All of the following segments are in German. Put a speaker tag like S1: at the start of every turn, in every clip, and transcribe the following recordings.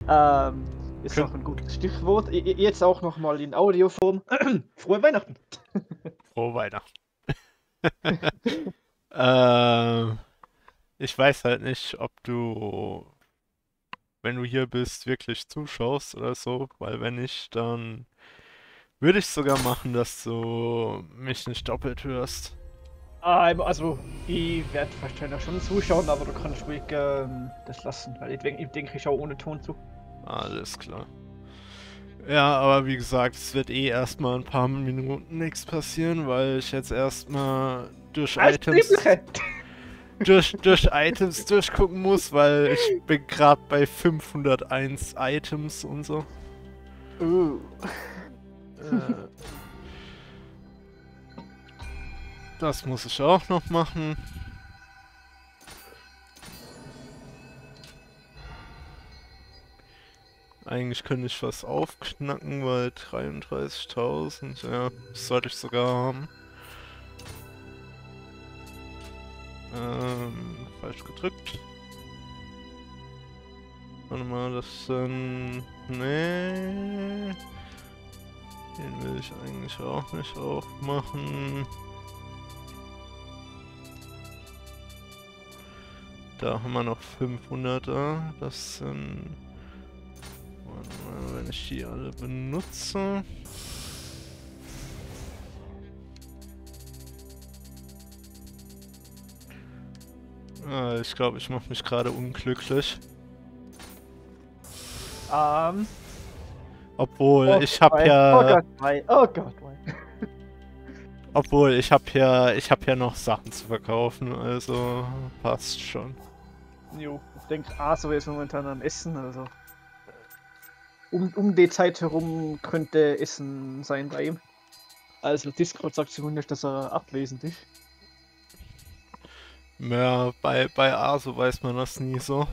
S1: Ist auch ein gutes Stichwort. Jetzt auch nochmal in Audioform. Frohe Weihnachten!
S2: Frohe Weihnachten. Äh, Ich weiß halt nicht, ob du, wenn du hier bist, wirklich zuschaust oder so, weil wenn nicht, dann würde ich sogar machen, dass du mich nicht doppelt hörst.
S1: Also, ich werde wahrscheinlich schon zuschauen, aber du kannst ruhig das lassen, weil ich denke, ich schaue ohne Ton zu.
S2: Alles klar. Ja, aber wie gesagt, es wird eh erstmal ein paar Minuten nichts passieren, weil ich jetzt erstmal durch
S1: Alles
S2: Items
S1: Liebliche!
S2: durch Items durchgucken muss, weil ich bin gerade bei 501 Items und so.
S1: Uh.
S2: Äh, Das muss ich auch noch machen. Eigentlich könnte ich was aufknacken, weil 33.000, ja, das sollte ich sogar haben. Falsch gedrückt. Warte mal, das sind... Nee. Den will ich eigentlich auch nicht aufmachen. Da haben wir noch 500er. Das sind... Warte mal, wenn ich die alle benutze... Ich glaube, ich mache mich gerade unglücklich. Obwohl,
S1: Oh
S2: ich habe
S1: Gott, oh
S2: ja...
S1: Gott, why? Oh Gott, why?
S2: Obwohl, ich hab ja noch Sachen zu verkaufen, also passt schon.
S1: Jo, ich denke, Aso ist momentan am Essen, also. Um die Zeit herum könnte Essen sein bei ihm. Also Discord sagt zumindest, dass er abwesend ist.
S2: Ja, bei ASO weiß man das nie so.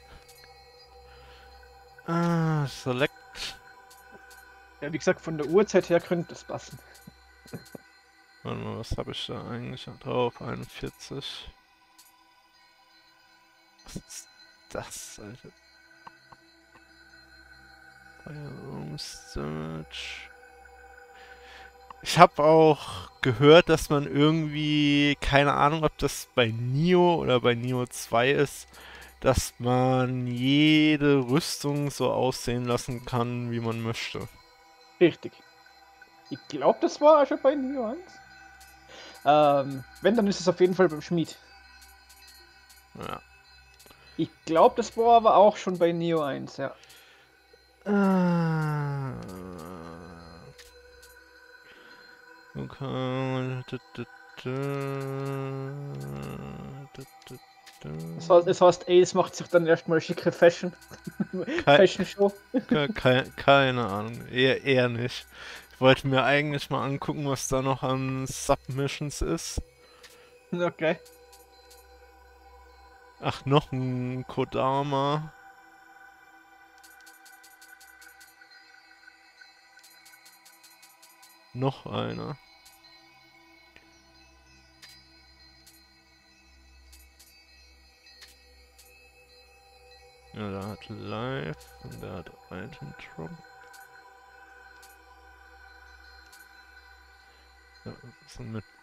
S2: Select.
S1: Ja, wie gesagt, von der Uhrzeit her könnte das passen.
S2: Warte mal, was habe ich da eigentlich drauf? 41. Was ist das, Alter? Firearm Search. Ich habe auch gehört, dass man irgendwie, keine Ahnung, ob das bei Nioh oder bei Nioh 2 ist, dass man jede Rüstung so aussehen lassen kann, wie man möchte.
S1: Richtig. Ich glaube, das war schon bei Neo 1. Wenn, dann ist es auf jeden Fall beim Schmied.
S2: Ja.
S1: Ich glaube, das war aber auch schon bei Neo 1, ja.
S2: Okay.
S1: Das heißt, Ace macht sich dann erstmal schicke Fashion.
S2: Kei
S1: Fashion Show.
S2: keine Ahnung. Eher nicht. Ich wollte mir eigentlich mal angucken, was da noch an Submissions ist.
S1: Okay.
S2: Ach, noch ein Kodama. Noch einer. Ja, der hat Live und der hat Item Drop. Ja, was ist mit...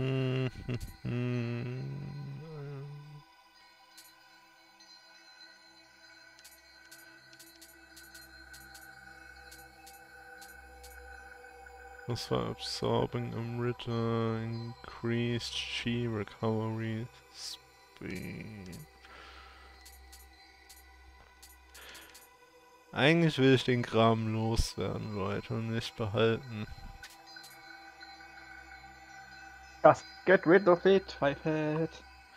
S2: Das war Absorbing Amrita, Increased Chi Recovery Speed. Eigentlich will ich den Kram loswerden, Leute, und nicht behalten.
S1: Just get rid of it, Fivehead.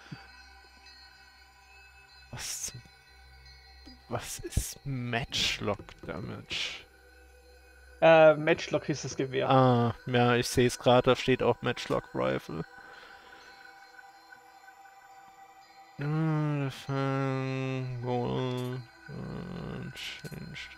S2: Was ist Matchlock Damage?
S1: Matchlock ist das Gewehr.
S2: Ah, ja, ich sehe es gerade, da steht auch Matchlock Rifle. Goal, changed.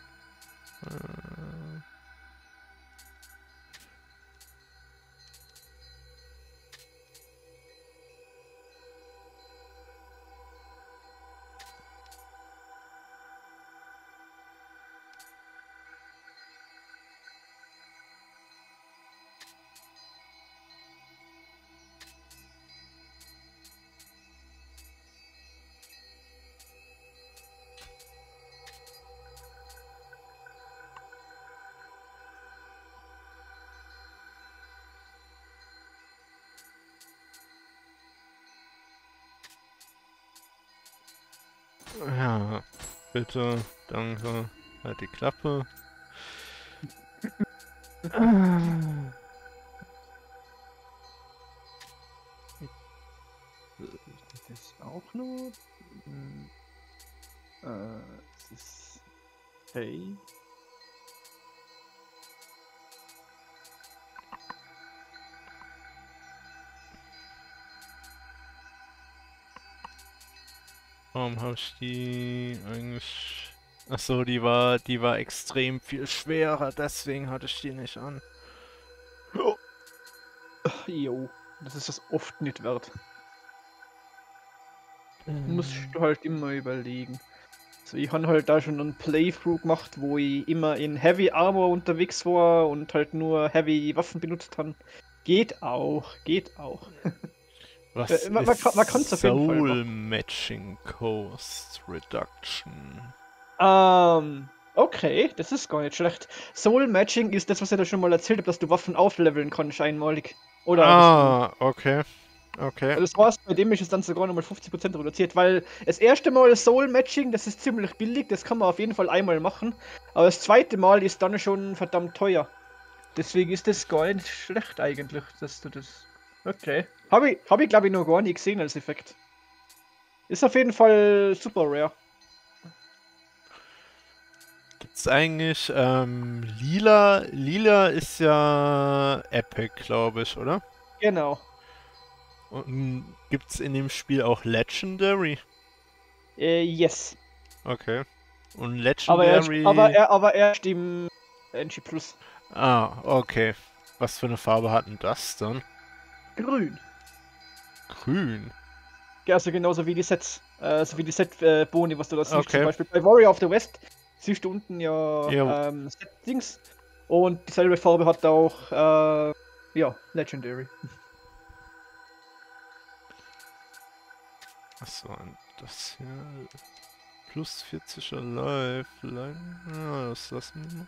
S2: Ja, bitte, danke. Halt die Klappe.
S1: Das ist auch nur. Hm, das ist. Hey.
S2: Warum habe ich die eigentlich... Achso, die war extrem viel schwerer, deswegen hatte ich die nicht an.
S1: Jo, das ist das oft nicht wert. Musst du halt immer überlegen. So, ich habe halt da schon einen Playthrough gemacht, wo ich immer in Heavy Armor unterwegs war und halt nur Heavy Waffen benutzt habe. Geht auch, geht auch.
S2: Was
S1: Man kann es
S2: ist
S1: auf jeden Fall
S2: Soul
S1: machen.
S2: Matching Cost Reduction?
S1: Okay, das ist gar nicht schlecht. Soul Matching ist das, was ich da schon mal erzählt habe, dass du Waffen aufleveln kannst einmalig. Oder dass du.
S2: Ah, okay. Okay.
S1: Also das heißt, bei dem ist es dann sogar nochmal 50% reduziert, weil das erste Mal Soul Matching, das ist ziemlich billig, das kann man auf jeden Fall einmal machen. Aber das zweite Mal ist dann schon verdammt teuer. Deswegen ist das gar nicht schlecht eigentlich, dass du das. Okay. Hab ich glaube ich noch gar nicht gesehen als Effekt. Ist auf jeden Fall super rare.
S2: Gibt's eigentlich, Lila ist ja Epic, glaube ich, oder?
S1: Genau.
S2: Und gibt's in dem Spiel auch Legendary?
S1: Yes.
S2: Okay. Und
S1: Aber
S2: Legendary...
S1: erst im NG Plus.
S2: Ah, okay. Was für eine Farbe hat denn das dann?
S1: Grün.
S2: Grün.
S1: Ja, also genauso wie die Sets. So wie die Set-Boni, was du da siehst. Zum
S2: Okay.
S1: Beispiel bei Warrior of the West siehst du unten
S2: Jo.
S1: ja Set-Dings. Und dieselbe Farbe hat auch ja, Legendary.
S2: Achso, und das hier... Plus 40er Life. Ja, das lassen wir mal.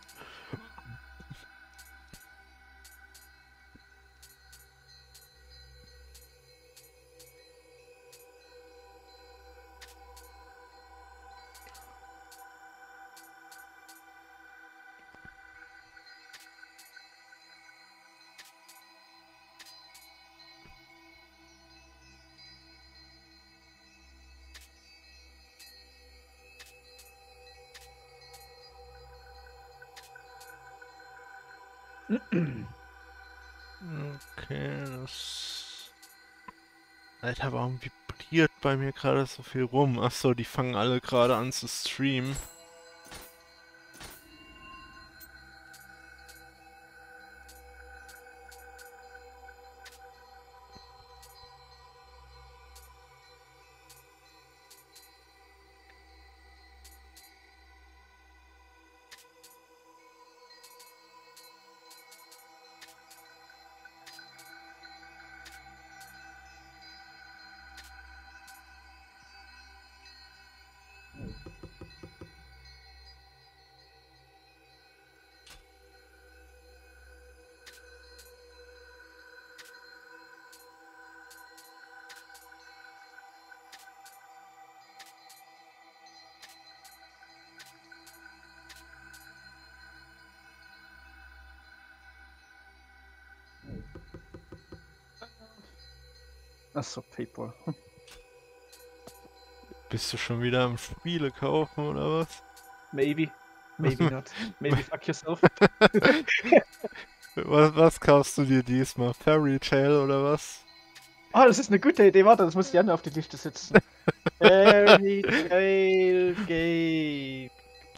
S2: Okay, das... Alter, warum vibriert bei mir gerade so viel rum? Achso, die fangen alle gerade an zu streamen.
S1: Achso, PayPal.
S2: Bist du schon wieder am Spiele kaufen oder was?
S1: Maybe. Maybe not. Maybe fuck yourself.
S2: Was kaufst du dir diesmal? Fairy Tail oder was?
S1: Ah, das ist eine gute Idee. Warte, das muss ich auf die Liste setzen. Fairy Tail Game.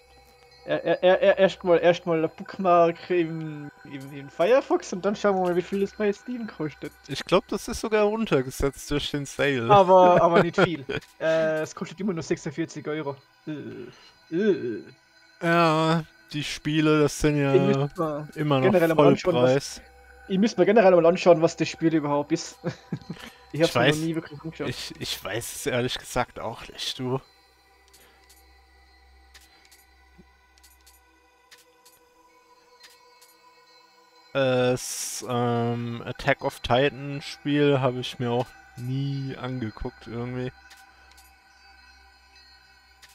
S1: Erstmal der Bookmark im Firefox und dann schauen wir mal, wie viel das bei Steam kostet.
S2: Ich glaube, das ist sogar runtergesetzt durch den Sale.
S1: Aber nicht viel. Es kostet immer nur 46 Euro.
S2: Ja, die Spiele, das sind
S1: Den
S2: ja
S1: müsst man
S2: immer noch
S1: generell mal anschauen,
S2: Vollpreis.
S1: ich müsste mir generell mal anschauen, was das Spiel überhaupt ist. Ich
S2: Ich
S1: hab's mir noch
S2: weiß,
S1: nie wirklich angeschaut.
S2: ich weiß es ehrlich gesagt auch nicht, du. Das Attack of Titan Spiel habe ich mir auch nie angeguckt irgendwie.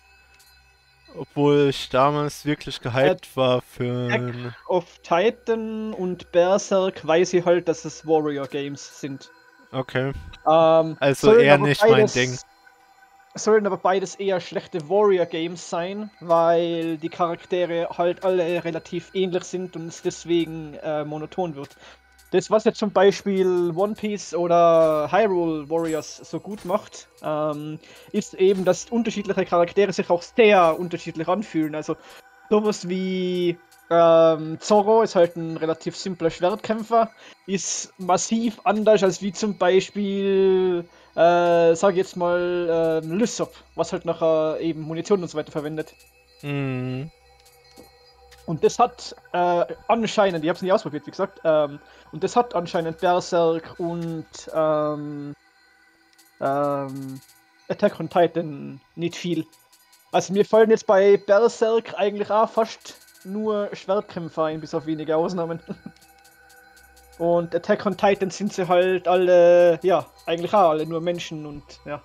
S2: obwohl ich damals wirklich gehypt war für...
S1: Attack of Titan und Berserk weiß ich halt, dass es Warrior Games sind.
S2: Okay.
S1: Also
S2: eher nicht mein Ding.
S1: Sollen aber beides eher schlechte Warrior Games sein, weil die Charaktere halt alle relativ ähnlich sind und es deswegen monoton wird. Das, was jetzt zum Beispiel One Piece oder Hyrule Warriors so gut macht, ist eben, dass unterschiedliche Charaktere sich auch sehr unterschiedlich anfühlen. Also sowas wie Zorro ist halt ein relativ simpler Schwertkämpfer, ist massiv anders als wie zum Beispiel, sag ich jetzt mal, Lysop, was halt nachher eben Munition und so weiter verwendet.
S2: Mhm.
S1: Und das hat anscheinend, ich habe es nie ausprobiert, wie gesagt, und das hat anscheinend Berserk und Attack on Titan nicht viel. Also mir fallen jetzt bei Berserk eigentlich auch fast nur Schwertkämpfer ein, bis auf wenige Ausnahmen. Und Attack on Titan sind sie halt alle, ja, eigentlich auch alle nur Menschen und ja.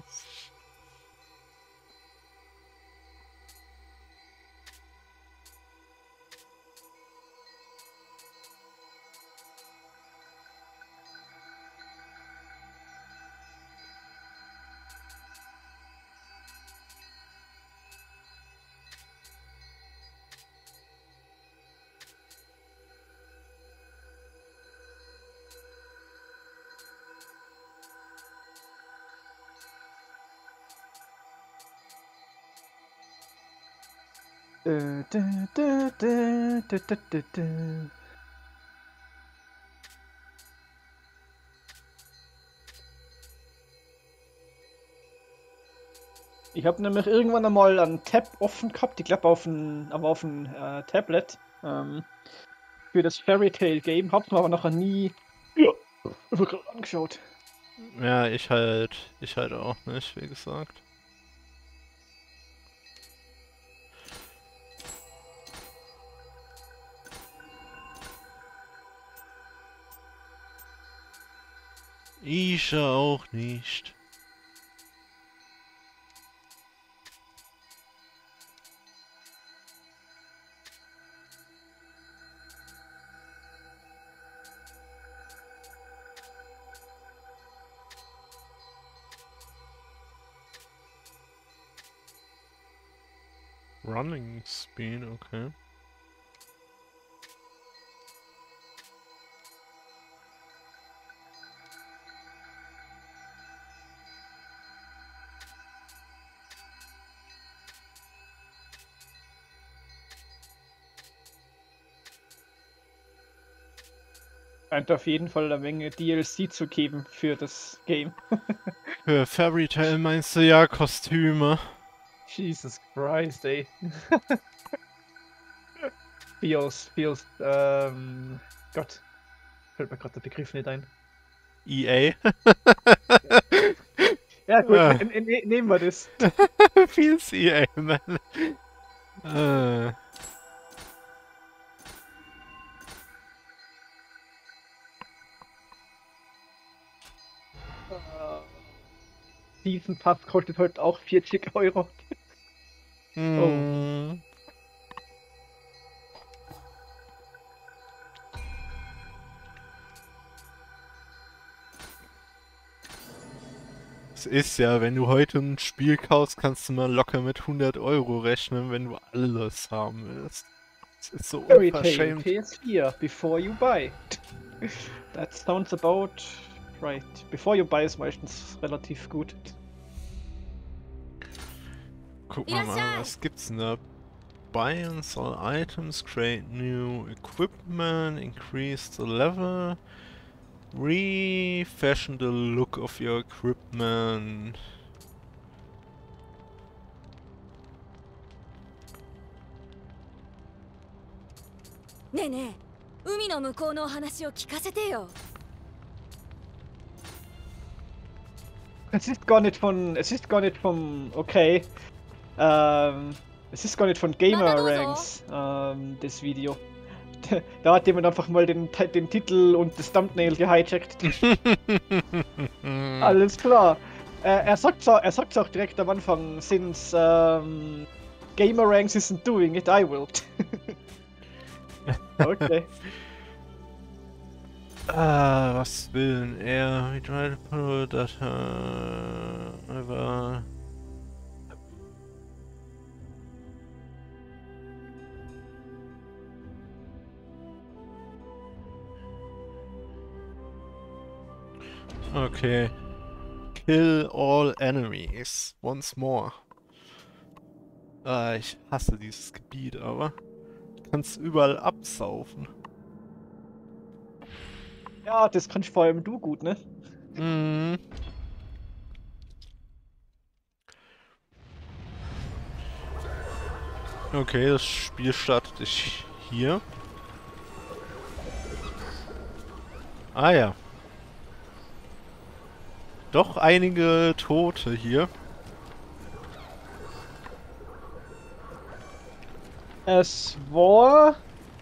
S1: Ich habe nämlich irgendwann einmal einen Tab offen gehabt, ich glaube auf ein Tablet, für das Fairy Tail Game, hab's mir aber nachher nie wirklich angeschaut.
S2: Ja, ich halt auch nicht, wie gesagt. Ich auch nicht. Running speed, okay.
S1: Scheint auf jeden Fall eine Menge DLC zu geben für das Game.
S2: Für Fairy Tail meinst du ja Kostüme?
S1: Jesus Christ, ey. Gott, fällt mir gerade der Begriff nicht ein.
S2: EA?
S1: Ja gut, nehmen wir das.
S2: Feels EA, man.
S1: Season Pass kostet heute auch 40 Euro.
S2: Oh. Es ist ja, wenn du heute ein Spiel kaufst, kannst du mal locker mit 100 Euro rechnen, wenn du alles haben willst. Das ist so unverschämt.
S1: PS4, before you buy. That sounds about right. Before you buy ist meistens relativ gut.
S2: Gucken wir mal, was gibt's denn da? Buy and sell items, create new equipment, increase the level, refashion the look of your equipment.
S1: Es ist gar nicht vom, okay. Es ist gar nicht von Gamer Ranks, das Video. Da hat jemand einfach mal den Titel und das Thumbnail gehijackt. Alles klar. Er sagt auch direkt am Anfang, sind's Gamerangs isn't doing it, I will. Okay.
S2: Was will denn er? We try to pull data over. Okay. Kill all enemies once more. Ich hasse dieses Gebiet, aber kannst überall absaufen.
S1: Ja, das kannst vor allem du gut, ne?
S2: Mhm. Okay, das Spiel startet hier. Ah ja. Doch einige Tote hier.
S1: Es war,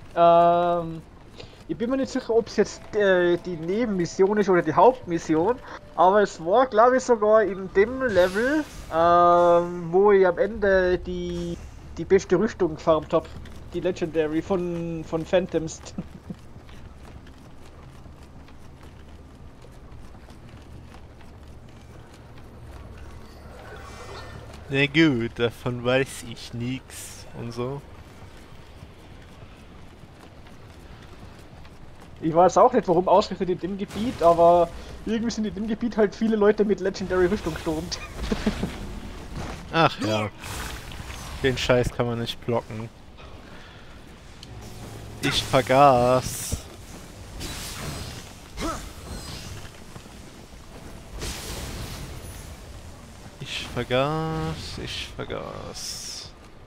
S1: ich bin mir nicht sicher, ob es jetzt die Nebenmission ist oder die Hauptmission, aber es war, glaube ich, sogar in dem Level, wo ich am Ende die beste Rüstung gefarmt habe. Die Legendary von Phantoms.
S2: Na gut, davon weiß ich nix und so.
S1: Ich weiß auch nicht, warum ausgerechnet in dem Gebiet, aber irgendwie sind in dem Gebiet halt viele Leute mit Legendary Rüstung gestorben.
S2: Ach ja. Den Scheiß kann man nicht blocken. Ich vergaß. Ich vergaß.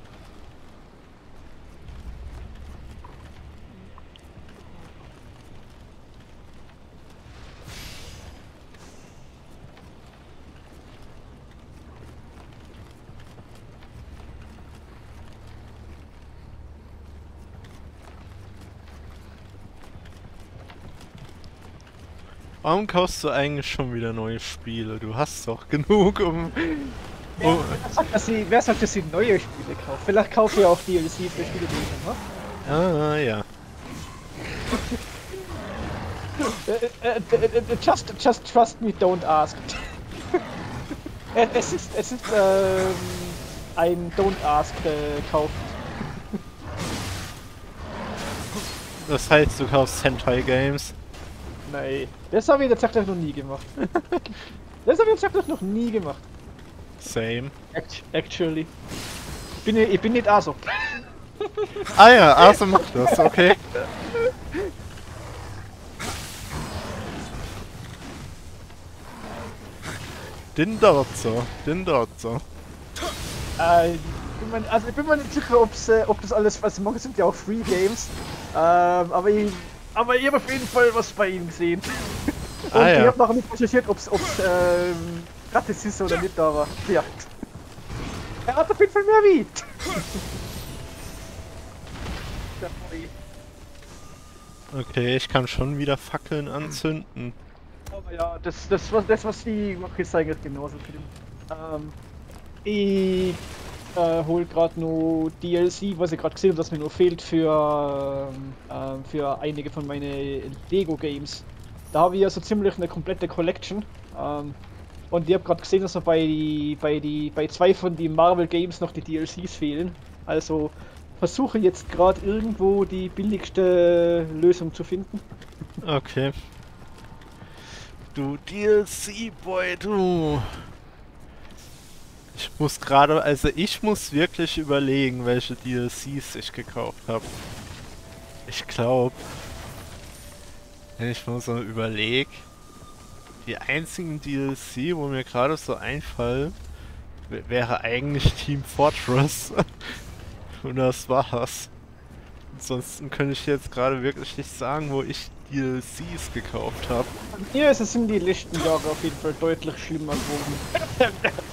S2: Warum kaufst du eigentlich schon wieder neue Spiele? Du hast doch genug, um...
S1: Wer sagt, dass sie neue Spiele kaufen? Vielleicht kaufen wir auch DLC für Spiele, die ich schon habe.
S2: Ah, ja.
S1: Just trust me, don't ask. es ist ein Don't Ask Kauf.
S2: Das heißt, du kaufst Hentai Games?
S1: Nein, das habe ich tatsächlich noch nie gemacht. Das habe ich tatsächlich noch nie gemacht.
S2: Same.
S1: Actually. Ich bin nicht Aso.
S2: Ah ja, Aso macht das, okay. Den dort so.
S1: Ich bin mir nicht sicher, ob das alles, was sie machen, sind ja auch Free Games. Aber ich habe auf jeden Fall was bei ihnen gesehen. Und
S2: Ah, ja.
S1: ich habe noch nicht recherchiert, ob es gratis ist oder nicht, aber ja. Er hat auf jeden Fall mehr wie.
S2: Okay, ich kann schon wieder Fackeln anzünden.
S1: Aber ja, das was die mache, ist eigentlich genauso für den. Ich hol gerade nur DLC, was ich gerade gesehen habe, dass mir nur fehlt für einige von meinen Lego Games. Da habe ich ja so ziemlich eine komplette Collection. Und ich habe gerade gesehen, dass mir bei zwei von den Marvel Games noch die DLCs fehlen. Also versuche jetzt gerade irgendwo die billigste Lösung zu finden.
S2: Okay. Du DLC-Boy, du. Ich muss wirklich überlegen, welche DLCs ich gekauft habe. Ich glaube, wenn ich mal so überlege, die einzigen DLC, wo mir gerade so einfallen, wäre eigentlich Team Fortress. Und das war's. Ansonsten könnte ich jetzt gerade wirklich nicht sagen, wo ich DLCs gekauft habe.
S1: Ja, es sind die letzten Jahre auf jeden Fall deutlich schlimmer geworden.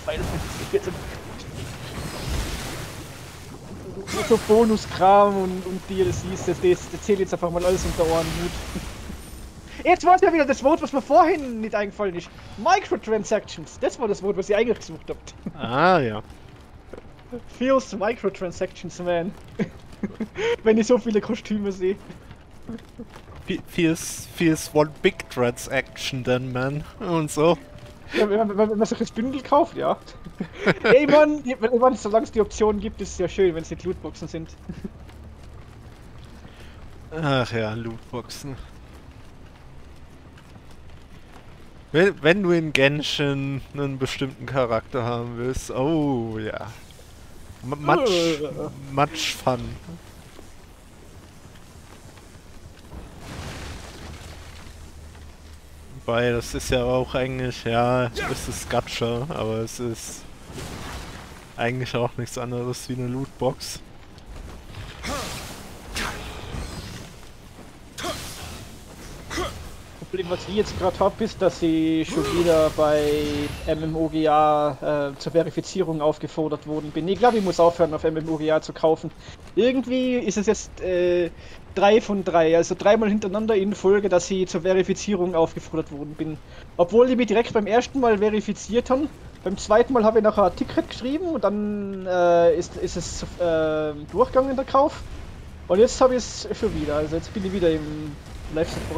S1: So Bonuskram und DLCs, das zählt jetzt einfach mal alles unter Ohren gut. Jetzt war es ja wieder das Wort, was mir vorhin nicht eingefallen ist. Microtransactions, das war das Wort, was ihr eigentlich gesucht habt.
S2: Ah ja.
S1: Feels Microtransactions, man. Wenn ich so viele Kostüme sehe.
S2: Feels one big transaction then, man. Und so.
S1: Ja, wenn man sich das Bündel kauft, ja. Ey, Mann, solange es die Option gibt, ist es ja schön, wenn es nicht Lootboxen sind.
S2: Ach ja, Lootboxen. Wenn du in Genshin einen bestimmten Charakter haben willst, oh ja. Much fun. Wobei, das ist ja auch eigentlich, ja, es ist Gacha, aber es ist eigentlich auch nichts anderes wie eine Lootbox.
S1: Problem, was ich jetzt gerade habe, ist, dass ich schon wieder bei MMOGA zur Verifizierung aufgefordert worden bin. Ich glaube, ich muss aufhören, auf MMOGA zu kaufen. Irgendwie ist es jetzt 3 von 3, also 3-mal hintereinander in Folge, dass ich zur Verifizierung aufgefordert worden bin. Obwohl die mich direkt beim ersten Mal verifiziert haben. Beim zweiten Mal habe ich nachher ein Ticket geschrieben und dann ist es durchgegangen, der Kauf. Und jetzt habe ich es schon wieder, also jetzt bin ich wieder im Live-Support.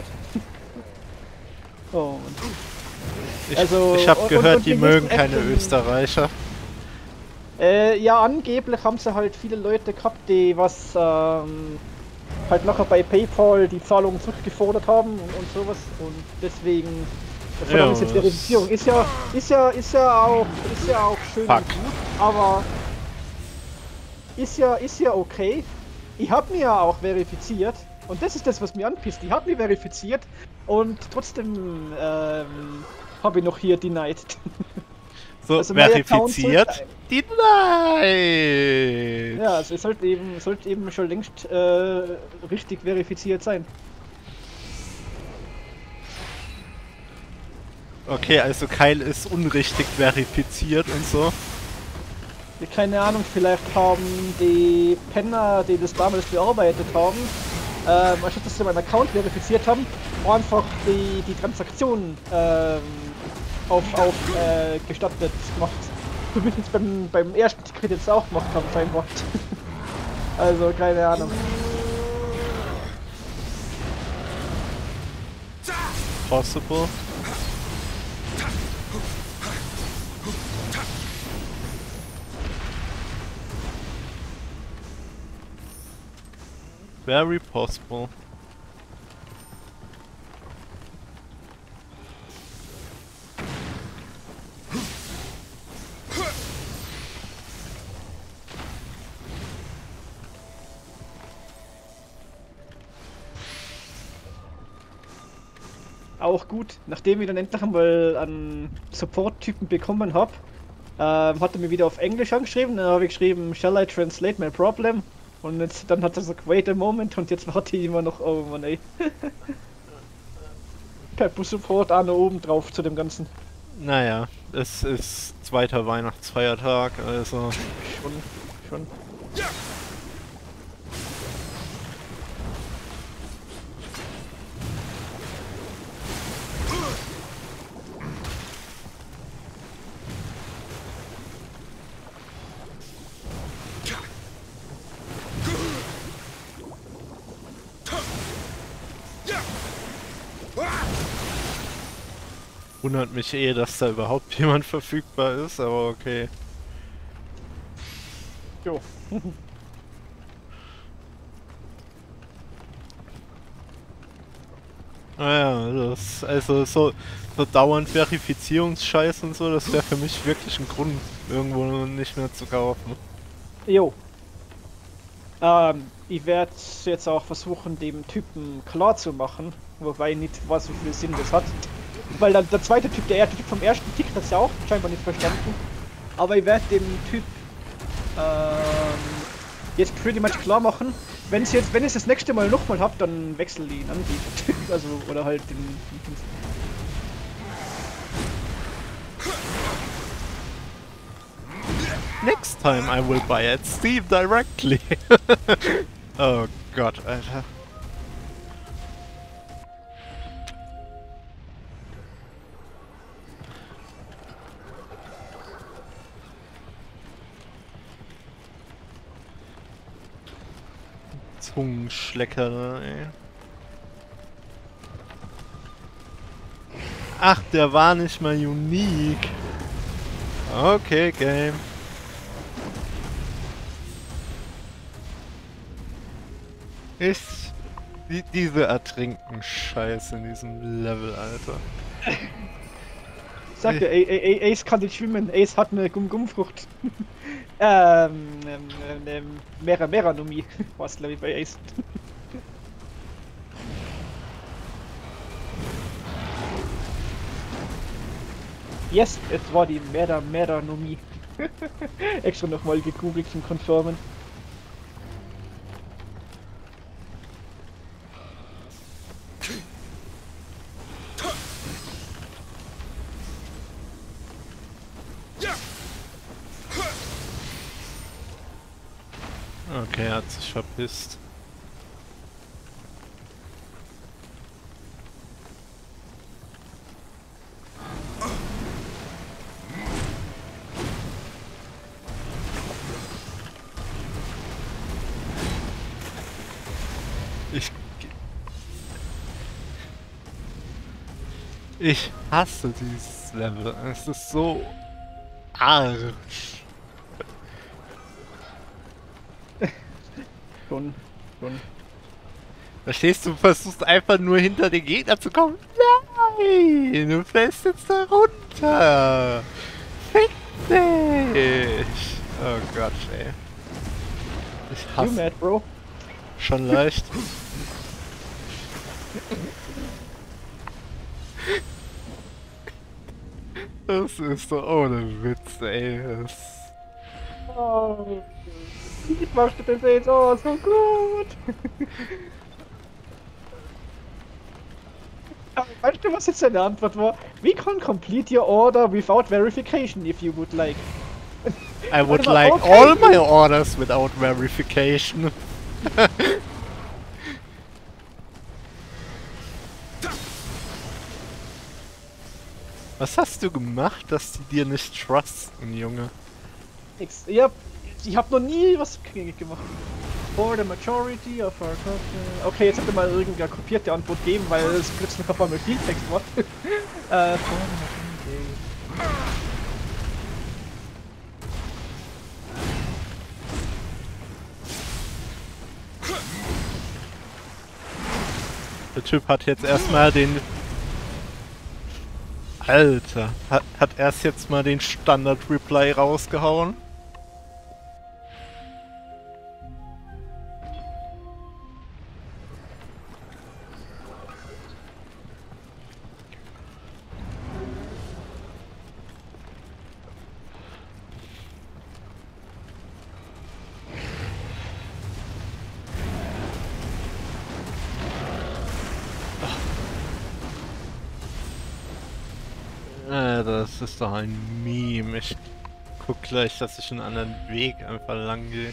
S1: Oh,
S2: Ich habe gehört, die mögen keine Österreicher.
S1: Ja, angeblich haben sie halt viele Leute gehabt, die was halt nachher bei PayPal die Zahlungen zurückgefordert haben und sowas. Und deswegen verlangen sie jetzt Verifizierung. Ist ja auch schön und gut, aber ist ja okay. Ich habe mir ja auch verifiziert. Und das ist das, was mir anpisst. Ich habe mich verifiziert und trotzdem habe ich noch hier denied.
S2: So, also verifiziert? Denied!
S1: Ja, also es sollte eben schon längst richtig verifiziert sein.
S2: Okay, also Kyle ist unrichtig verifiziert und so.
S1: Keine Ahnung, vielleicht haben die Penner, die das damals bearbeitet haben, anstatt dass sie meinen Account verifiziert haben, einfach die Transaktion gestattet gemacht. So wie ich es beim ersten Ticket jetzt auch gemacht haben, scheinbar. Also, keine Ahnung.
S2: Possible. Very possible.
S1: Auch gut, nachdem ich dann endlich einmal einen Support-Typen bekommen habe, hat er mir wieder auf Englisch angeschrieben, dann habe ich geschrieben, shall I translate my problem? Und jetzt, dann hat er gesagt, wait a moment, und jetzt warte ich immer noch, oh Mann ey. Peppo Support auch noch oben drauf zu dem Ganzen.
S2: Naja, es ist zweiter Weihnachtsfeiertag, also...
S1: Schon.
S2: Wundert mich dass da überhaupt jemand verfügbar ist, aber okay.
S1: Jo.
S2: Naja, also so dauernd Verifizierungsscheiß und so, das wäre für mich wirklich ein Grund, irgendwo nicht mehr zu kaufen.
S1: Jo. Ich werde jetzt auch versuchen, dem Typen klar zu machen, wobei ich nicht weiß, wie viel Sinn das hat. Weil dann der zweite Typ, der Typ vom ersten Tick, hat es ja auch scheinbar nicht verstanden. Aber ich werde dem Typ jetzt pretty much klar machen, wenn ich es das nächste Mal nochmal habt, dann wechsel den Anbieter. Also, oder halt den
S2: Next time I will buy at Steam directly. Oh Gott, Alter. Zungenschleckerei. Ach, der war nicht mal unique. Okay, Game. Diese ertrinken Scheiße in diesem Level, Alter.
S1: Sag dir, Ace kann nicht schwimmen, Ace hat eine Gummifrucht. Meranumi, was glaube ich bei Ace. Yes, es war die Meranumi. Extra nochmal gegoogelt zum Konformen.
S2: Okay, er hat sich verpisst. Ich hasse dieses Level. Es ist so arsch.
S1: Schon.
S2: Verstehst du, versuchst einfach nur hinter den Gegner zu kommen. Nein, du fällst jetzt da runter. Fick dich. Oh Gott, ey. Ich
S1: You
S2: hasse.
S1: mad, bro?
S2: Schon leicht. Das ist doch ohne Witz, ey. Das
S1: Oh, wie machst du das jetzt? Oh, so gut! Aber weißt du, was jetzt seine Antwort war? We can complete your order without verification if you would like.
S2: I would
S1: Warte mal,
S2: like
S1: okay.
S2: all my orders without verification. Was hast du gemacht, dass die dir nicht trusten, Junge?
S1: Nix. Ja, ich hab noch nie was gemacht. For the majority of our okay, jetzt habt ihr mal irgendeine kopierte Antwort geben, weil es plötzlich auf einmal viel Text war.
S2: Der Typ hat jetzt erstmal den... Alter, hat erst jetzt mal den Standard-Reply rausgehauen. Das ist doch ein Meme. Ich guck gleich, dass ich einen anderen Weg einfach lang gehe.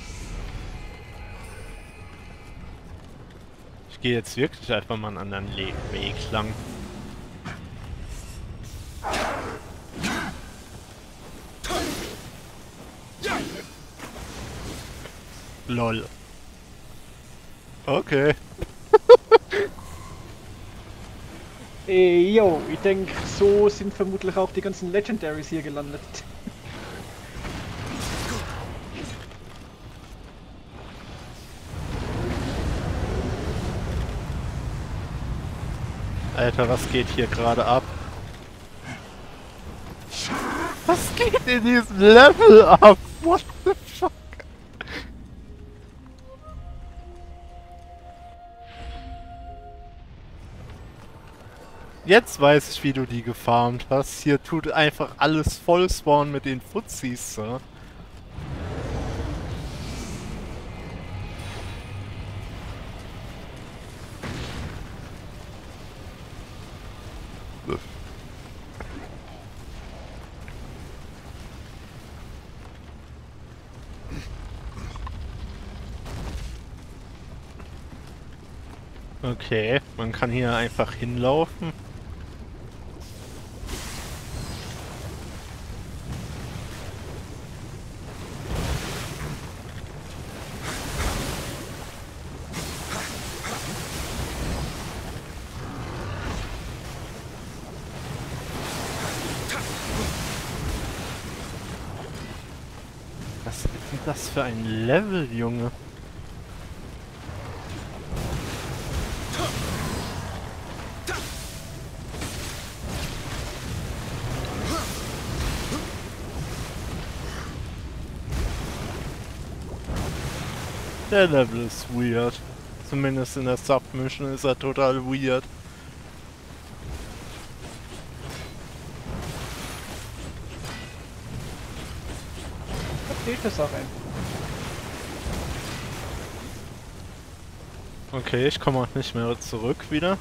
S2: Ich gehe jetzt wirklich einfach mal einen anderen Weg lang. LOL. Okay.
S1: Yo, ich denke, so sind vermutlich auch die ganzen Legendaries hier gelandet.
S2: Alter, was geht hier gerade ab? Was geht in diesem Level ab? What the fuck? Jetzt weiß ich, wie du die gefarmt hast. Hier tut einfach alles voll spawnen mit den Fuzis, so. Okay, man kann hier einfach hinlaufen. das für ein Level, Junge? Der Level ist weird. Zumindest in der Submission ist er total weird.
S1: Fehlt das auch ein.
S2: Okay, ich komme auch nicht mehr zurück wieder.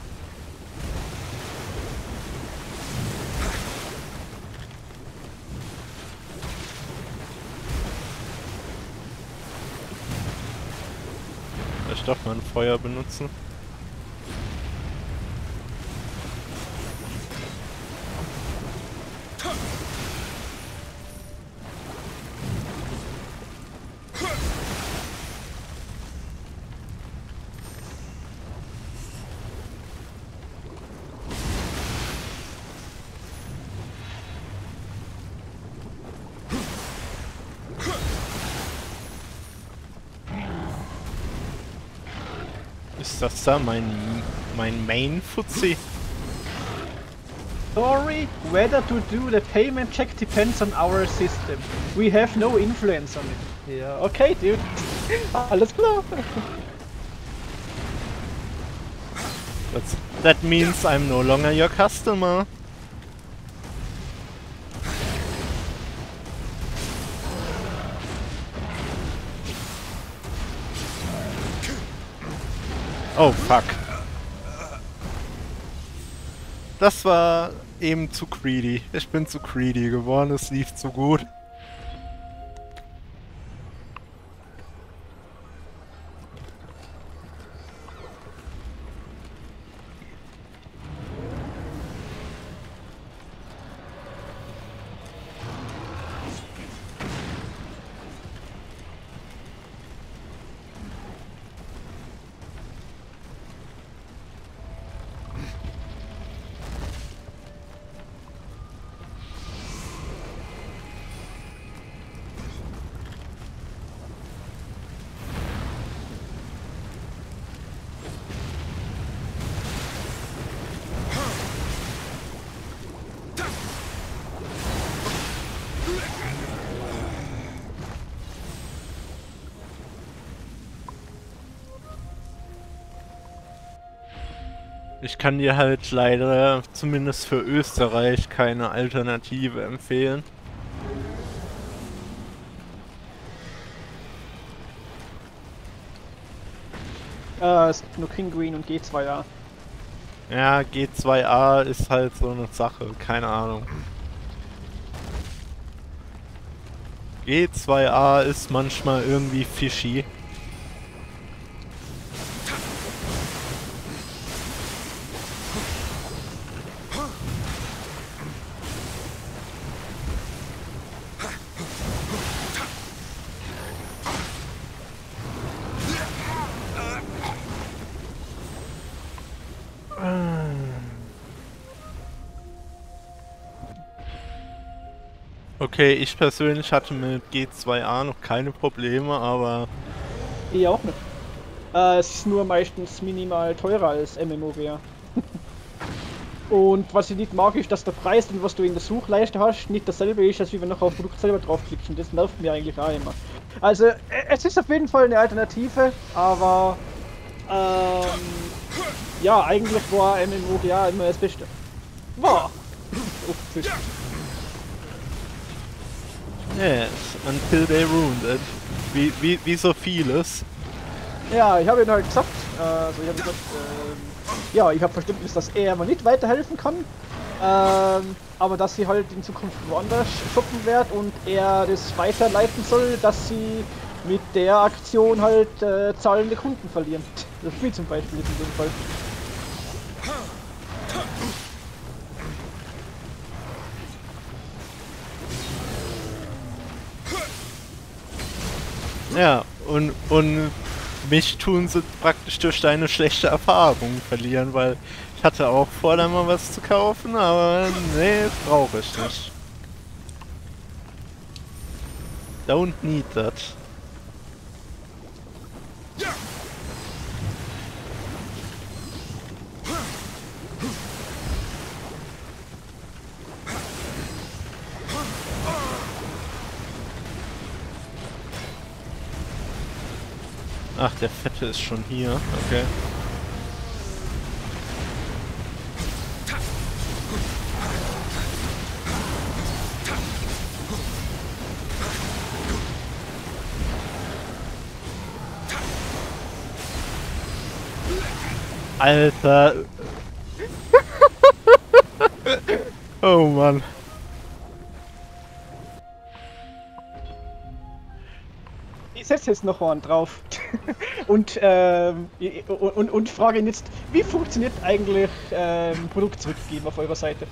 S2: Ich darf mal ein Feuer benutzen. Ist das da mein Main-Fuzzi?
S1: Sorry, whether to do the payment check depends on our system. We have no influence on it. Ja, okay, dude. Alles klar.
S2: That means I'm no longer your customer. Oh, fuck. Das war eben zu greedy. Ich bin zu greedy geworden, es lief zu gut. Ich kann dir halt leider, zumindest für Österreich, keine Alternative empfehlen.
S1: Es gibt nur King Green und G2A.
S2: Ja, G2A ist halt so eine Sache, keine Ahnung. G2A ist manchmal irgendwie fishy. Okay, ich persönlich hatte mit G2A noch keine Probleme, aber...
S1: Ich auch nicht. Es ist nur meistens minimal teurer als MMOGA. Und was ich nicht mag, ist, dass der Preis, den was du in der Suchleiste hast, nicht dasselbe ist, als wie wenn du noch auf Produkt selber draufklickst. Und das nervt mir eigentlich auch immer. Also, es ist auf jeden Fall eine Alternative, aber... ja, eigentlich war MMOGA immer das Beste. Wow!
S2: Yes, until they ruined it. Wie so vieles.
S1: Ja, ich habe ihn halt gesagt, also ich habe gesagt, ja, ich habe Verständnis, dass er mir nicht weiterhelfen kann, aber dass sie halt in Zukunft woanders shoppen wird und er das weiterleiten soll, dass sie mit der Aktion halt zahlende Kunden verlieren. Das Spiel zum Beispiel ist in dem Fall.
S2: Ja, und mich tun sie praktisch durch deine schlechte Erfahrung verlieren, weil ich hatte auch vor, da mal was zu kaufen, aber nee, brauche ich nicht. Don't need that. Ach, der Fette ist schon hier. Okay. Alter. Oh Mann.
S1: Ich setze jetzt noch einen drauf. und frage ihn jetzt, wie funktioniert eigentlich Produkt zurückgeben auf eurer Seite?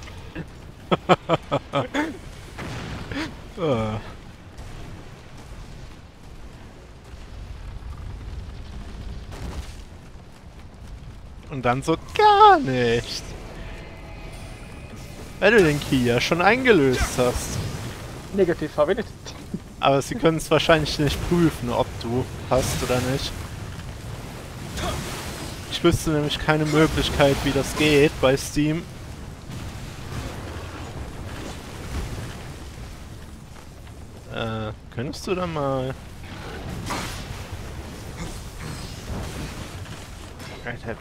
S2: Und dann so gar nicht. Weil du den Key ja schon eingelöst hast.
S1: Negativ habe ich nicht.
S2: Aber sie können es wahrscheinlich nicht prüfen, ob du hast oder nicht. Ich wüsste nämlich keine Möglichkeit, wie das geht bei Steam. Könntest du da mal... Alter.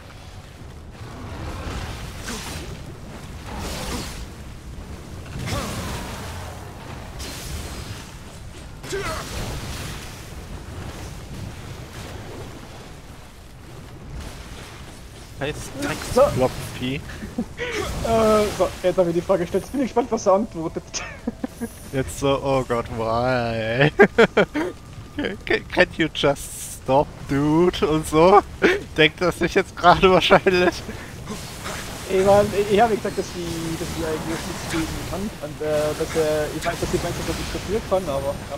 S2: Heißt Drecksklopfi.
S1: So, jetzt habe ich die Frage gestellt. Jetzt bin ich gespannt, was er antwortet.
S2: Jetzt so, oh Gott, why? Can't you just stop, dude? Und so. Denkt das sich jetzt gerade wahrscheinlich.
S1: Ich habe gesagt, dass die eigentlich nichts geben kann. Und ich weiß, dass ich meint, dass er nicht dafür kann, aber ja.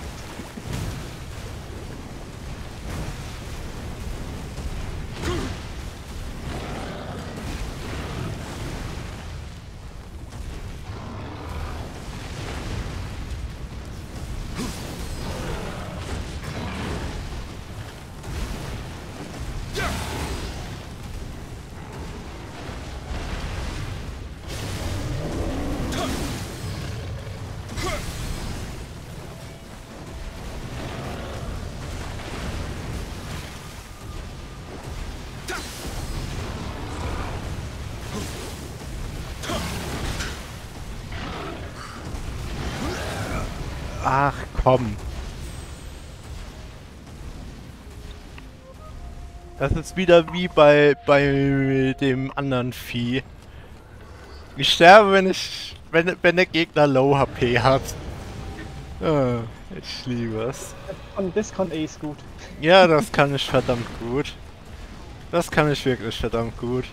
S2: Ach komm. Das ist wieder wie bei dem anderen Vieh. Ich sterbe, wenn der Gegner Low HP hat. Ich liebe es.
S1: Und das kann Ace gut.
S2: Ja, das kann ich verdammt gut. Das kann ich wirklich verdammt gut.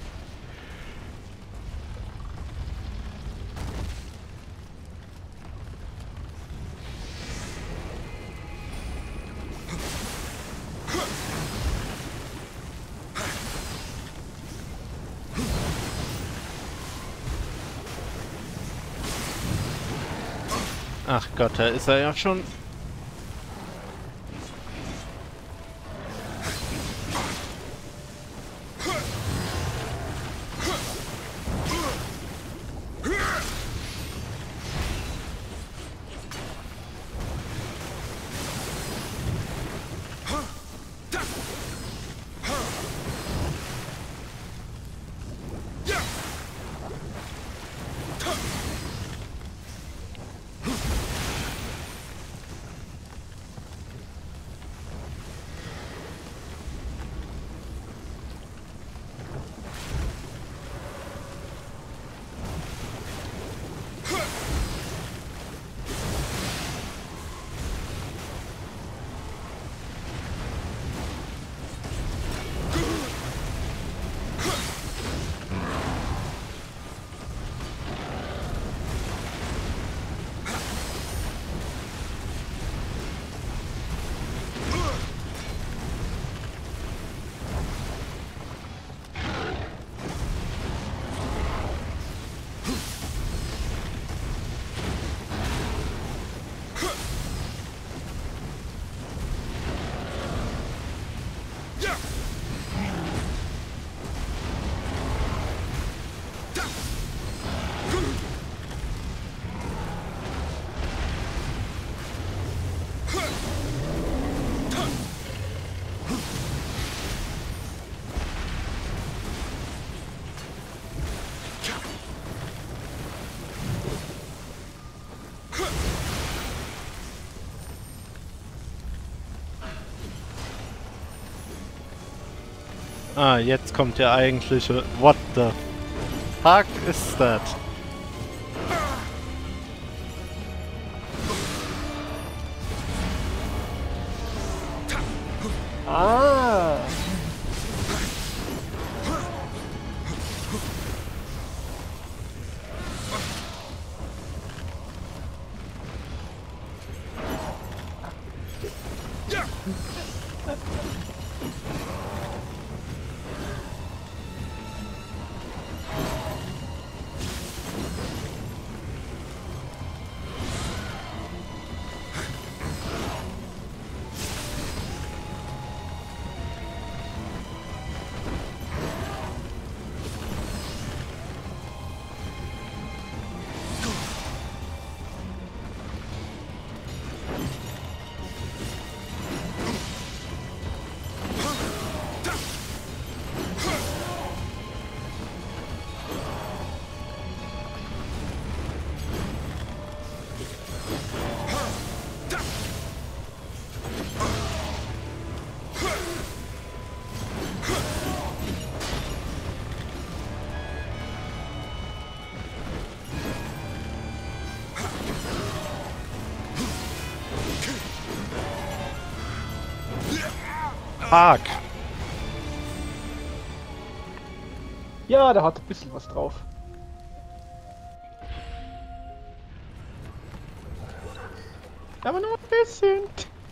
S2: Ach Gott, da ist er ja schon. Ah, jetzt kommt der eigentliche. What the fuck is that?
S1: Ah!
S2: Fuck!
S1: Ja, der hat ein bisschen was drauf. Aber nur ein bisschen.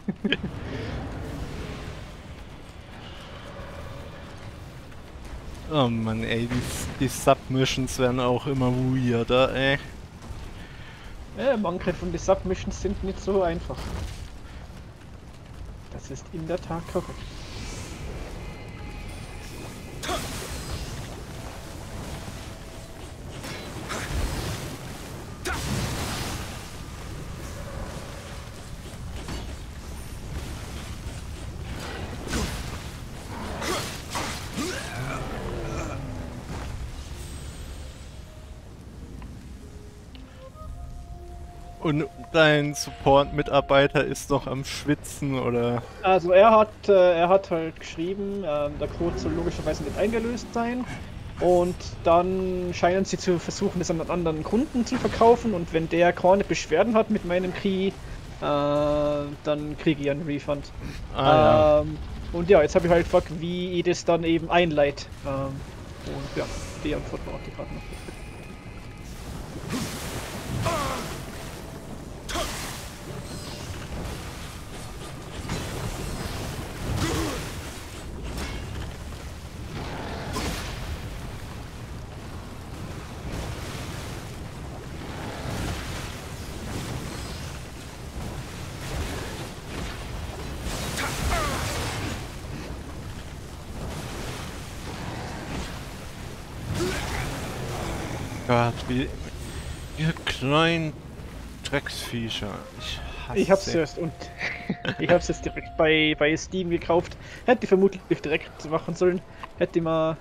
S2: Oh Mann, ey, die Submissions werden auch immer weirder, ey.
S1: Ja, manche von den Submissions sind nicht so einfach. Das ist in der Tat korrekt.
S2: Und dein Support-Mitarbeiter ist noch am Schwitzen, oder?
S1: Also er hat halt geschrieben, der Code soll logischerweise nicht eingelöst sein. Und dann scheinen sie zu versuchen, es an einen anderen Kunden zu verkaufen. Und wenn der keine Beschwerden hat mit meinem Key, dann kriege ich einen Refund.
S2: Ah,
S1: Und ja, jetzt habe ich halt gefragt, wie ich das dann eben einleite. Und ja, die Antwort war die gerade noch.
S2: Gott, wie... Ihr kleinen Drecksviecher.
S1: Ich hab's erst und ich hab's jetzt direkt bei Steam gekauft. Hätte ich vermutlich direkt machen sollen. Hätte mal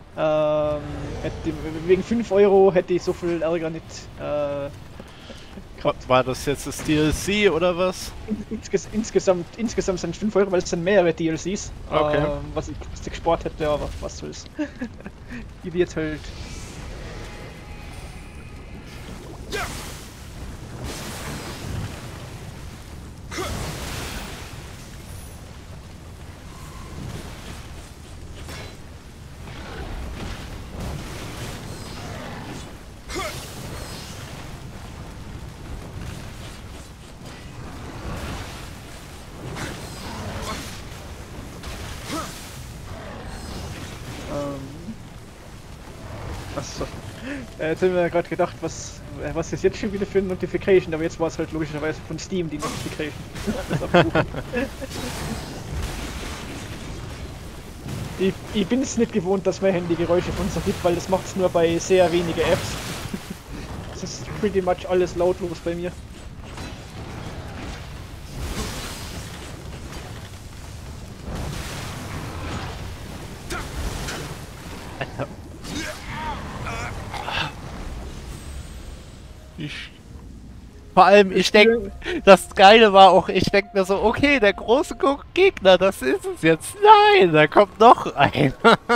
S1: wegen 5 Euro hätte ich so viel Ärger nicht gehabt.
S2: War das jetzt das DLC oder was?
S1: Insgesamt sind 5 Euro, weil es sind mehrere DLCs.
S2: Okay.
S1: Was ich gespart hätte, aber was soll's. Die wird halt. Achso. Jetzt haben wir gerade gedacht, was ist jetzt schon wieder für eine Notification, aber jetzt war es halt logischerweise von Steam die Notification. Das abrufen. Ich bin es nicht gewohnt, dass mein Handy Geräusche von sich gibt, weil das macht es nur bei sehr wenigen Apps. Das ist pretty much alles lautlos bei mir.
S2: Vor allem, ich denke Das Geile war auch, ich denke mir so, okay, der große Gegner, das ist es jetzt. Nein, da kommt noch einer.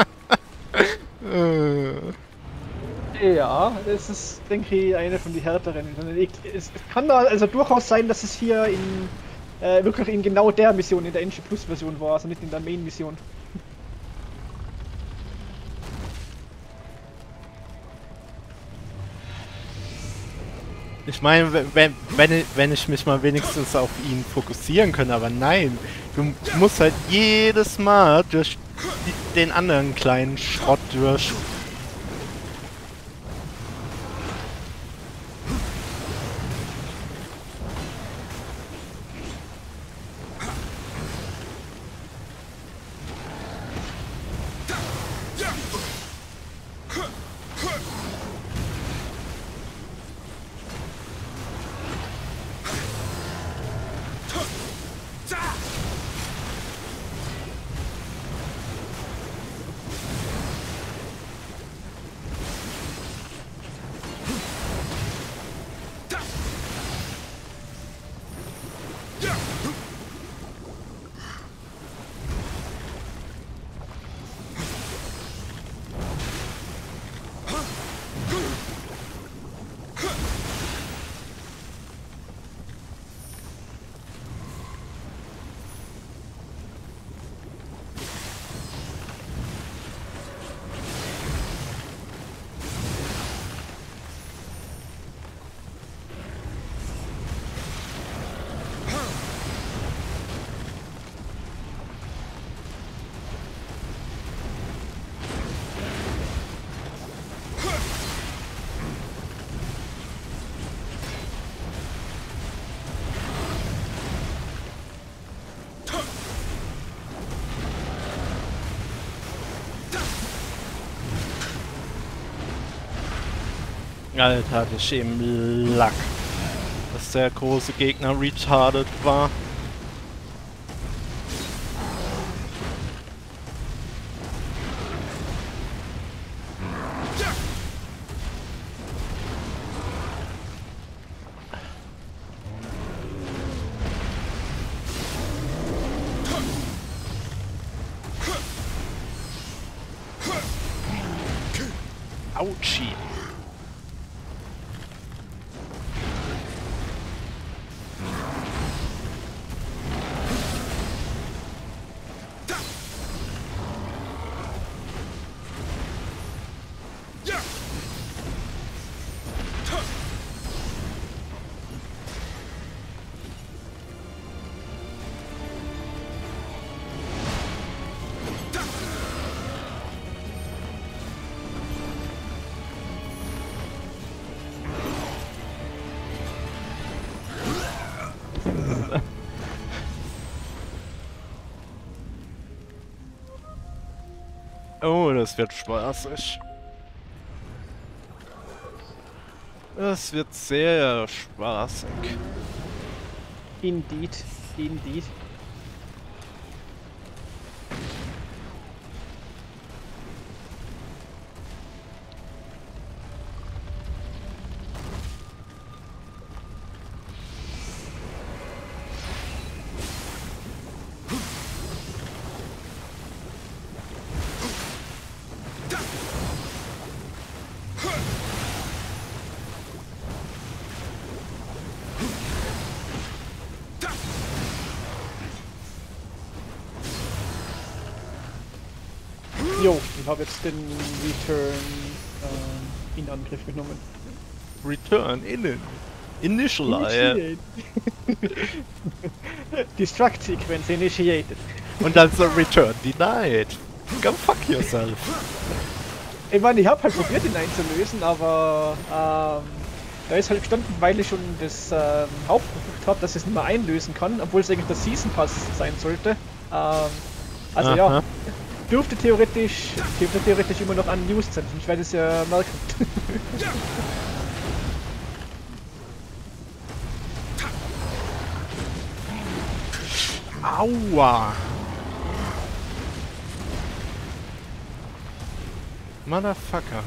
S1: Ja, das ist, denke ich, eine von den härteren. Es kann da also durchaus sein, dass es hier in wirklich in genau der Mission, in der NG Plus Version war, also nicht in der Main Mission.
S2: Ich meine, wenn ich mich mal wenigstens auf ihn fokussieren könnte, aber nein, du musst halt jedes Mal durch den anderen kleinen Schrott durch. Alter, hatte ich eben Lack, dass der große Gegner retarded war. Autschi. Oh, das wird spaßig. Das wird sehr spaßig.
S1: Indeed, indeed. Jo, ich habe jetzt den Return in Angriff genommen.
S2: Return innen. Initialize.
S1: Destruct-Sequence initiated.
S2: Und dann so Return denied. Go fuck yourself.
S1: Ich meine, ich habe halt probiert, ihn einzulösen, aber da ist halt gestanden, weil ich schon das Hauptprodukt habe, dass ich es nicht mehr einlösen kann, obwohl es eigentlich der Season Pass sein sollte. Also
S2: Aha.
S1: ja, dürfte theoretisch immer noch unused sein. Ich werde es ja merken.
S2: Aua. Motherfucker.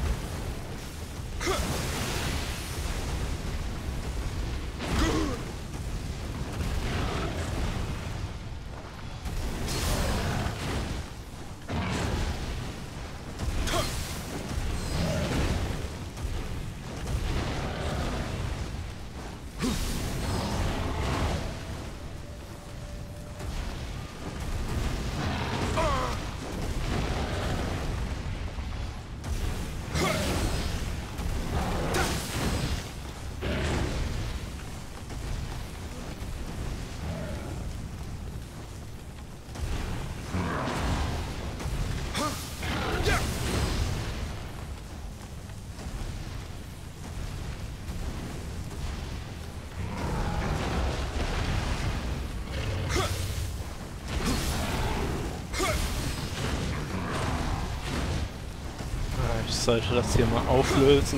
S2: Ich sollte das hier mal auflösen.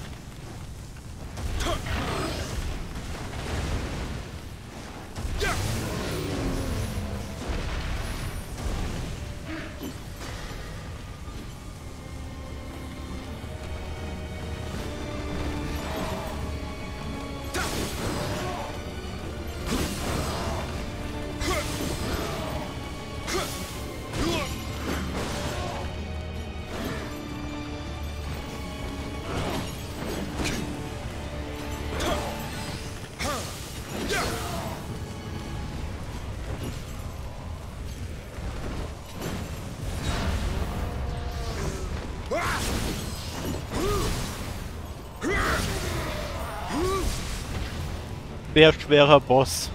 S2: Sehr schwerer Boss.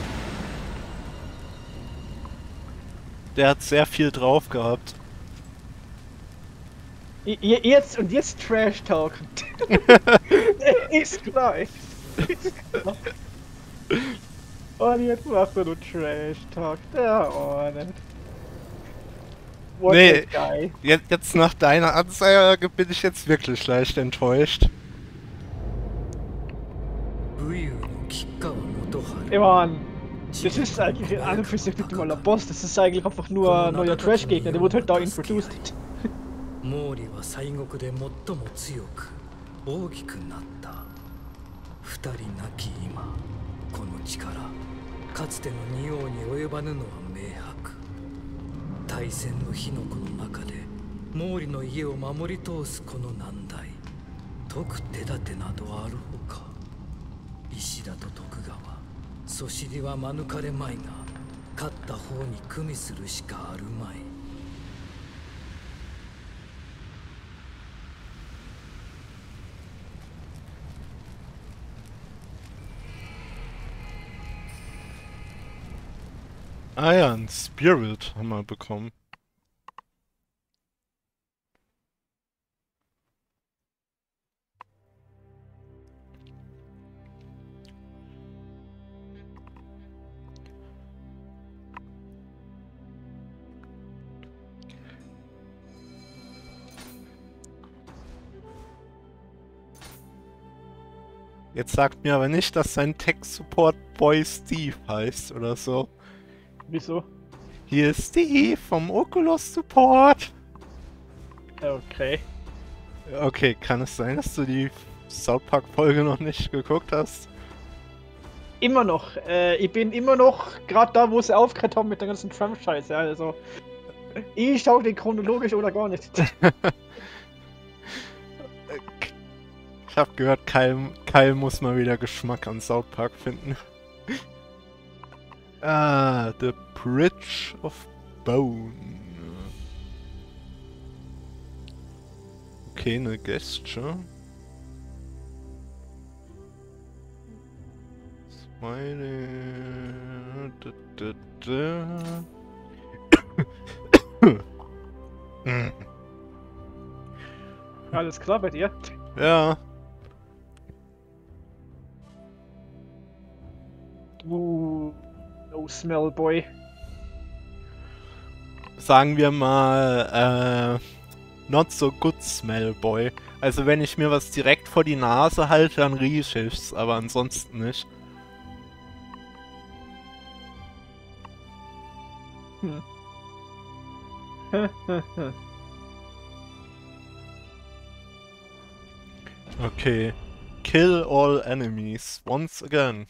S2: Der hat sehr viel drauf gehabt.
S1: Jetzt Trash Talk. Ist klar. Ist klar. Und jetzt machst du Trash Talk. Der Ordnet.
S2: Nee, jetzt nach deiner Ansage bin ich jetzt wirklich leicht enttäuscht.
S1: Ich mein, das ist eigentlich an und für sich nicht mal ein Boss, das ist eigentlich einfach nur ein neuer Trash-Gegner, der wurde halt da introduced.
S3: 毛利は西国で最も強く大きくなった。二人亡き今、この力、かつての仁王に及ばぬのは明白。大戦の火の粉の中で毛利の家を守り通すこの難題、解く手立てなどあるほか。石田と徳川、そしりは免れまいが、勝った方に組みするしかあるまい。
S2: Ah ja, ein Spirit haben wir bekommen. Jetzt sagt mir aber nicht, dass sein Tech-Support Boy Steve heißt oder so.
S1: Wieso?
S2: Hier ist Steve vom Oculus Support.
S1: Okay.
S2: Okay, kann es sein, dass du die South Park Folge noch nicht geguckt hast?
S1: Immer noch. Ich bin immer noch gerade da, wo sie aufgehört haben mit der ganzen Trump-Scheiße. Also, ich schaue den chronologisch oder gar nicht.
S2: Ich habe gehört, Kyle muss mal wieder Geschmack an South Park finden. Ah, The Bridge of Bone. Okay, eine Gesture. Smiley.
S1: Alles klar bei dir?
S2: Ja.
S1: No smell boy.
S2: Sagen wir mal, not so good smell boy. Also wenn ich mir was direkt vor die Nase halte, dann rieche ich's, aber ansonsten nicht.
S1: Hm.
S2: Okay. Kill all enemies once again.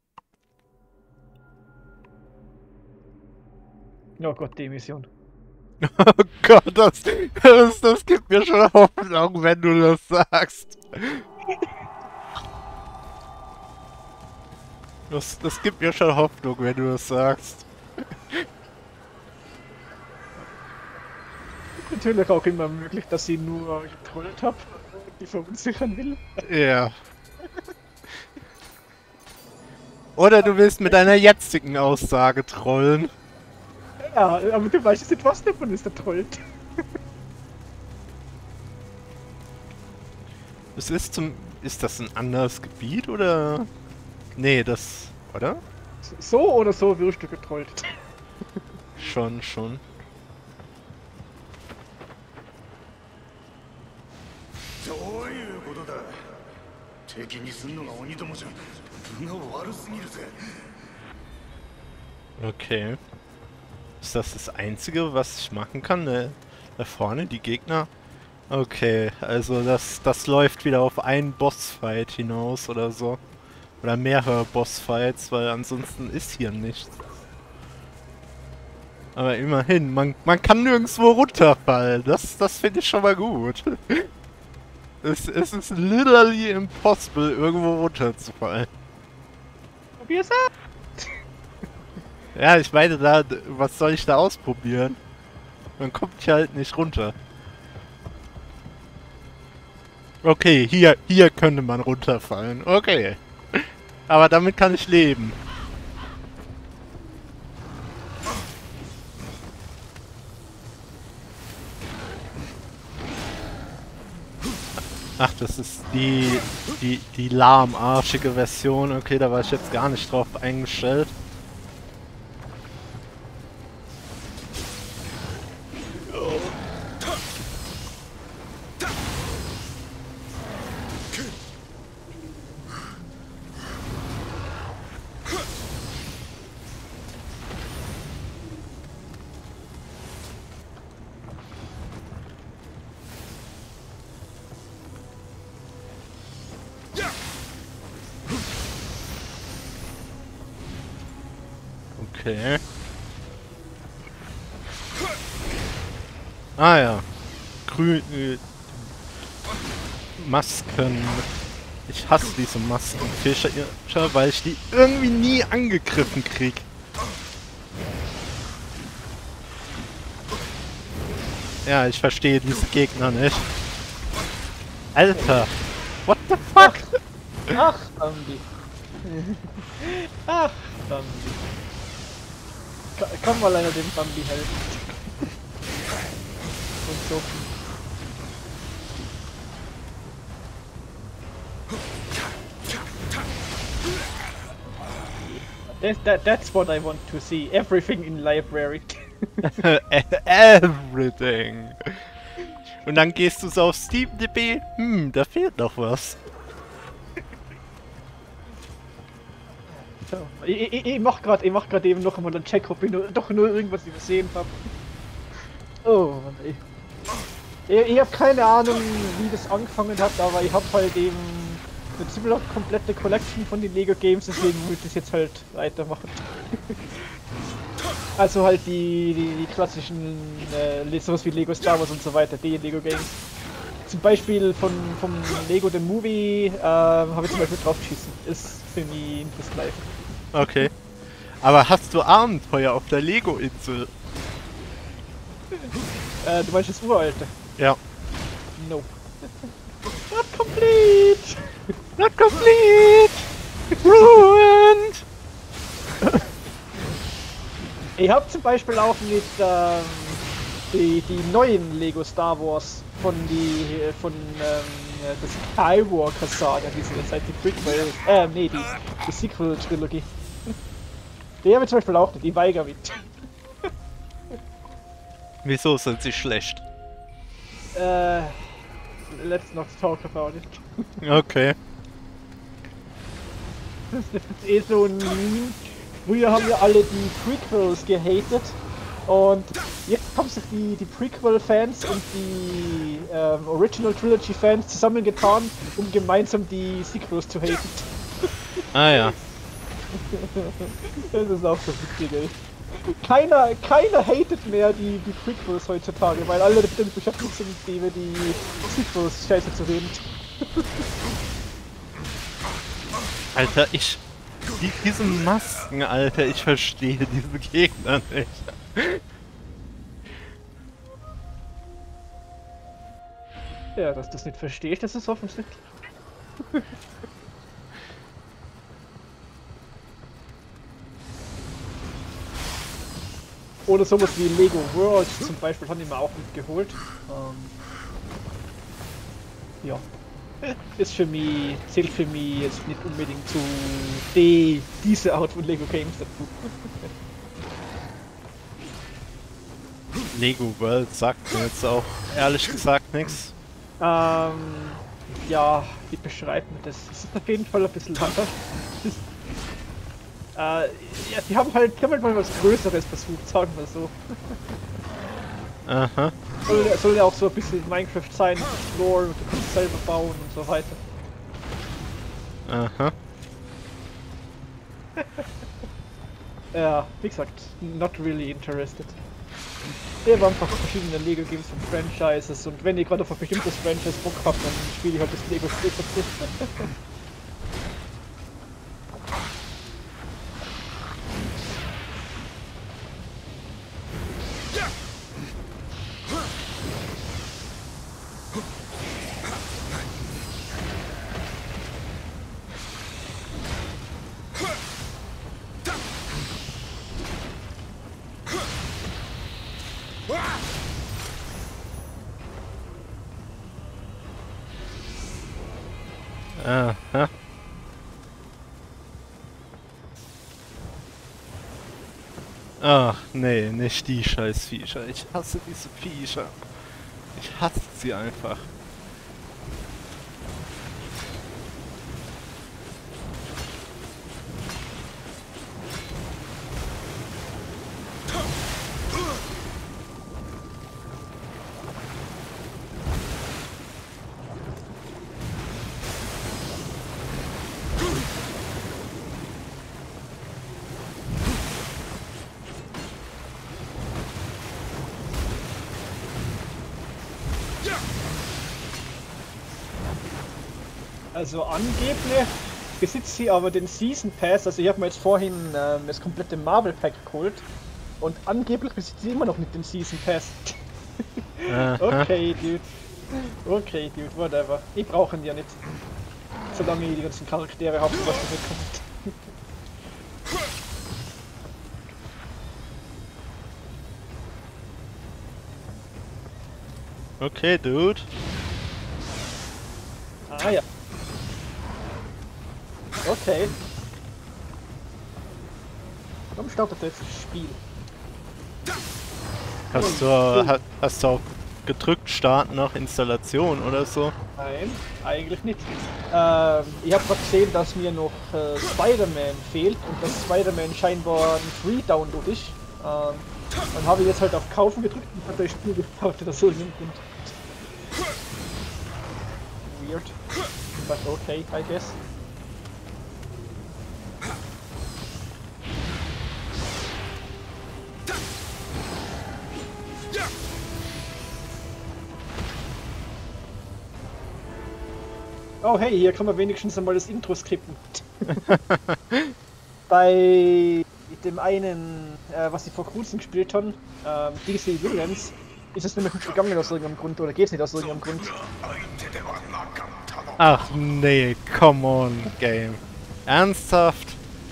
S1: Oh Gott, die Mission.
S2: Oh Gott, das gibt mir schon Hoffnung, wenn du das sagst. Das gibt mir schon Hoffnung, wenn du das sagst.
S1: Natürlich auch immer möglich, dass ich nur getrollt habe und die verunsichern will.
S2: Ja. Oder du willst mit deiner jetzigen Aussage trollen.
S1: Ja, aber du weißt jetzt nicht, was davon ist, der trollt.
S2: Ist das ein anderes Gebiet oder? Nee, oder?
S1: So oder so wirst du getrollt.
S2: Schon.
S4: どういうことだ。敵にすんのが鬼どもじゃ分が悪すぎるぜ。
S2: Okay. Ist das das Einzige, was ich machen kann? Ne? Da vorne, die Gegner? Okay, also das läuft wieder auf einen Bossfight hinaus oder so. Oder mehrere Bossfights, weil ansonsten ist hier nichts. Aber immerhin, man kann nirgendwo runterfallen. Das finde ich schon mal gut. Es ist literally impossible, irgendwo runterzufallen.
S1: Probier's ab!
S2: Ja, ich meine, da, was soll ich da ausprobieren? Man kommt hier halt nicht runter. Okay, hier könnte man runterfallen. Okay. Aber damit kann ich leben. Ach, das ist die lahmarschige Version. Okay, da war ich jetzt gar nicht drauf eingestellt. Okay. Ah ja. Masken. Ich hasse diese Maskenfischer, weil ich die irgendwie nie angegriffen krieg. Ja, ich verstehe diese Gegner nicht. Alter. What the fuck?
S1: Ach, Bambi. Ach, Bambi. Kann mal einer dem Bambi helfen. Und so. That's what I want to see. Everything in library.
S2: Everything. Und dann gehst du so auf SteamDB. Da fehlt noch was.
S1: So, ich mach grad eben noch einmal einen Check, ob ich doch nur irgendwas übersehen habe. Oh Mann, ey. Ich habe keine Ahnung, wie das angefangen hat, aber ich habe halt eben eine ziemlich komplette Collection von den Lego Games, deswegen würde ich das jetzt halt weitermachen. Also halt die klassischen, sowas wie Lego Star Wars und so weiter, die Lego Games. Zum Beispiel vom Lego The Movie habe ich zum Beispiel draufgeschissen. Ist für mich das Gleiche. Okay.
S2: Aber hast du Abenteuer auf der Lego-Insel?
S1: Du meinst das uralte?
S2: Ja.
S1: No. Not complete!
S2: Not complete! Ruined!
S1: Ich habe zum Beispiel auch mit die neuen Lego Star Wars von das Skywalker Saga, diese seit die Prequel, die Sequel Trilogie. Die habe ich zum Beispiel auch nicht, die weigere mit.
S2: Wieso sind sie schlecht?
S1: Let's not talk about it.
S2: Okay.
S1: Das ist eh so ein Meme. Früher haben wir alle die Prequels gehatet und jetzt haben sich die Prequel-Fans und die Original Trilogy-Fans zusammengetan, um gemeinsam die Sequels zu haten.
S2: Ah ja.
S1: Das ist auch so witzig, ey. Keiner hatet mehr die Prequels heutzutage, weil alle damit beschäftigt sind, über die Sequels scheiße zu reden.
S2: Alter, diese Masken, Alter, ich verstehe diese Gegner nicht.
S1: Ja, dass du das nicht verstehst, das ist offensichtlich. Oder sowas wie Lego World zum Beispiel, haben die mir auch mitgeholt. Ja. Ist für mich, zählt für mich jetzt nicht unbedingt zu diese Art von Lego Games dazu.
S2: Lego World sagt mir jetzt auch ehrlich gesagt nichts.
S1: Ja, wie beschreibt man das? Das ist auf jeden Fall ein bisschen anders. Ja, die haben halt mal was Größeres versucht, sagen wir so.
S2: Aha.
S1: Soll ja auch so ein bisschen Minecraft sein, Explore und du kannst selber bauen und so weiter.
S2: Aha.
S1: Ja, wie gesagt, not really interested. Ich habe einfach verschiedene Lego Games und Franchises und wenn ich gerade auf ein bestimmtes Franchise Bock habe, dann spiele ich halt das Lego Spiel dazu.
S2: Aha. Ach, nee, nicht die scheiß Viecher. Ich hasse diese Viecher. Ich hasse sie einfach.
S1: Also angeblich besitzt sie aber den Season Pass, also ich habe mir jetzt vorhin das komplette Marvel Pack geholt und angeblich besitzt sie immer noch nicht den Season Pass. Okay, dude. Okay, dude, whatever. Ich brauche ihn ja nicht. Solange ich die ganzen Charaktere habe, was damit kommt.
S2: Okay, Dude.
S1: Ah ja. Okay. Warum startet jetzt das Spiel?
S2: Hast du auch gedrückt Start nach Installation oder so?
S1: Nein, eigentlich nicht. Ich habe gerade gesehen, dass mir noch Spider-Man fehlt und dass Spider-Man scheinbar ein Free-Download ist. Dann habe ich jetzt halt auf Kaufen gedrückt und hat das Spiel gestartet oder so in dem Grund. Weird. But okay, I guess. Oh hey, hier kann man wenigstens einmal das Intro skippen. Bei dem einen, was sie vor kurzem gespielt haben, DC Villains, ist es nämlich nicht gegangen aus irgendeinem Grund, oder geht's nicht aus irgendeinem Grund?
S2: Ach nee, come on, Game. Ernsthaft?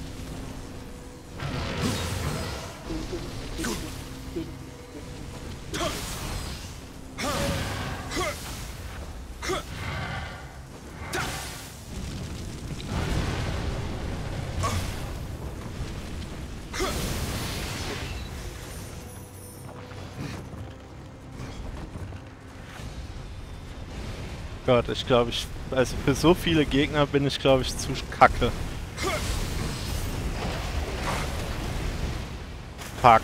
S2: Gott, ich glaube, also für so viele Gegner bin ich, glaube ich, zu kacke. Fuck.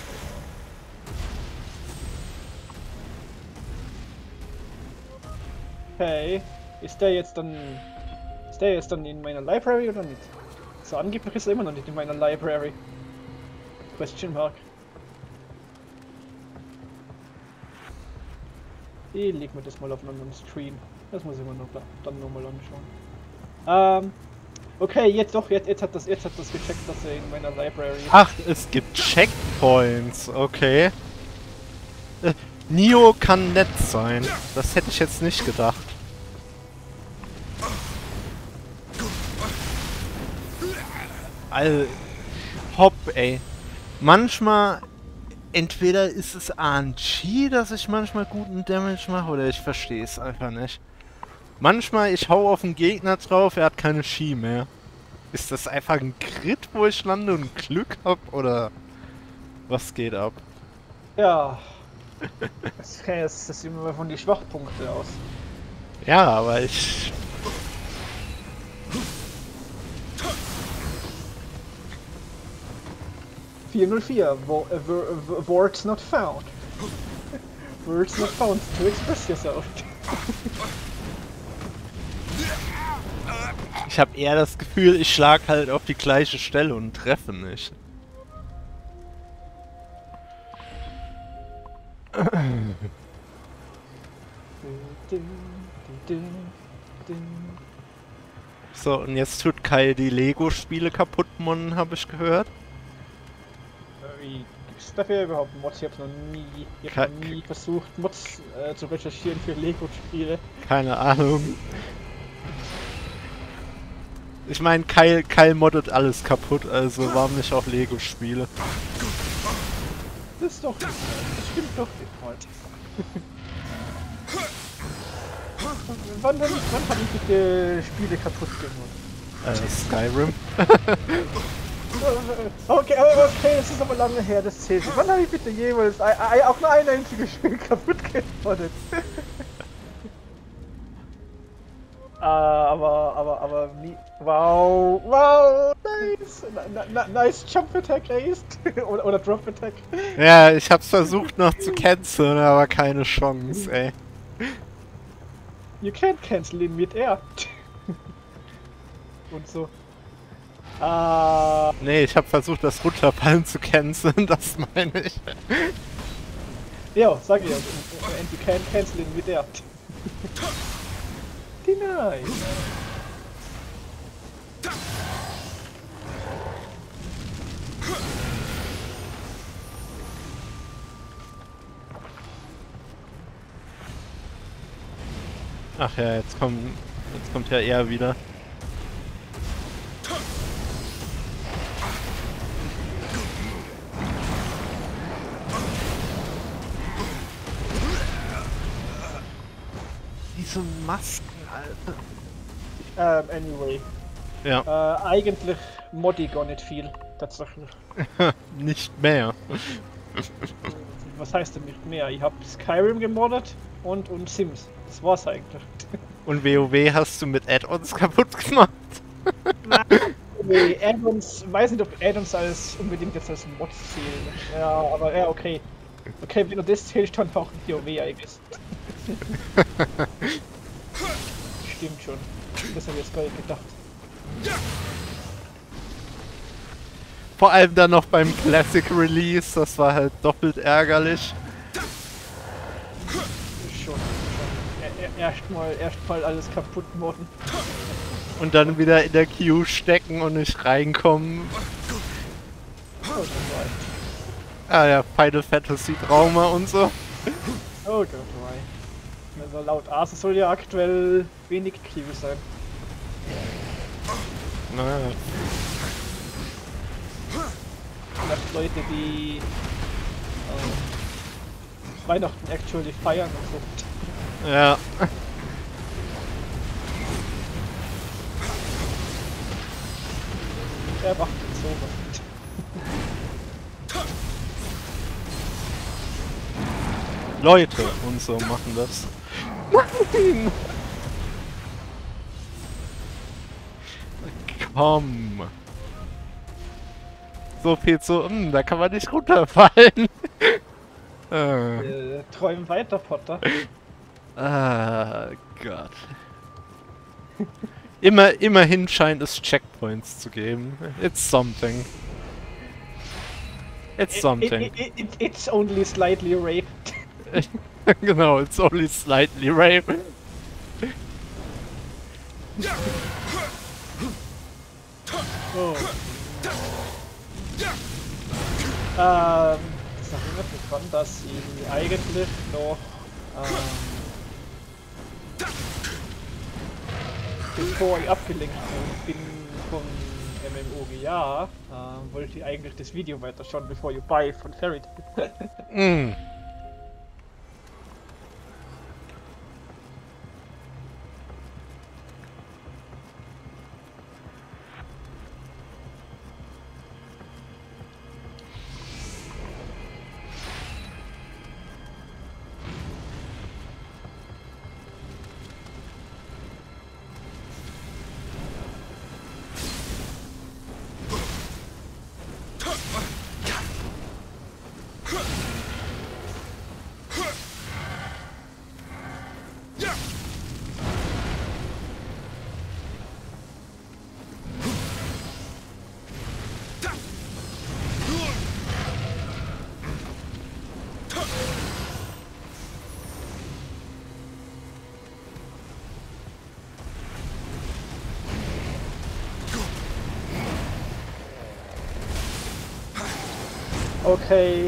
S1: Okay, ist der jetzt dann in meiner Library oder nicht? So angeblich ist er immer noch nicht in meiner Library. Question mark. Ich leg mir das mal auf einen anderen Stream. Das muss ich mir noch dann nochmal anschauen. Okay, jetzt hat das gecheckt, dass er in meiner Library ist.
S2: Ach, es gibt Checkpoints, okay. Nio kann nett sein. Das hätte ich jetzt nicht gedacht. Hopp, ey. Manchmal, entweder ist es RNG, dass ich manchmal guten Damage mache, oder ich verstehe es einfach nicht. Manchmal, ich hau auf den Gegner drauf, er hat keine Ski mehr. Ist das einfach ein Crit, wo ich lande und Glück hab, oder was geht ab?
S1: Ja. Das sieht immer von den Schwachpunkten aus.
S2: Ja, aber ich...
S1: 404. Words not found. Words not found to express yourself.
S2: Ich habe eher das Gefühl, ich schlag halt auf die gleiche Stelle und treffe nicht. So, und jetzt tut Kai die Lego-Spiele kaputt, Mon, habe ich gehört.
S1: Wie gibt's dafür überhaupt Mods? Ich habe noch nie versucht, Mods zu recherchieren für Lego-Spiele.
S2: Keine Ahnung. Ich meine, Kai moddet alles kaputt, also warum nicht auch Lego-Spiele?
S1: Das ist doch nicht mal. Das stimmt doch nicht mal. Wann habe ich die Spiele kaputt gemacht?
S2: Skyrim.
S1: Okay, das ist aber lange her, das zählt nicht. Wann habe ich bitte jemals auch nur ein einziges Spiel kaputt gemacht? Aber nie. Wow, nice! Nice Jump Attack raised! oder Drop Attack.
S2: Ja, ich hab's versucht noch zu canceln, aber keine Chance, ey.
S1: You can't cancel in mid-air. Und so.
S2: Nee, ich hab versucht, das Runterfallen zu canceln, das meine ich.
S1: Ja, sag ich ja. And you can't cancel in mid-air. Denied.
S2: Ach ja, jetzt kommt ja er wieder. Diese Masken, Alter.
S1: Anyway.
S2: Ja.
S1: Eigentlich mod ich gar nicht viel, tatsächlich.
S2: Nicht mehr.
S1: Was heißt denn nicht mehr? Ich habe Skyrim gemoddet und Sims. Das war's eigentlich.
S2: Und WoW hast du mit Add-ons kaputt gemacht?
S1: Nee, Add-ons, weiß nicht, ob Add-ons unbedingt jetzt als Mods zählen. Ja, aber ja, okay. Okay, wenn du das zählst, dann auch WoW eigentlich. Stimmt schon. Das habe ich jetzt gar nicht gedacht.
S2: Vor allem dann noch beim Classic Release, das war halt doppelt ärgerlich.
S1: Schon. Erstmal alles kaputt machen.
S2: Und dann wieder in der Queue stecken und nicht reinkommen.
S1: Oh, das war echt.
S2: Ah ja, Final Fantasy Trauma und so.
S1: Oh Gott, why. Also laut Asus soll ja aktuell wenig Queue sein.
S2: Naja.
S1: Vielleicht Leute, die Weihnachten actually feiern und so.
S2: Ja.
S1: Wer macht denn sowas?
S2: Leute und so machen das. Nein! Komm. So viel zu, da kann man nicht runterfallen.
S1: Träum weiter, Potter.
S2: Ah, Gott. Immerhin scheint es Checkpoints zu geben. It's something. It's something.
S1: It's only slightly raped.
S2: Genau, it's only slightly rape.
S1: Oh. Das erinnert mich dran, dass ich eigentlich noch bevor ich abgelenkt bin vom MMOGA, wollte ich eigentlich das Video weiterschauen, bevor you buy von Fairy Tail. Okay,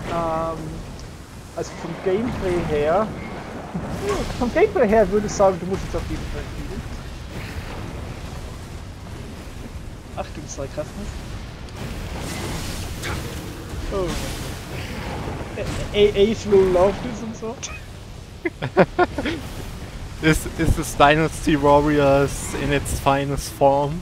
S1: also vom Gameplay her würde ich sagen, du musst jetzt auf jeden Fall spielen. Achtung, Sarkasmus. Oh. Ace will love this und so.
S2: Ist es Dynasty Warriors in its finest form?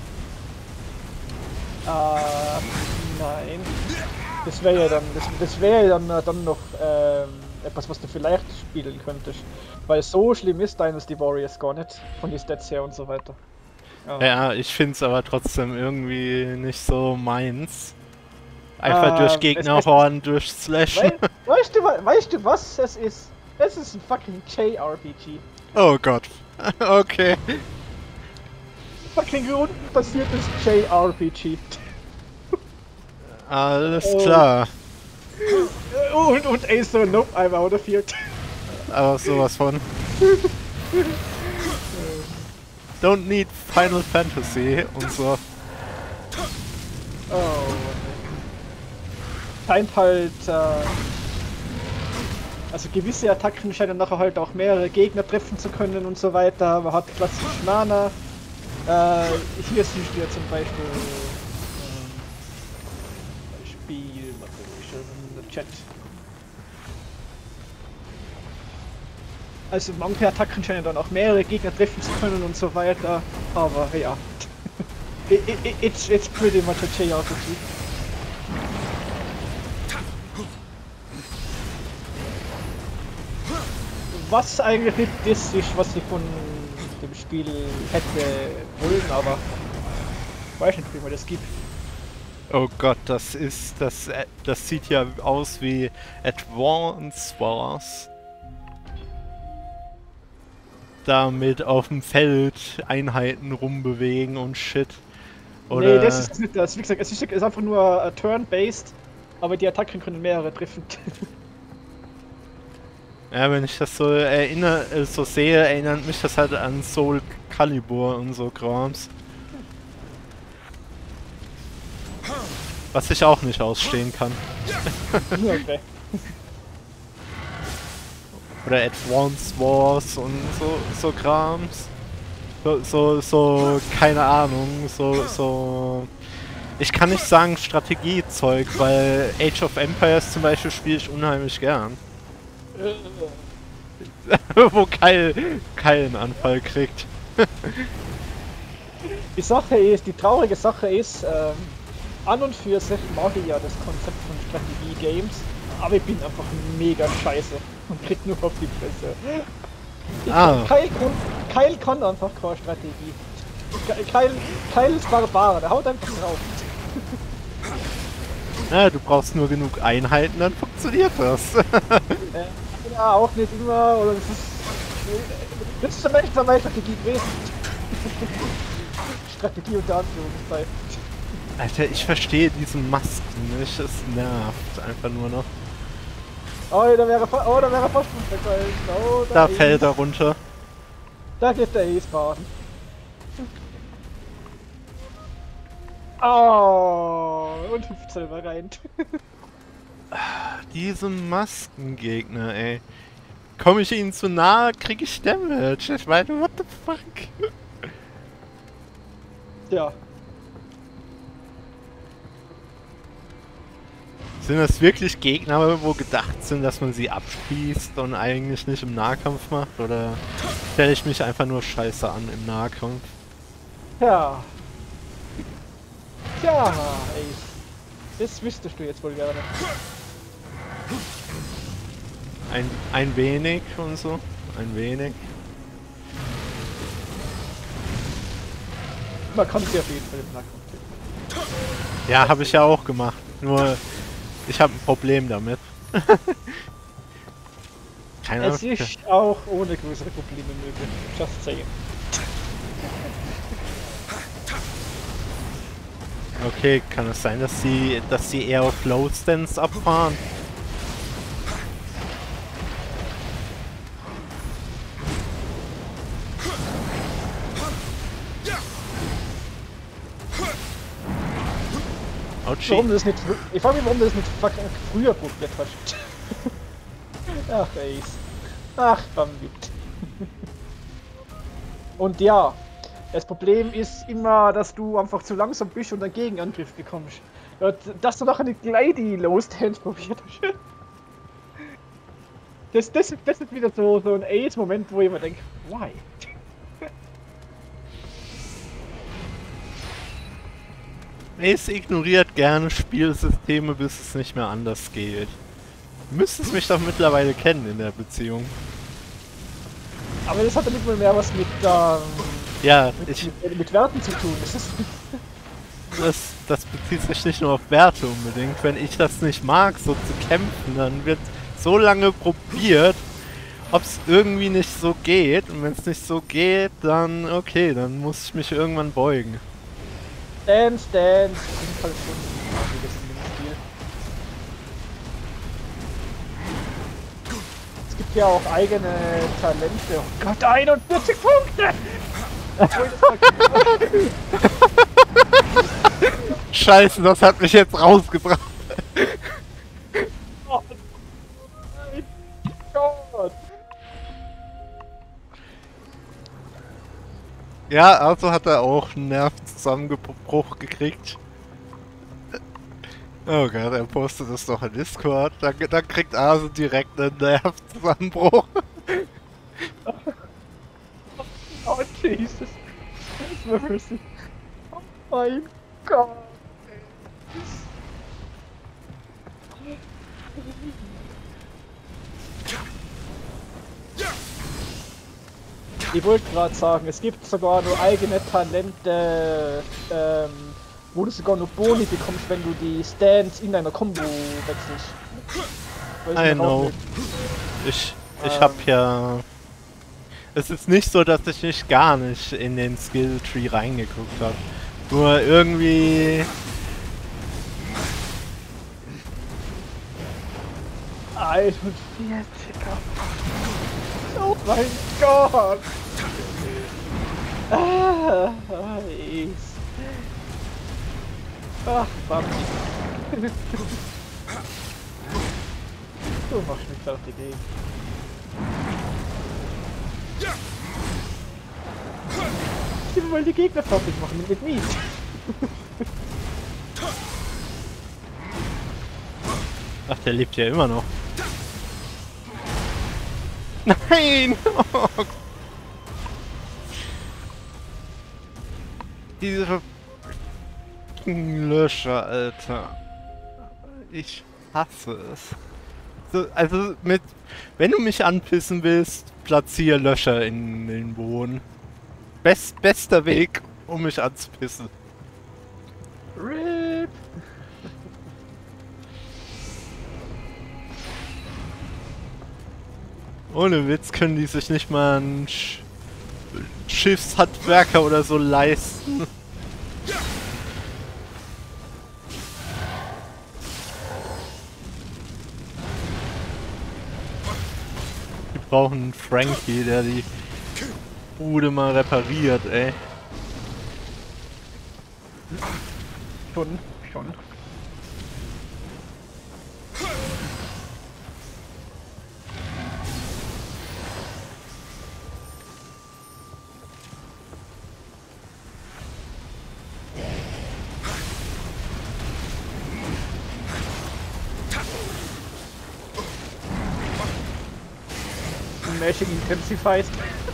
S1: Nein. Das wäre ja dann noch etwas, was du vielleicht spielen könntest. Weil so schlimm ist Dynasty Warriors gar nicht, von den Stats her und so weiter.
S2: Ja, ich find's aber trotzdem irgendwie nicht so meins. Einfach durch Gegnerhorn durchslashen.
S1: Weißt du was es ist? Es ist ein fucking JRPG.
S2: Oh Gott. Okay.
S1: Fucking rundenbasiertes JRPG.
S2: Alles klar.
S1: Und Ace so, nope, I'm out of here.
S2: Aber sowas von. Don't need Final Fantasy und so.
S1: Oh. Scheint halt, also gewisse Attacken scheinen nachher halt auch mehrere Gegner treffen zu können und so weiter. Man hat klassisch Mana. Hier siehst du ja zum Beispiel Chat. Also manche Attacken scheinen dann auch mehrere Gegner treffen zu können und so weiter, aber ja. It's pretty much a JRPG. Was eigentlich nicht das ist, was ich von dem Spiel hätte wollen, aber ich weiß nicht, wie man das gibt.
S2: Oh Gott, das sieht ja aus wie Advance Wars. Damit auf dem Feld Einheiten rumbewegen und shit. Oder
S1: nee, das ist nicht das. Wie gesagt, es ist einfach nur turn-based, aber die Attacken können mehrere treffen.
S2: Ja, wenn ich das so so sehe, erinnert mich das halt an Soul Calibur und so Krams. Was ich auch nicht ausstehen kann.
S1: Okay.
S2: Oder Advance Wars und so Krams. So, keine Ahnung, so... Ich kann nicht sagen Strategiezeug, weil Age of Empires zum Beispiel spiele ich unheimlich gern. Wo Kyle einen Anfall kriegt.
S1: Die traurige Sache ist, an und für sich mag ich ja das Konzept von Strategie-Games, aber ich bin einfach mega scheiße und krieg nur auf die Fresse. Kyle kann einfach keine Strategie. Kyle ist Barbar, der haut einfach drauf.
S2: Ja, du brauchst nur genug Einheiten, dann funktioniert das.
S1: Ja, auch nicht immer, oder das ist zum Beispiel meine Strategie gewesen. Strategie unter Anführungszeichen.
S2: Alter, ich verstehe diese Masken nicht, es nervt einfach nur noch.
S1: Oh, da wäre fast runtergefallen. Oh,
S2: da fällt er runter.
S1: Da geht der Ace baden. Oh, und hüpft selber rein.
S2: Diese Maskengegner, ey. Komme ich ihnen zu nahe, kriege ich Damage. Ich meine, what the fuck?
S1: Ja.
S2: Sind das wirklich Gegner, wo gedacht sind, dass man sie abspießt und eigentlich nicht im Nahkampf macht? Oder stelle ich mich einfach nur scheiße an im Nahkampf?
S1: Ja. Tja, Ace. Das wüsstest du jetzt wohl gerne.
S2: Ein wenig und so. Ein wenig.
S1: Man kann sie auf jeden Fall im Nahkampf töten.
S2: Ja, habe ich ja auch gemacht. Nur, ich habe ein Problem damit. Keine Ahnung.
S1: Es ist auch ohne größere Probleme möglich. Just saying.
S2: Okay, kann es sein, dass sie eher auf Low Stance abfahren?
S1: Warum du das nicht ich frage mich, warum du das nicht früher probiert hast. Ach, Ace. Ach, Bambi. Und ja, das Problem ist immer, dass du einfach zu langsam bist und einen Gegenangriff bekommst. Ja, dass du nachher nicht gleich die Low Stance probiert hast. Das ist wieder so ein Ace-Moment, wo ich mir denke, why?
S2: Ace ignoriert gerne Spielsysteme, bis es nicht mehr anders geht. Du müsstest mich doch mittlerweile kennen in der Beziehung.
S1: Aber das hat ja nicht mal mehr was mit,
S2: Ja,
S1: mit Werten zu tun.
S2: das bezieht sich nicht nur auf Werte unbedingt. Wenn ich das nicht mag, so zu kämpfen, dann wird so lange probiert, ob es irgendwie nicht so geht. Und wenn es nicht so geht, dann okay, dann muss ich mich irgendwann beugen.
S1: Dance. Das ist halt schon einiges in dem Spiel. Es gibt ja auch eigene Talente. Oh Gott, 41 Punkte!
S2: Scheiße, das hat mich jetzt rausgebracht.
S1: Oh mein Gott!
S2: Ja, also hat er auch einen Nervenzusammenbruch gekriegt. Oh Gott, er postet das doch in Discord. Dann kriegt Arso direkt einen Nervenzusammenbruch.
S1: Oh Jesus! Mercy! Oh mein Gott! Ich wollte gerade sagen, es gibt sogar nur eigene Talente, wo du sogar nur Boni bekommst, wenn du die Stands in einer Combo wechselst.
S2: I know. Ich hab ja... Es ist nicht so, dass ich nicht gar nicht in den Skill-Tree reingeguckt habe. Nur irgendwie...
S1: 41. Oh mein Gott! Nice. Ach, Bambi. Du machst mich fertig, ey. Ich will mal die Gegner fertig machen mit mir.
S2: Ach, der lebt ja immer noch. Nein! Oh. Diese Löcher, Alter. Ich hasse es. So, also wenn du mich anpissen willst, platziere Löcher in den Boden. Bester Weg, um mich anzupissen.
S1: RIP!
S2: Ohne Witz können die sich nicht mal einen Schiffshandwerker oder so leisten. Die brauchen einen Frankie, der die Bude mal repariert, ey.
S1: Schon. Mashing intensifies.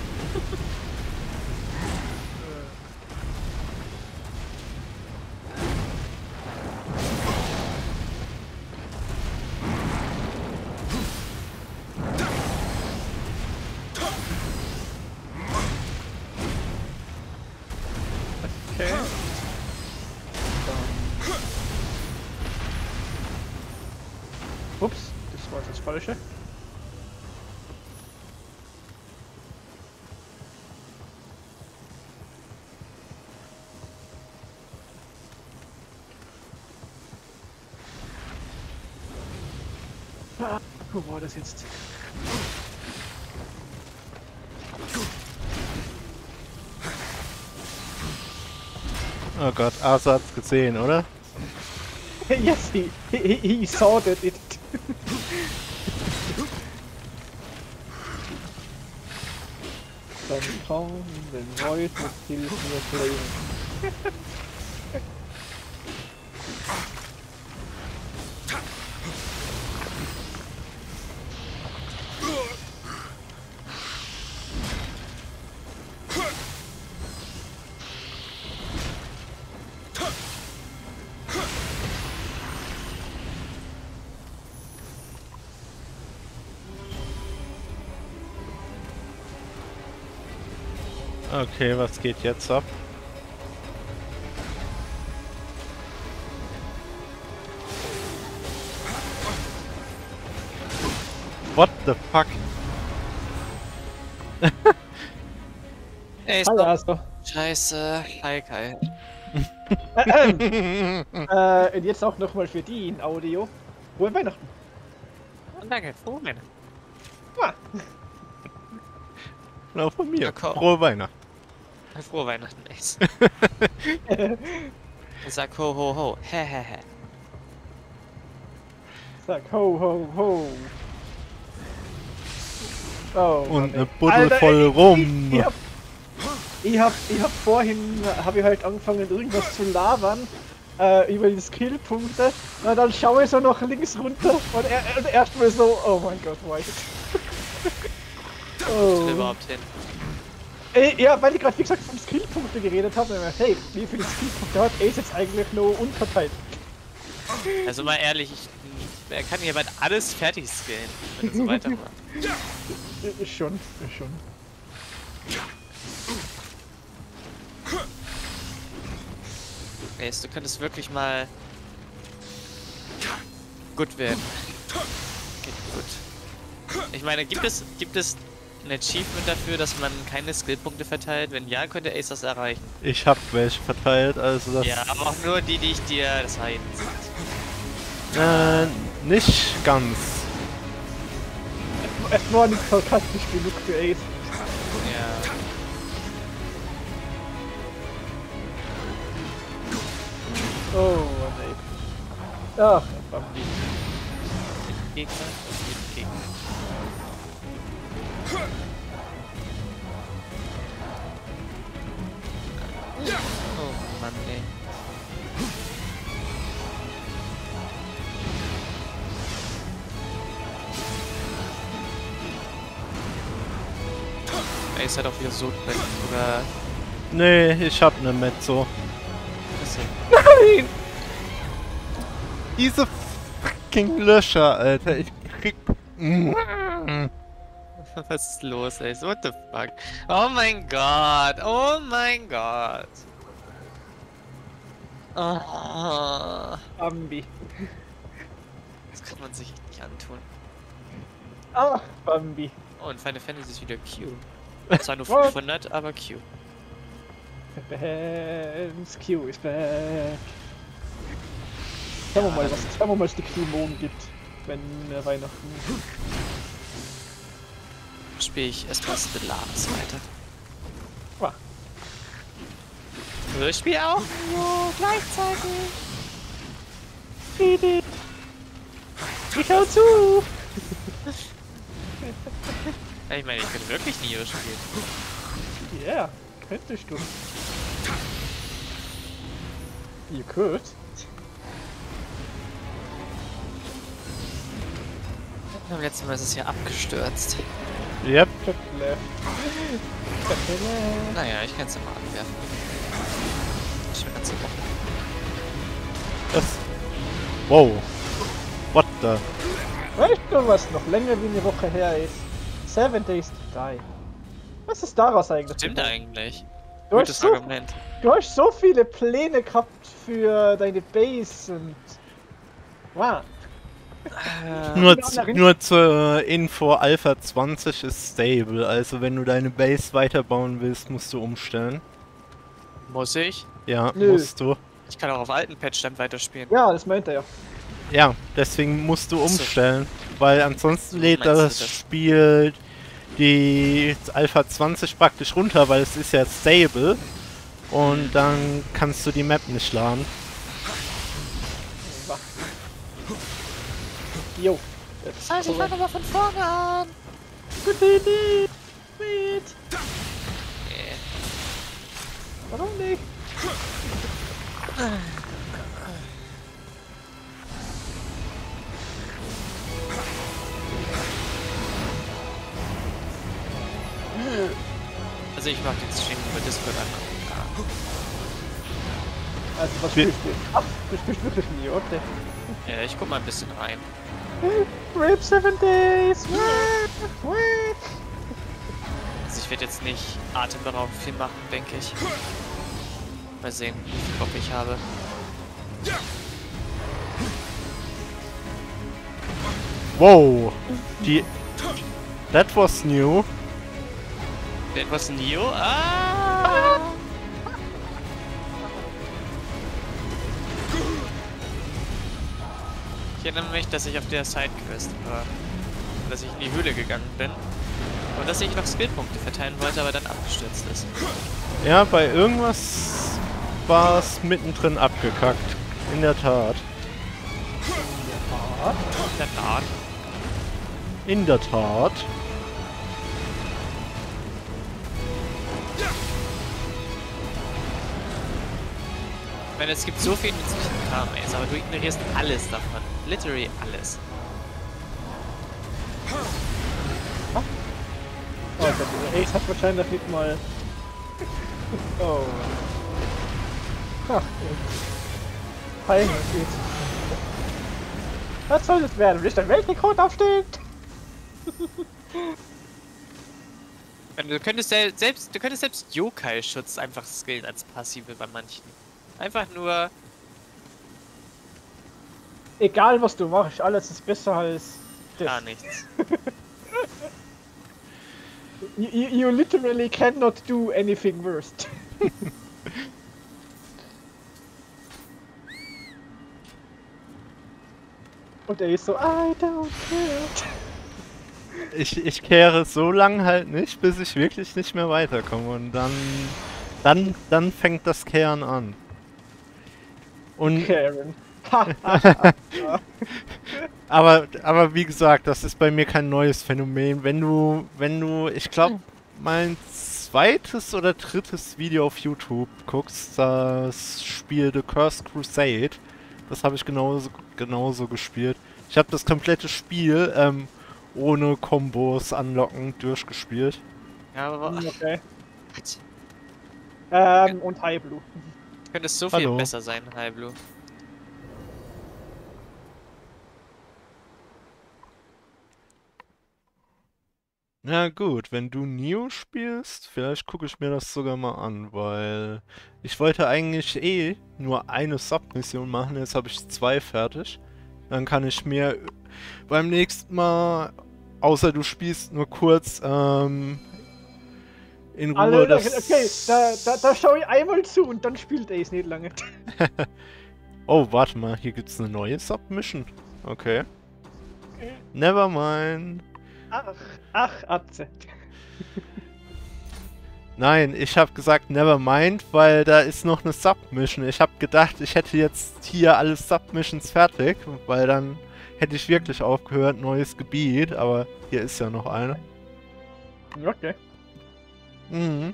S1: Okay. Ups, das war das Falsche. Wo war das jetzt?
S2: Oh Gott, Asa hat's gesehen, oder?
S1: Yes, he saw that it. Some calm and voice was still near playing.
S2: Okay, was geht jetzt ab? What the fuck?
S5: Ey,
S1: Hallo,
S5: stopp.
S1: also.
S5: Scheiße. Hi, Kai.
S1: Und jetzt auch nochmal für die in Audio. Frohe Weihnachten.
S5: Danke, frohe Weihnachten.
S1: Ah,
S2: Genau von mir.
S5: Ja, komm.
S2: Frohe Weihnachten.
S5: Frohe Weihnachten, Ace. Sag ho ho ho. Hä hä hä.
S1: sag ho ho ho. Oh,
S2: Und
S1: Mann,
S2: eine
S1: ey.
S2: Buddel
S1: Alter,
S2: voll rum.
S1: Ich hab vorhin, habe ich halt angefangen irgendwas zu labern über die Skillpunkte. Na, dann schaue ich so noch links runter und erstmal so, oh mein Gott, wo war ich jetzt?
S5: Wo ist denn
S1: Oh.
S5: überhaupt hin?
S1: Ja, weil ich gerade wie gesagt von Skillpunkte geredet habe, hey, wie viele Skillpunkte hat Ace jetzt eigentlich nur unverteilt?
S5: Also mal ehrlich, er kann hier bald alles fertig skillen, wenn er so weitermacht.
S1: Ist schon.
S5: Ace, du könntest wirklich mal gut werden. Geht gut. Ich meine, gibt es ein Achievement dafür, dass man keine Skillpunkte verteilt? Wenn ja, könnte Ace das erreichen.
S2: Ich hab welche verteilt, also das...
S5: Ja, aber auch nur die, die ich dir das heilen.
S2: Nicht ganz.
S1: Es war nicht sarkastisch genug für Ace.
S5: Ja.
S1: Oh, nee. Ach, Bambi.
S5: Gegner, das gibt Gegner. Oh Mann, ey. Ace hat auch wieder so oder.
S2: Nee, ich hab ne Mezzo.
S5: Achso.
S2: Diese fucking Löcher, Alter. Ich krieg...
S5: Was ist los, Ace? What the fuck? Oh mein Gott! Oh mein Gott! Oh,
S1: Bambi.
S5: das kann man sich nicht antun.
S1: Ach, Bambi.
S5: Oh, und Final Fantasy ist wieder Q. Zwar nur 500, aber Q.
S1: Ben's Q is back. Schauen wir mal, was die Q morgen gibt, wenn Weihnachten.
S5: Spiele ich erstmal Stellaris weiter.
S1: Ah.
S5: Also ich spiele auch nur gleichzeitig.
S1: Ich hau zu!
S5: Ich meine, ich könnte wirklich Nioh spielen.
S1: Ja, yeah, könntest du. You could.
S5: Beim letzten Mal ist es ja abgestürzt.
S2: Yep.
S1: Cut left. Cut left.
S5: Naja, ich kann es ja mal anwerfen. Ich bin ganz Woche.
S2: Das... Wow. What the...
S1: Weißt du, was noch länger wie eine Woche her ist? 7 Days to Die. Was ist daraus eigentlich?
S5: Stimmt
S1: geworden?
S5: eigentlich.
S1: Du hast,
S5: Gutes
S1: so,
S5: Argument.
S1: du hast so viele Pläne gehabt für deine Base und... Wow.
S2: Nur zur Info, Alpha 20 ist stable, also wenn du deine Base weiterbauen willst, musst du umstellen.
S5: Muss ich?
S2: Ja,
S1: Nö.
S2: musst du.
S5: Ich kann auch auf alten Patchstand weiterspielen.
S1: Ja, das meint er ja.
S2: Ja, deswegen musst du
S5: Ach so.
S2: umstellen. weil ansonsten lädt
S5: Meinst du
S2: das
S5: das?
S2: Spiel die Alpha 20 praktisch runter, weil es ist ja stable und dann kannst du die Map nicht laden.
S1: Jo.
S5: Das heißt, ich fange mal von vorne an.
S1: Gute Idee. Sweet. Warum nicht?
S5: Also ich mach den Stream über Discord an.
S1: Also was spielst du? Ach, du spielst wirklich nie, okay.
S5: Ja, ich guck mal ein bisschen rein.
S1: Rip 7 Days!
S5: Also ich werde jetzt nicht atemberaubend viel machen, denke ich. Mal sehen, wie viel Bock ich habe.
S2: Wow! That was new.
S5: Etwas Neo? Ah! Ich erinnere mich, dass ich auf der Sidequest war. Dass ich in die Höhle gegangen bin. Und dass ich noch Skillpunkte verteilen wollte, aber dann abgestürzt ist.
S2: Ja, bei irgendwas war es mittendrin abgekackt. In der Tat.
S5: Der Art.
S2: In der Tat.
S5: Ich meine, es gibt so viel nützlichen Kram, ey, aber du ignorierst alles davon. Literally alles.
S1: Oh Gott, der Ace hat wahrscheinlich nicht mal... Oh. Ach, Hi, was geht's? Was soll das werden? Will ich dein Weltrekord aufstehen?
S5: Du könntest selbst Yokai-Schutz einfach skillen als Passive bei manchen. Einfach nur...
S1: Egal was du machst, alles ist besser als das.
S5: gar nichts.
S1: You literally cannot do anything worse. Und er ist so, I don't care.
S2: Ich kehre so lang halt nicht, bis ich wirklich nicht mehr weiterkomme und dann fängt das Kehren an. Und
S1: Karen.
S2: aber wie gesagt, das ist bei mir kein neues Phänomen. Wenn du, ich glaube, mein zweites oder drittes Video auf YouTube guckst, das Spiel The Cursed Crusade, das habe ich genauso gespielt. Ich habe das komplette Spiel ohne Kombos anlocken durchgespielt.
S5: Ja, aber...
S1: Okay.
S5: What?
S1: Und High Blue.
S5: Könnte es so viel
S2: Hallo.
S5: besser sein, High Blue.
S2: Na gut, wenn du Neo spielst, vielleicht gucke ich mir das sogar mal an, weil ich wollte eigentlich nur eine Submission machen, jetzt habe ich 2 fertig. Dann kann ich mir beim nächsten Mal, außer du spielst nur kurz, in Ruhe
S1: Alle,
S2: das...
S1: okay, da schaue ich einmal zu und dann spielt Ace nicht lange.
S2: Oh, warte mal, hier gibt's eine neue Submission. Okay. Never mind.
S1: Ach, Atze.
S2: Nein, ich habe gesagt Nevermind, weil da ist noch eine Submission. Ich habe gedacht, ich hätte jetzt hier alle Submissions fertig, weil dann hätte ich wirklich aufgehört, neues Gebiet, aber hier ist ja noch eine.
S1: Okay.
S2: Mhm.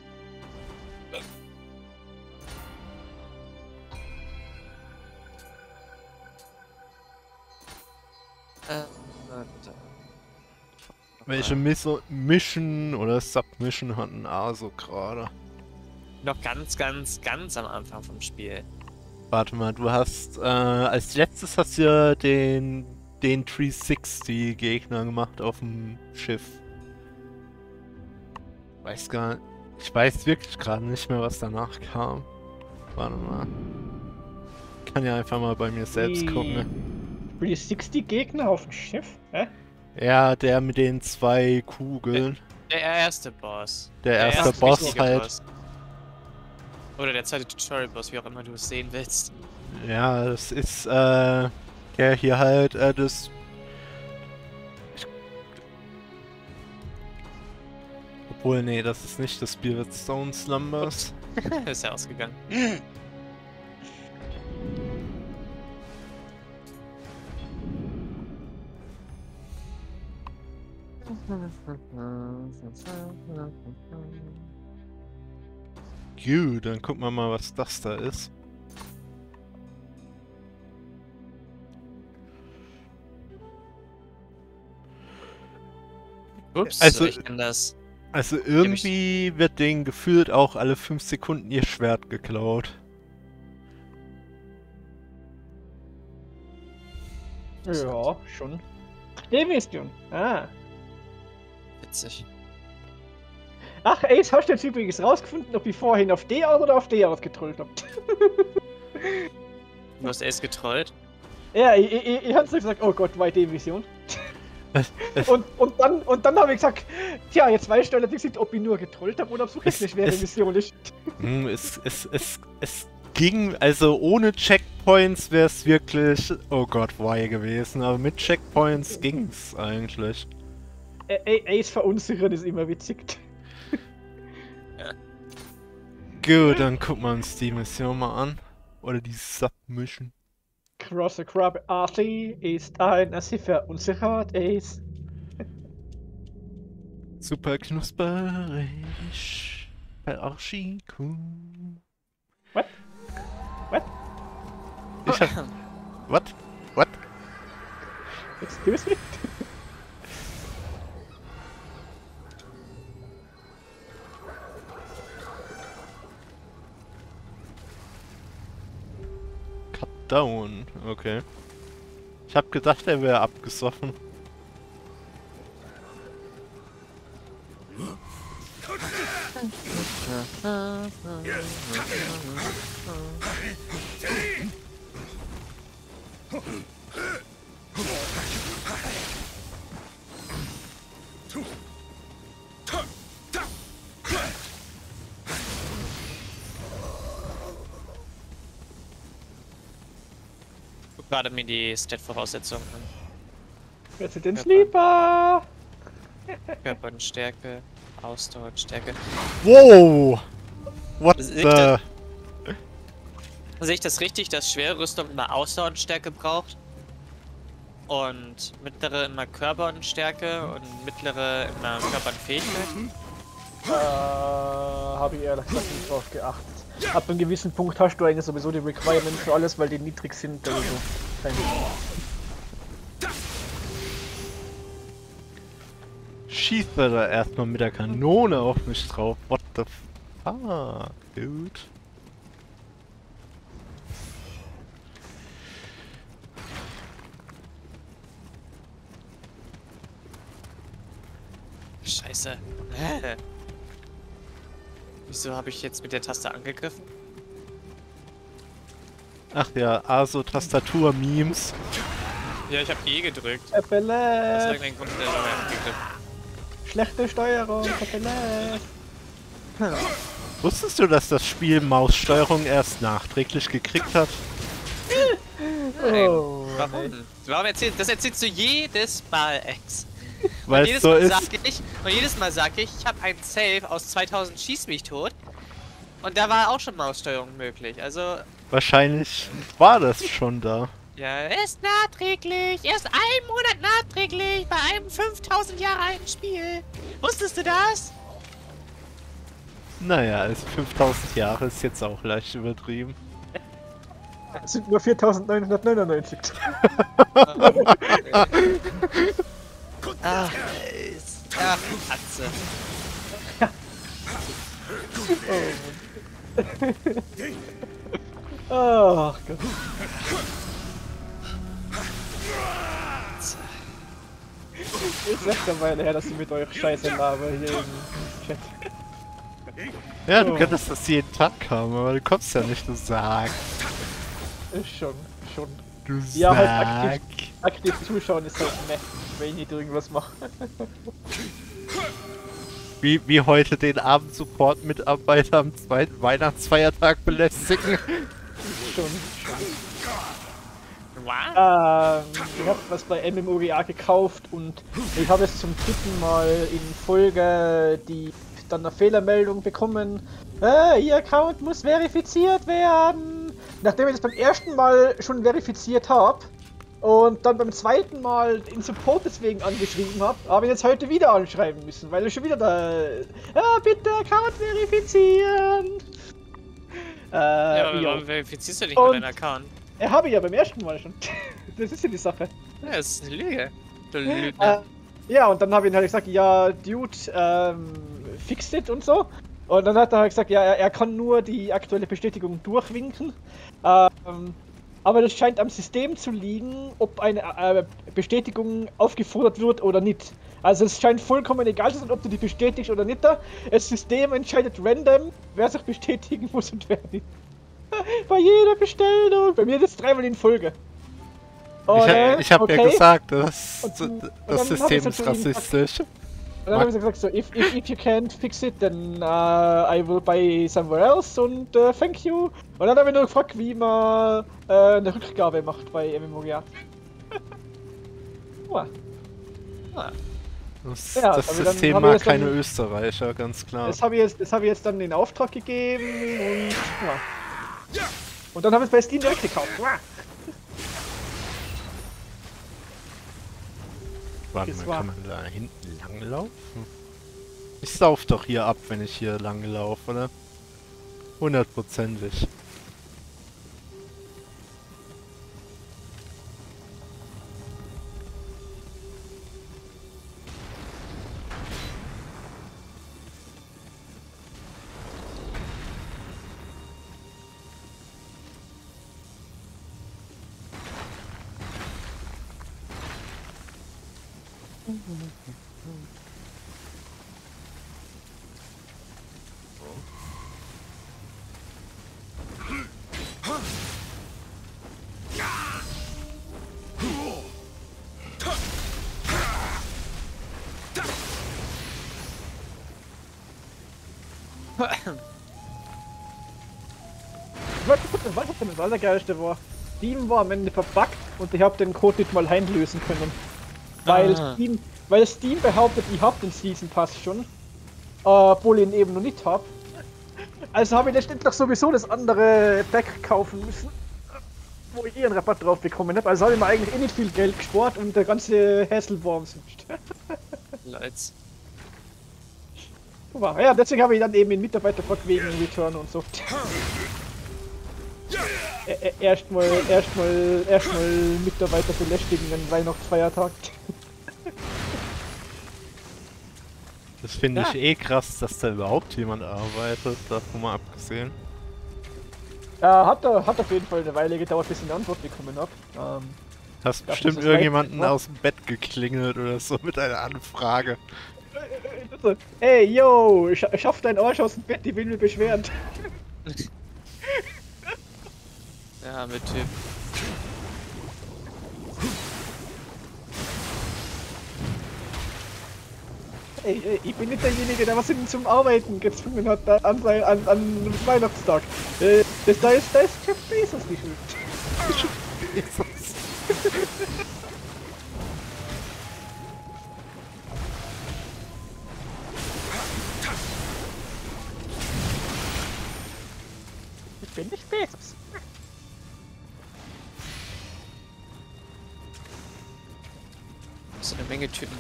S2: Welche Mission oder Submission hatten Aso gerade?
S5: Noch ganz am Anfang vom Spiel.
S2: Warte mal, du hast als letztes hast du ja den 360-Gegner gemacht auf dem Schiff. Ich weiß wirklich gerade nicht mehr, was danach kam. Warte mal. Ich kann ja einfach mal bei mir selbst gucken. Ne?
S1: 360 Gegner auf dem Schiff? Hä?
S2: Ja, der mit den 2 Kugeln.
S5: Der erste Boss.
S2: Der erste Boss
S5: richtige
S2: halt.
S5: Boss. Oder der zweite Tutorial-Boss, wie auch immer du es sehen willst.
S2: Ja, das ist der hier halt Obwohl, nee, das ist nicht das Spirit Stone Slumbers.
S5: Ist ja ausgegangen.
S2: Gut, dann gucken wir mal, was das da ist.
S5: Ups,
S2: Also-
S5: ich kann das.
S2: Also irgendwie wird denen gefühlt auch alle 5 Sekunden ihr Schwert geklaut.
S1: Ja, schon. Demission. Ah.
S5: Witzig.
S1: Ach, Ace, hast du jetzt übrigens rausgefunden, ob ich vorhin auf die Art oder auf die Art getrollt hab?
S5: Du hast Ace getrollt.
S1: Ja, ich hab's so gesagt, oh Gott, war die Vision. und dann habe ich gesagt, tja, jetzt weißt du allerdings nicht, ob ich nur getrollt habe oder ob es wirklich eine schwere Mission ist.
S2: Es ging, also ohne Checkpoints wäre es wirklich, oh Gott, why gewesen, aber mit Checkpoints ging's eigentlich.
S1: Ace verunsichern ist immer witzig.
S2: Gut, dann gucken wir uns die Mission mal an. Oder die Submission.
S1: Cross a Crab Arty ist ein Assi verunsichert Ace.
S2: Super knusprig. Per Archikun.
S1: What? What?
S2: Ich hab... What? What?
S1: Excuse me?
S2: Cut down. Okay. Ich hab gedacht, er wäre abgesoffen.
S5: Guck gerade mir die Stat-Voraussetzungen an.
S1: Resident Sleeper!
S5: Körper und Stärke, Ausdauer und Stärke.
S2: Wow! What
S5: Das ist
S2: the...
S5: echt- Sehe ich das richtig, dass schwere Rüstung immer Ausdauer und Stärke braucht? Und mittlere immer Körper und Stärke und mittlere immer Körper und Fähigkeiten?
S1: Habe ich ehrlich gesagt nicht drauf geachtet. Ab einem gewissen Punkt hast du eigentlich sowieso die Requirements für alles, weil die niedrig sind. Also kein
S2: Schießt er da erstmal mit der Kanone auf mich drauf. What the fuck, dude?
S5: Scheiße. Wieso habe ich jetzt mit der Taste angegriffen?
S2: Ach ja, ASO-Tastatur-Memes.
S5: Ja, ich habe E gedrückt. Aus
S1: Appellet!
S5: irgendeinem Grund hat er dabei angegriffen.
S1: Schlechte Steuerung, Appellet!
S2: Wusstest du, dass das Spiel Maussteuerung erst nachträglich gekriegt hat?
S1: Oh,
S5: Warum? Das erzählst du jedes Mal, Ex.
S2: Weil es
S5: Jedes
S2: so
S5: Mal
S2: ist.
S5: sag ich, ich habe ein Save aus 2000 Schieß mich tot. Und da war auch schon Maussteuerung möglich. Also,
S2: Wahrscheinlich war das schon da.
S5: ja, erst nachträglich. Erst einen Monat nachträglich bei einem 5000 Jahre alten Spiel. Wusstest du das?
S2: Naja, also 5000 Jahre ist jetzt auch leicht übertrieben.
S1: Es sind nur 4999.
S5: Ach, ach, Katze.
S1: Ach Gott. Ist echt eine Weile her, dass ich mit euch Scheiße laber hier im Chat.
S2: Ja, du
S1: Oh.
S2: könntest das jeden Tag haben, aber du kommst ja nicht, du Sack.
S1: Ist schon.
S2: Du
S1: Ja, halt
S2: Sack.
S1: Aktiv zuschauen ist halt nett, wenn ich nicht irgendwas mache.
S2: Wie heute den Abendsupport-Mitarbeiter am zweiten Weihnachtsfeiertag belästigen.
S1: Schon.
S5: Wow.
S1: Ich habe was bei MMOGA gekauft und ich habe es zum dritten Mal in Folge die dann eine Fehlermeldung bekommen. Ihr Account muss verifiziert werden. Nachdem ich das beim ersten Mal schon verifiziert habe und dann beim zweiten Mal den Support deswegen angeschrieben habe, habe ich jetzt heute wieder anschreiben müssen, weil er schon wieder da... bitte Account verifizieren!
S5: Ja, aber warum verifizierst du nicht mit deinem Account?
S1: Ja, habe ich ja beim ersten Mal schon. Das ist ja die Sache.
S5: Ja, das ist eine Lüge. Du Lügner.
S1: Ja, und dann habe ich ihn halt gesagt, ja, Dude, fix it und so. Und dann hat er halt gesagt, ja, er kann nur die aktuelle Bestätigung durchwinken. Aber das scheint am System zu liegen, ob eine Bestätigung aufgefordert wird oder nicht. Also es scheint vollkommen egal zu sein, ob du die bestätigst oder nicht. Das System entscheidet random, wer sich bestätigen muss und wer nicht. Bei jeder Bestellung. Bei mir ist es 3-mal in Folge.
S2: Ich hab ja gesagt, das
S1: dann
S2: System
S1: hab
S2: ist rassistisch.
S1: Und dann habe ich gesagt, so, if you can't fix it, then I will buy somewhere else und thank you. Und dann habe ich nur gefragt, wie man eine Rückgabe macht bei MMOGA.
S2: Das System mag keine Österreicher, ganz klar.
S1: Das habe ich jetzt dann in Auftrag gegeben und ja. Und dann habe ich es bei Steam direkt gekauft.
S2: Warte mal, kann man da hinten langlaufen? Ich sauf doch hier ab, wenn ich hier lang laufe, oder? 100%ig.
S1: Was das Allergeilste war? Steam war am Ende verbuggt und ich habe den Code nicht mal einlösen können. Weil Steam behauptet, ich habe den Season Pass schon, obwohl ich ihn eben noch nicht habe. Also habe ich letztendlich sowieso das andere Pack kaufen müssen, wo ich einen Rabatt drauf bekommen habe. Also habe ich mir eigentlich nicht viel Geld gespart und der ganze Hassel war umsonst.
S5: Leute.
S1: Ja, deswegen habe ich dann eben den Mitarbeitervertrag wegen Return und so. Erstmal Mitarbeiter belästigen an Weihnachtsfeiertag.
S2: Das finde ich eh krass, dass da überhaupt jemand arbeitet, davon mal abgesehen.
S1: Hat auf jeden Fall eine Weile gedauert, bis ich eine Antwort bekommen habe.
S2: Hast bestimmt irgendjemanden aus dem Bett geklingelt oder so mit einer Anfrage.
S1: Ey, yo, schaff deinen Arsch aus dem Bett, ich will mich beschweren.
S5: Ja, mit Typ.
S1: Ey, ich bin nicht derjenige, der was ihn zum Arbeiten gezwungen hat an Weihnachtstag. Da ist Jeff Bezos die Schuld. Ich bin nicht Bezos.
S5: Das sind eine Menge Typen.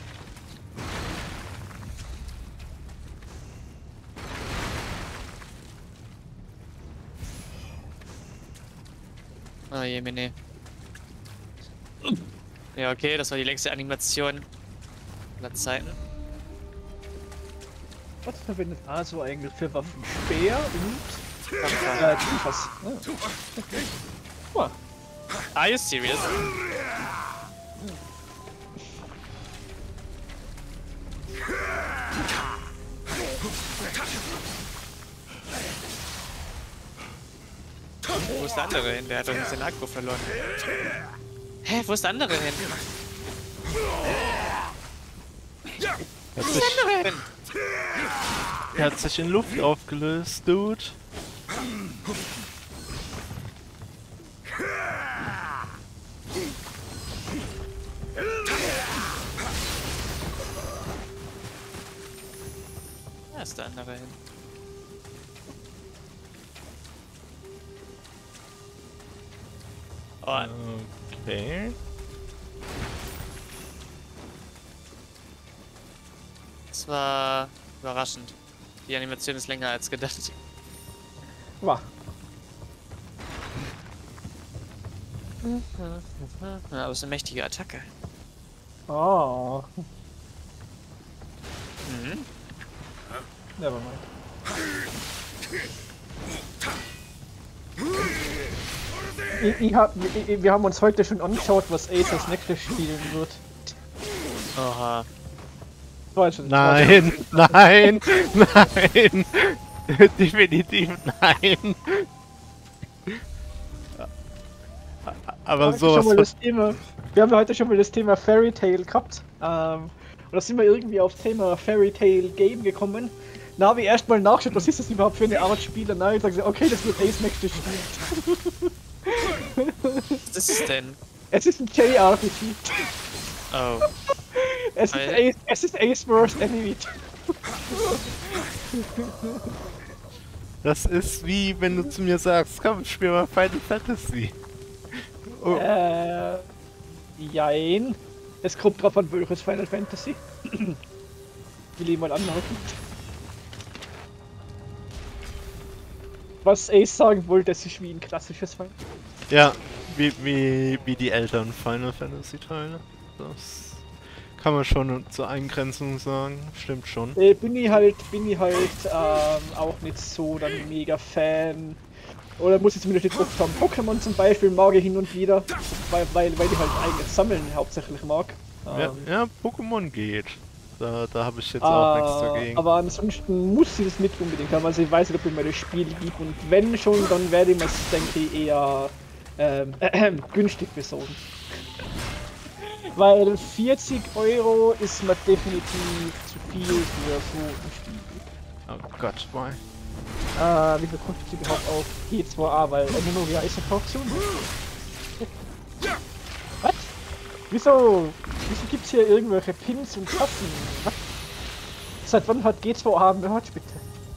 S5: Ah, jemine. Ja, okay, das war die längste Animation aller Zeiten.
S1: Was verwendet ASO eigentlich für Waffen? Speer und Tiefers. Okay. Oh.
S5: Are you serious? Wo ist der andere hin? Der hat doch nicht den Akku verloren. Hä, wo ist der andere hin? Wo ist der andere hin?
S2: Er hat sich in Luft aufgelöst, Dude.
S5: Da ist der andere hin. Oh,
S2: Okay.
S5: das war überraschend. Die Animation ist länger als gedacht.
S1: Wah.
S5: Ja, aber es ist eine mächtige Attacke.
S1: Oh.
S5: Mhm.
S1: Nevermind. Wir haben uns heute schon angeschaut, was Ace als nächstes spielen wird.
S5: Oha.
S2: Nein, nein, nein. Definitiv nein. Aber sowas von...
S1: Wir haben ja heute schon mal das Thema Fairy Tail gehabt. Und da sind wir irgendwie aufs Thema Fairy Tail Game gekommen. Da habe ich erstmal nachgeschaut, was ist das überhaupt für eine Art Spieler? Na, ich sage, okay, das wird Ace nächstes Spiel.
S5: Was ist es denn?
S1: Es ist ein JRPG.
S5: Oh.
S1: Es ist Ace Worst Enemy.
S2: Das ist wie wenn du zu mir sagst, komm, spiel mal Final Fantasy. Oh.
S1: Jein. Es kommt drauf an, welches Final Fantasy. Will ich mal anmerken. Was Ace sagen wollte, das ist wie ein klassisches Final.
S2: Ja, wie die älteren Final Fantasy Teile. Das kann man schon zur Eingrenzung sagen. Stimmt schon.
S1: Bin ich halt auch nicht so der mega Fan. Oder muss ich zumindest nicht oft haben. Pokémon zum Beispiel mag ich hin und wieder, weil ich halt eigenes Sammeln hauptsächlich mag.
S2: Ja, Pokémon geht. Da habe ich jetzt auch nichts dagegen.
S1: Aber ansonsten muss ich das nicht unbedingt haben. Also ich weiß nicht, ob ich mir das Spiel gibt, und wenn schon, dann werde ich mir es, denke ich, eher günstig besorgen. Weil 40 € ist mir definitiv zu viel für so ein Spiel.
S2: Oh Gott, why?
S1: Wie viel kostet sie überhaupt auf G2A? Weil MMORPG ist eine Kaution. Was? Wieso gibt's hier irgendwelche Pins und Tassen? Was? Seit wann hat G2A Merch, bitte?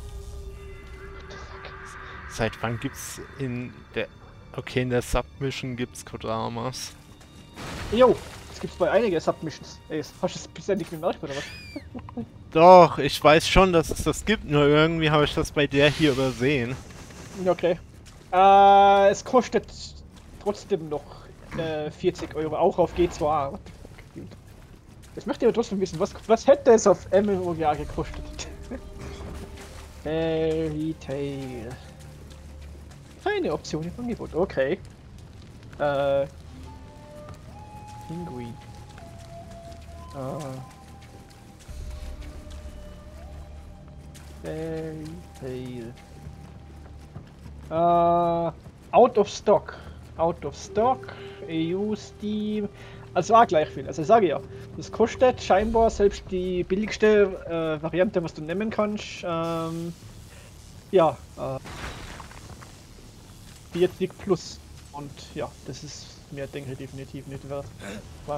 S2: Seit wann gibt's in der... Okay, in der Submission gibt's Kodamas.
S1: Jo, es gibt's bei einigen Submissions. Ey, hast du es bisher nicht gemerkt, oder was?
S2: Doch, ich weiß schon, dass es das gibt, nur irgendwie habe ich das bei der hier übersehen.
S1: Okay. Es kostet trotzdem noch 40 €, auch auf G2A. Ich möchte aber trotzdem wissen, was hätte es auf MMORPG gekostet? Fairy Tail. Keine Option im Angebot, okay. Pinguin. Fairy Tail. Out of Stock. Out of Stock. EU, Steam. Also auch gleich viel. Also ich sage ja, das kostet scheinbar selbst die billigste Variante, was du nehmen kannst. Ja. 40 plus. Und ja, das ist mir, denke ich, definitiv nicht wert. Was?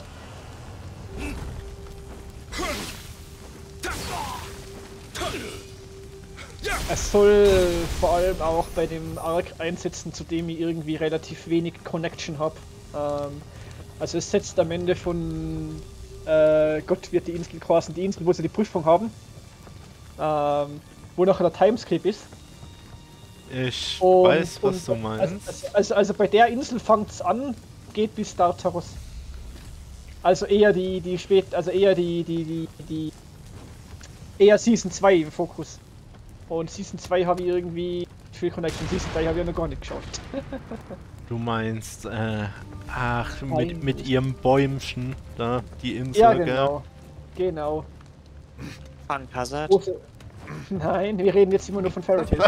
S1: Es soll vor allem auch bei dem Arc einsetzen, zu dem ich irgendwie relativ wenig Connection habe. Also es setzt am Ende von Gott wird die Insel quasi, die Insel, wo sie die Prüfung haben, wo nachher der Timeskip ist.
S2: Ich weiß, was du meinst.
S1: Also bei der Insel fängt es an, geht bis Tartarus. Also eher eher Season 2 im Fokus. Und Season 2 habe ich irgendwie viel Connection, Season 3 habe ich ja noch gar nicht geschaut.
S2: Du meinst, mit ihrem Bäumchen da, die Insel,
S1: ja, genau.
S2: Gell?
S1: Genau.
S5: Fun Hazard.
S1: Nein, wir reden jetzt immer nur von Fairy Tail.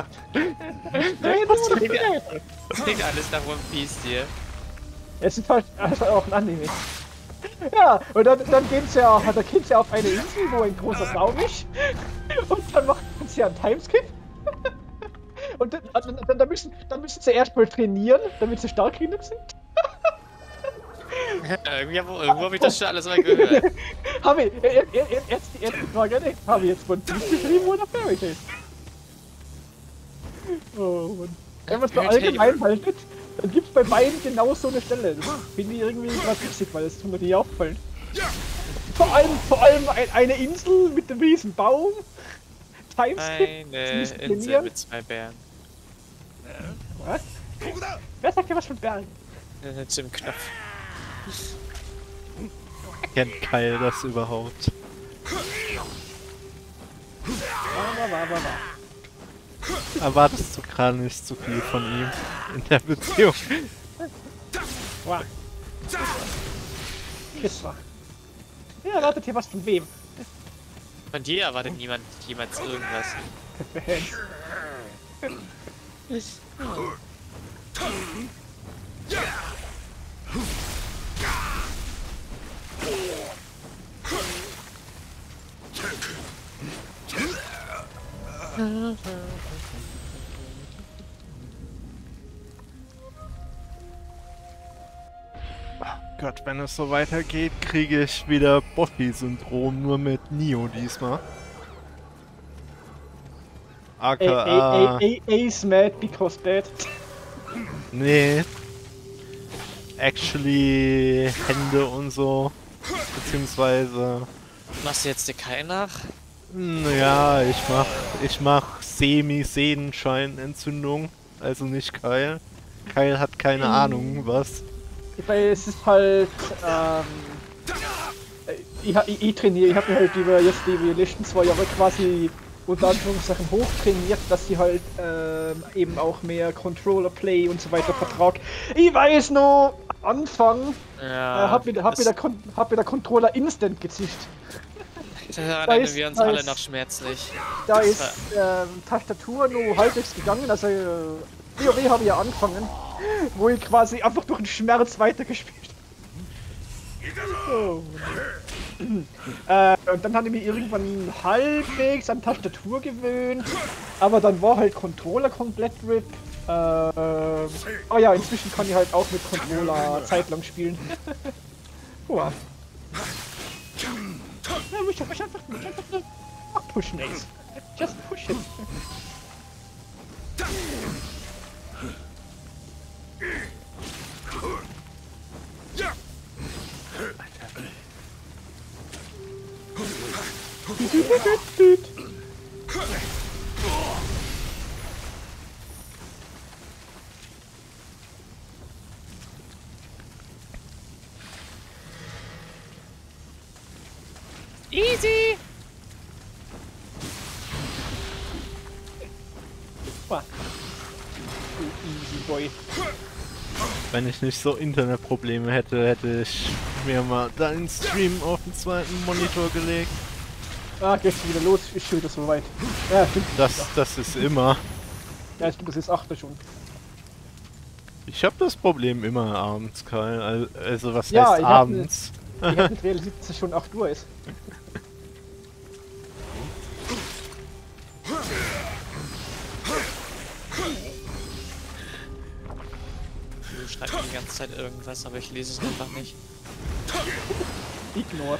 S5: Das klingt alles nach One Piece hier.
S1: Es ist halt auch ein Anime. Ja, und dann geht's ja auf eine Insel, wo ein großer Raum ist. Und dann macht sie ja einen Timeskip. Und dann müssen sie erstmal trainieren, damit sie stark genug sind.
S5: Irgendwo hab ich das schon alles mal gehört.
S1: Habe ich, jetzt die erste Frage, ne? Habe ich jetzt One Piece geschrieben oder Fairy Tail? Oh Mann. Wenn man es so allgemein haltet, dann gibt es bei beiden genau so eine Stelle. Das finde ich irgendwie was witzig, weil das tut mir nicht auffallen. Vor allem eine Insel mit einem riesen Baum. Timeskip.
S5: Eine Insel mit 2 Bären.
S1: Was? Wer sagt ja was von Bären?
S5: Zum Knopf.
S2: Kennt Kyle das überhaupt?
S1: War.
S2: Erwartest du gerade nicht zu viel von ihm in der Beziehung?
S1: Wow. Kisser. Ja, erwartet hier was von wem?
S5: Von dir erwartet niemand jemals irgendwas.
S2: Gott, wenn es so weitergeht, kriege ich wieder Body-Syndrom, nur mit Neo diesmal. AKA...
S1: Ace mad because bad.
S2: Nee. Actually Hände und so. Beziehungsweise...
S5: Machst du jetzt Dekai nach?
S2: Naja, ich mach Semi-Sehnenscheinentzündung. Also nicht Kyle. Kyle hat keine Ahnung, was.
S1: Weil es ist halt, ich trainiere, ich habe mir halt über jetzt die letzten 2 Jahre quasi unter Anführungszeichen hochtrainiert, dass sie halt eben auch mehr Controller-Play und so weiter vertrag. Ich weiß noch, Anfang,
S5: Ja.
S1: hab mir der Controller instant gezischt.
S5: Daran erinnern wir uns alle noch schmerzlich.
S1: Da
S5: Das
S1: ist Tastatur nur halbwegs gegangen, also WoW habe ich ja angefangen, wo ich quasi einfach durch den Schmerz weitergespielt habe. Oh. Und dann hatte ich mich irgendwann halbwegs an Tastatur gewöhnt, aber dann war halt Controller komplett RIP. Oh ja, inzwischen kann ich halt auch mit Controller zeitlang spielen. Wow. Ja, mich einfach pushen, Ace. Just push it.
S5: Easy!
S1: Wow. Easy boy.
S2: Wenn ich nicht so Internetprobleme hätte, hätte ich mir mal deinen Stream auf den zweiten Monitor gelegt.
S1: Ah, gehst wieder los, ist schon wieder so weit. Ja, stimmt.
S2: Das ist immer.
S1: Ja, stimmt, das ist 8 schon.
S2: Ich habe das Problem immer abends, Kyle. Also was
S1: Ja,
S2: heißt
S1: ich hab
S2: abends?
S1: Ich hätte nicht realisiert, dass es schon 8 Uhr ist.
S5: Du schreibst mir die ganze Zeit irgendwas, aber ich lese es einfach nicht.
S1: Ignore.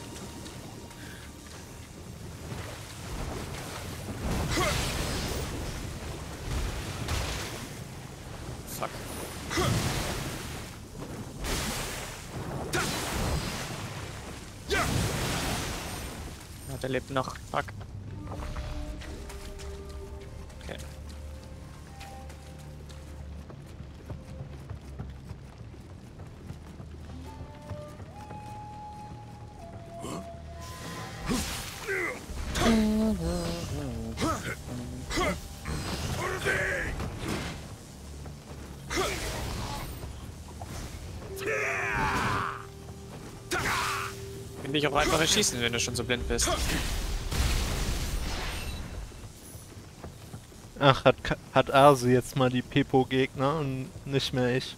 S5: Fuck. Ja, der lebt noch. Fuck. Okay. Kann dich auch einfach erschießen, wenn du schon so blind bist.
S2: Ach, hat Arsu jetzt mal die Pepo-Gegner und nicht mehr ich.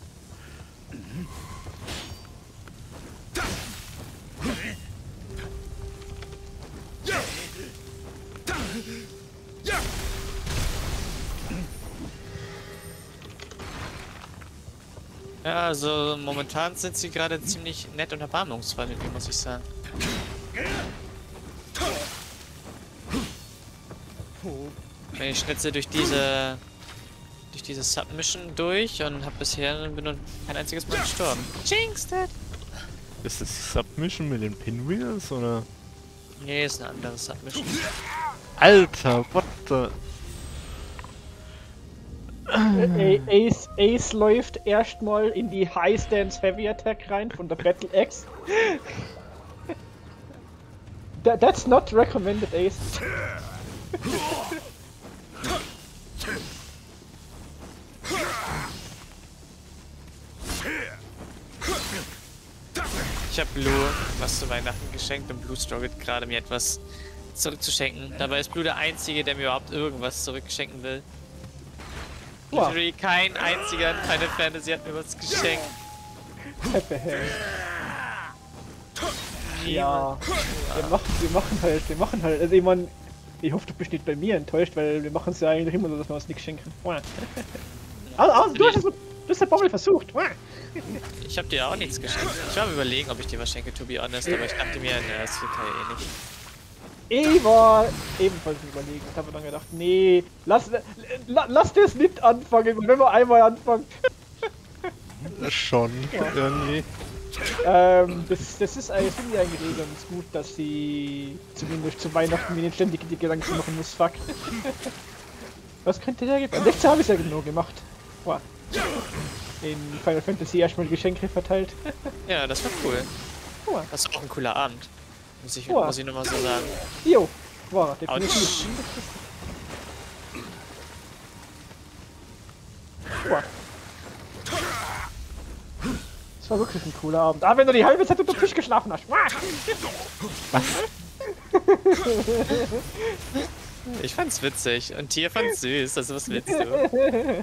S5: Ja, also momentan sind sie gerade ziemlich nett und erbarmungsvoll mit mir, muss ich sagen. Ich schnitze durch diese Submission durch und habe bisher bin nur kein einziges Mal gestorben. Jinxed it!
S2: Ist das die Submission mit den Pinwheels oder?
S5: Nee, ist eine andere Submission.
S2: Alter, what the?
S1: Ace läuft erstmal in die High Stance Heavy Attack rein von der Battle Axe. That's not recommended, Ace.
S5: Ich habe Blue was zu Weihnachten geschenkt und Blue struggelt gerade mir etwas zurückzuschenken. Dabei ist Blue der Einzige, der mir überhaupt irgendwas zurückschenken will.
S1: Wow.
S5: Literally kein einziger in Final Fantasy hat mir was geschenkt.
S1: Ja, wir machen halt, also ich mein, ich hoffe, du bist nicht bei mir enttäuscht, weil wir machen es ja eigentlich immer so, dass wir uns nichts schenken. Also, du hast den Bommel versucht.
S5: Ich habe dir auch nichts geschenkt. Ich war am Überlegen, ob ich dir was schenke, to be honest, aber ich dachte mir, ne, das wird halt eh nicht.
S1: Ich war ebenfalls überlegen und habe dann gedacht, nee, lass das nicht anfangen, wenn wir einmal anfangen.
S2: Schon, irgendwie.
S1: Das ist eigentlich, finde ich eigentlich ganz gut, dass sie zumindest zu Weihnachten mir nicht ständig die Gedanken machen muss, fuck. Was könnte der geben? Letztes habe ich ja genau gemacht. Wow. In Final Fantasy erstmal Geschenke verteilt.
S5: Ja, das war cool.
S1: Wow.
S5: Das war auch ein cooler Abend. Muss ich
S1: Wow.
S5: nochmal so sagen.
S1: Jo, war definitiv.
S5: Autsch.
S1: Wow. Das war wirklich ein cooler Abend. Ah, wenn du die halbe Zeit unter dem Tisch geschlafen hast. Was?
S5: Ich fand's witzig und Tier fand's süß, also was willst du?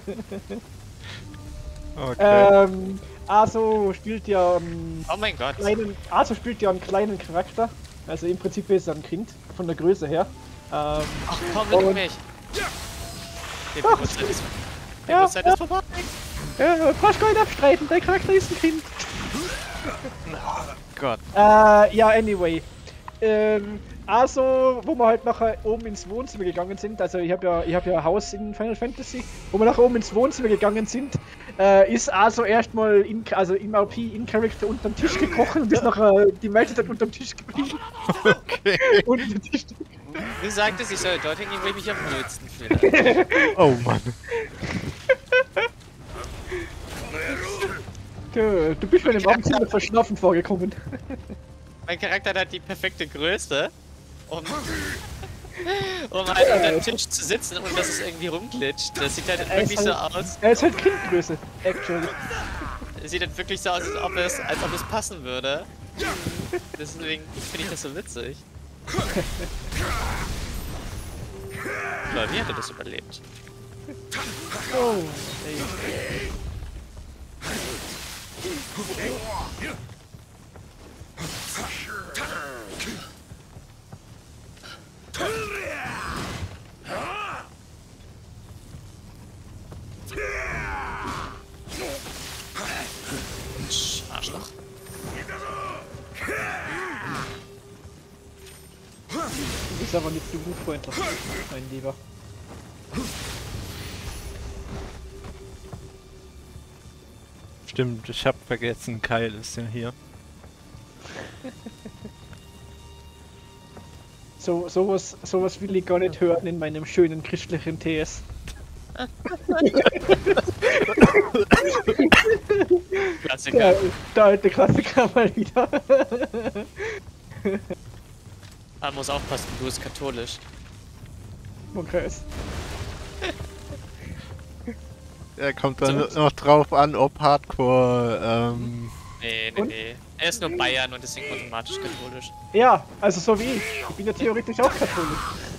S2: Okay.
S1: Aso spielt ja
S5: Oh mein Gott.
S1: einen kleinen Charakter. Also im Prinzip ist er ein Kind, von der Größe her.
S5: Ach komm, leck mich! Die Bewusstsein ist vorbei!
S1: Brauchst gar nicht abstreiten, dein Charakter ist ein Kind.
S2: Gott.
S1: Ja, anyway. Also, wo wir halt nachher oben ins Wohnzimmer gegangen sind, also ich hab ja ein Haus in Final Fantasy, wo wir nachher oben ins Wohnzimmer gegangen sind, ist also erstmal im RP in Character unterm Tisch gekrochen und ist nachher die meiste Zeit unterm Tisch geblieben.
S2: Okay.
S1: Unter den Tisch.
S5: Du sagtest, ich soll dorthin gehen, wo ich mich am wohlsten fühle.
S2: Oh Mann.
S1: Du bist mir im Abend ziemlich verschlafen vorgekommen.
S5: Mein Charakter hat die perfekte Größe, um halt an dem Tisch zu sitzen und dass es irgendwie rumglitscht. Das sieht halt wirklich so aus.
S1: Er ist halt Kindgröße, actually.
S5: Es sieht halt wirklich so aus, als ob es passen würde. Deswegen finde ich das so witzig. Aber wie hat er das überlebt?
S1: Oh, ey.
S5: Arschloch.
S1: Du bist aber nicht so gut freundlich, mein Lieber.
S2: Stimmt, ich hab vergessen, Kyle ist ja hier.
S1: Sowas will ich gar nicht hören in meinem schönen christlichen TS.
S5: Klassiker.
S1: Der alte Klassiker mal wieder.
S5: Man muss aufpassen, du bist katholisch.
S1: Okay.
S2: Er kommt dann noch drauf an, ob Hardcore,
S5: Nee. Er ist nur Bayern und deswegen automatisch katholisch.
S1: Ja, also so wie ich. Ich bin ja theoretisch auch katholisch.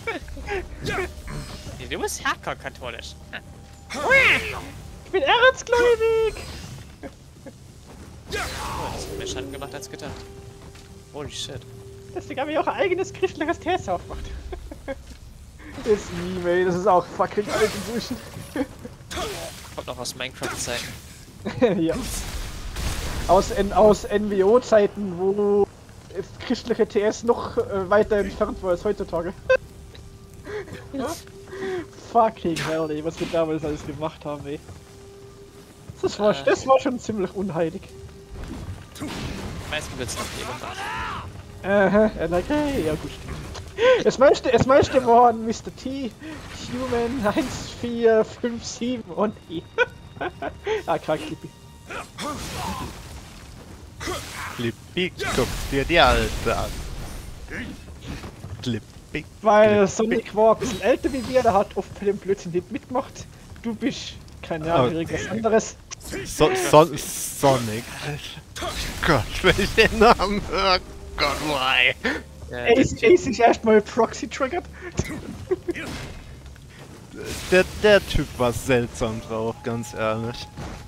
S5: Nee, du bist hardcore katholisch.
S1: Ich bin erzgläubig!
S5: Oh, das hat mehr Schaden gemacht als gedacht. Holy shit.
S1: Deswegen habe ich auch ein eigenes christliches TS aufgemacht. Das ist nie, ey. Das ist auch fucking alte Buschen.
S5: Kommt noch aus Minecraft-Zeiten.
S1: Ja. aus NWO-Zeiten, wo christliche TS noch weiter entfernt war als heutzutage. Fucking hell, ey, was wir damals alles gemacht haben, ey. Das war schon ziemlich unheilig.
S5: Meistens wird's noch geben.
S1: Okay, ja gut. Das meiste waren Mr. T, Human 1457 und E. Krank, Clippy.
S2: Clippy, guck dir die Alte an. Clippy.
S1: Weil Sonic war ein bisschen älter wie wir, der hat oft für den Blödsinn nicht mitgemacht. Du bist, keine Ahnung, irgendwas anderes.
S2: Sonic. Gott, welchen Namen? Oh Gott, why?
S1: Ace ist erstmal Proxy triggert.
S2: Der Typ war seltsam drauf, ganz ehrlich.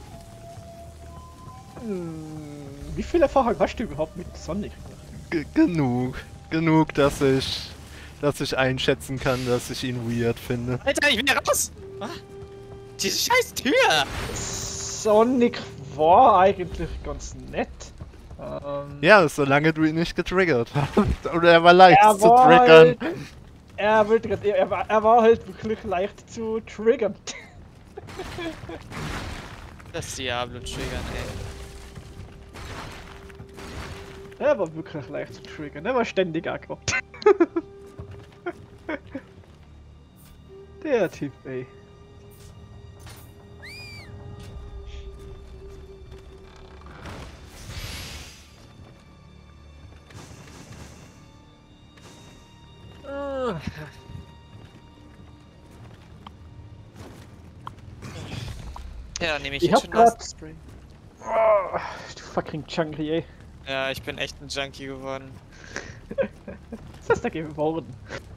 S1: Wie viel Erfahrung hast du überhaupt mit Sonic?
S2: Genug, dass ich einschätzen kann, dass ich ihn weird finde.
S5: Alter, ich will raus! Diese scheiß Tür!
S1: Sonic war eigentlich ganz nett.
S2: Ja, solange du ihn nicht getriggert hast. Oder er war leicht zu triggern.
S1: Er war halt wirklich leicht zu triggern.
S5: Das Diablo triggern, ey.
S1: Er war wirklich leicht zu triggern. Er war ständig aggro. Der Typ, ey.
S5: Ja, dann nehme ich
S1: Ich
S5: jetzt
S1: hab
S5: schon
S1: grad-
S5: das Spray.
S1: Oh, du fucking Junkie, ey.
S5: Ja, ich bin echt ein Junkie geworden.
S1: Was ist da geworden?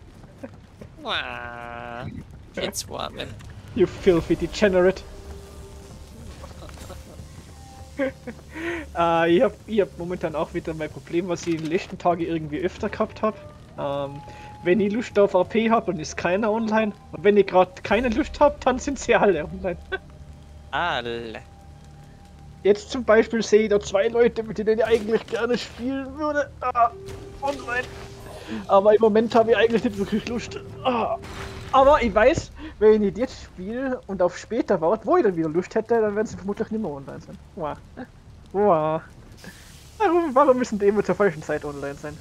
S5: It's warm.
S1: You filthy degenerate. Ich hab momentan auch wieder mein Problem, was ich in den letzten Tagen irgendwie öfter gehabt habe. Wenn ich Lust auf AP habe, dann ist keiner online. Und wenn ich gerade keine Lust habe, dann sind sie alle online.
S5: Alle.
S1: Jetzt zum Beispiel sehe ich da 2 Leute, mit denen ich eigentlich gerne spielen würde. Online. Aber im Moment habe ich eigentlich nicht wirklich Lust. Aber ich weiß, wenn ich jetzt spiele und auf später warte, wo ich dann wieder Lust hätte, dann werden sie vermutlich nicht mehr online sein. Wow. Warum müssen die immer zur falschen Zeit online sein?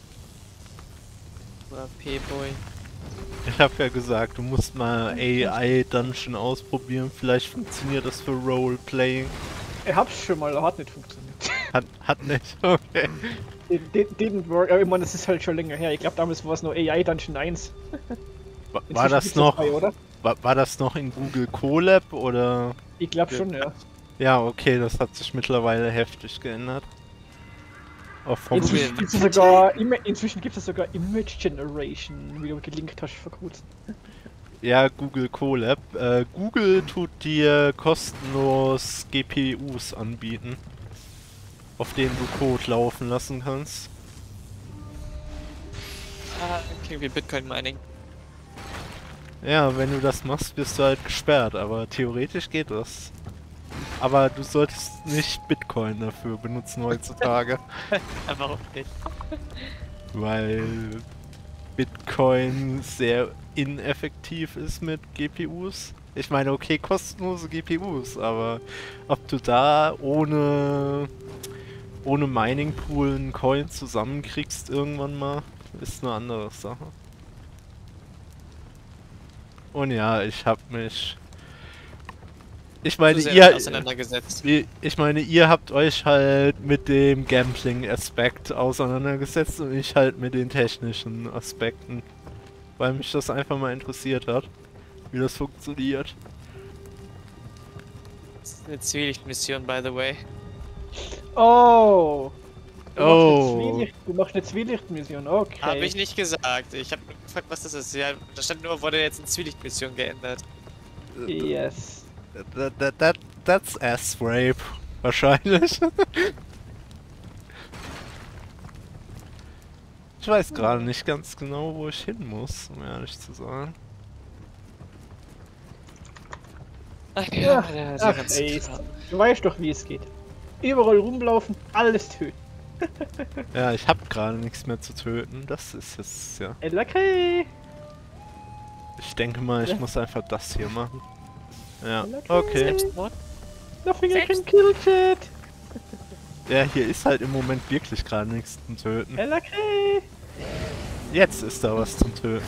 S5: P-Boy.
S2: Ich hab ja gesagt, du musst mal AI Dungeon ausprobieren. Vielleicht funktioniert das für Roleplaying.
S1: Ich hab's schon mal, hat nicht funktioniert.
S2: Hat nicht, okay.
S1: Didn't work, aber ich meine, das ist halt schon länger her. Ich glaube, damals war es nur AI Dungeon 1.
S2: War das noch,
S1: 2, oder?
S2: war das noch in Google Colab oder?
S1: Ich glaube schon, ja.
S2: Ja, okay, das hat sich mittlerweile heftig geändert. Auch vom
S1: Inzwischen gibt es sogar Image Generation, wie du gelinkt hast vor kurzem.
S2: Ja, Google Colab. Google tut dir kostenlos GPUs anbieten, auf denen du Code laufen lassen kannst.
S5: Okay, wie Bitcoin Mining.
S2: Ja, wenn du das machst, wirst du halt gesperrt, aber theoretisch geht das. Aber du solltest nicht Bitcoin dafür benutzen heutzutage.
S5: Warum nicht?
S2: Weil Bitcoin sehr ineffektiv ist mit GPUs. Ich meine, okay, kostenlose GPUs, aber ob du da ohne Mining Pool einen Coin zusammenkriegst irgendwann mal, ist eine andere Sache. Und ja, ich meine, ihr habt euch halt mit dem Gambling-Aspekt auseinandergesetzt und ich halt mit den technischen Aspekten. Weil mich das einfach mal interessiert hat, wie das funktioniert.
S5: Das ist eine Zwielichtmission, by the way.
S1: Oh!
S2: Oh!
S1: Du machst eine Zwielichtmission, okay.
S5: Hab ich nicht gesagt. Ich hab gefragt, was das ist. Ja, da stand nur, wurde jetzt in Zwielichtmission geändert.
S1: Yes.
S2: That's ass-rape. Wahrscheinlich. Ich weiß gerade nicht ganz genau, wo ich hin muss, um ehrlich zu sein.
S5: Ach
S1: Ach, Ace. Du weißt doch, wie es geht. Überall rumlaufen, alles töten.
S2: Ja, ich habe gerade nichts mehr zu töten. Das ist jetzt, ja.
S1: Okay.
S2: Ich denke mal, ich
S1: Ja.
S2: muss einfach das hier machen. Ja,
S1: Okay.
S2: okay.
S5: Selbstmord?
S1: Nothing I can kill, Chat.
S2: Ja, hier ist halt im Moment wirklich gerade nichts zum Töten.
S1: Okay.
S2: Jetzt ist da was zum Töten.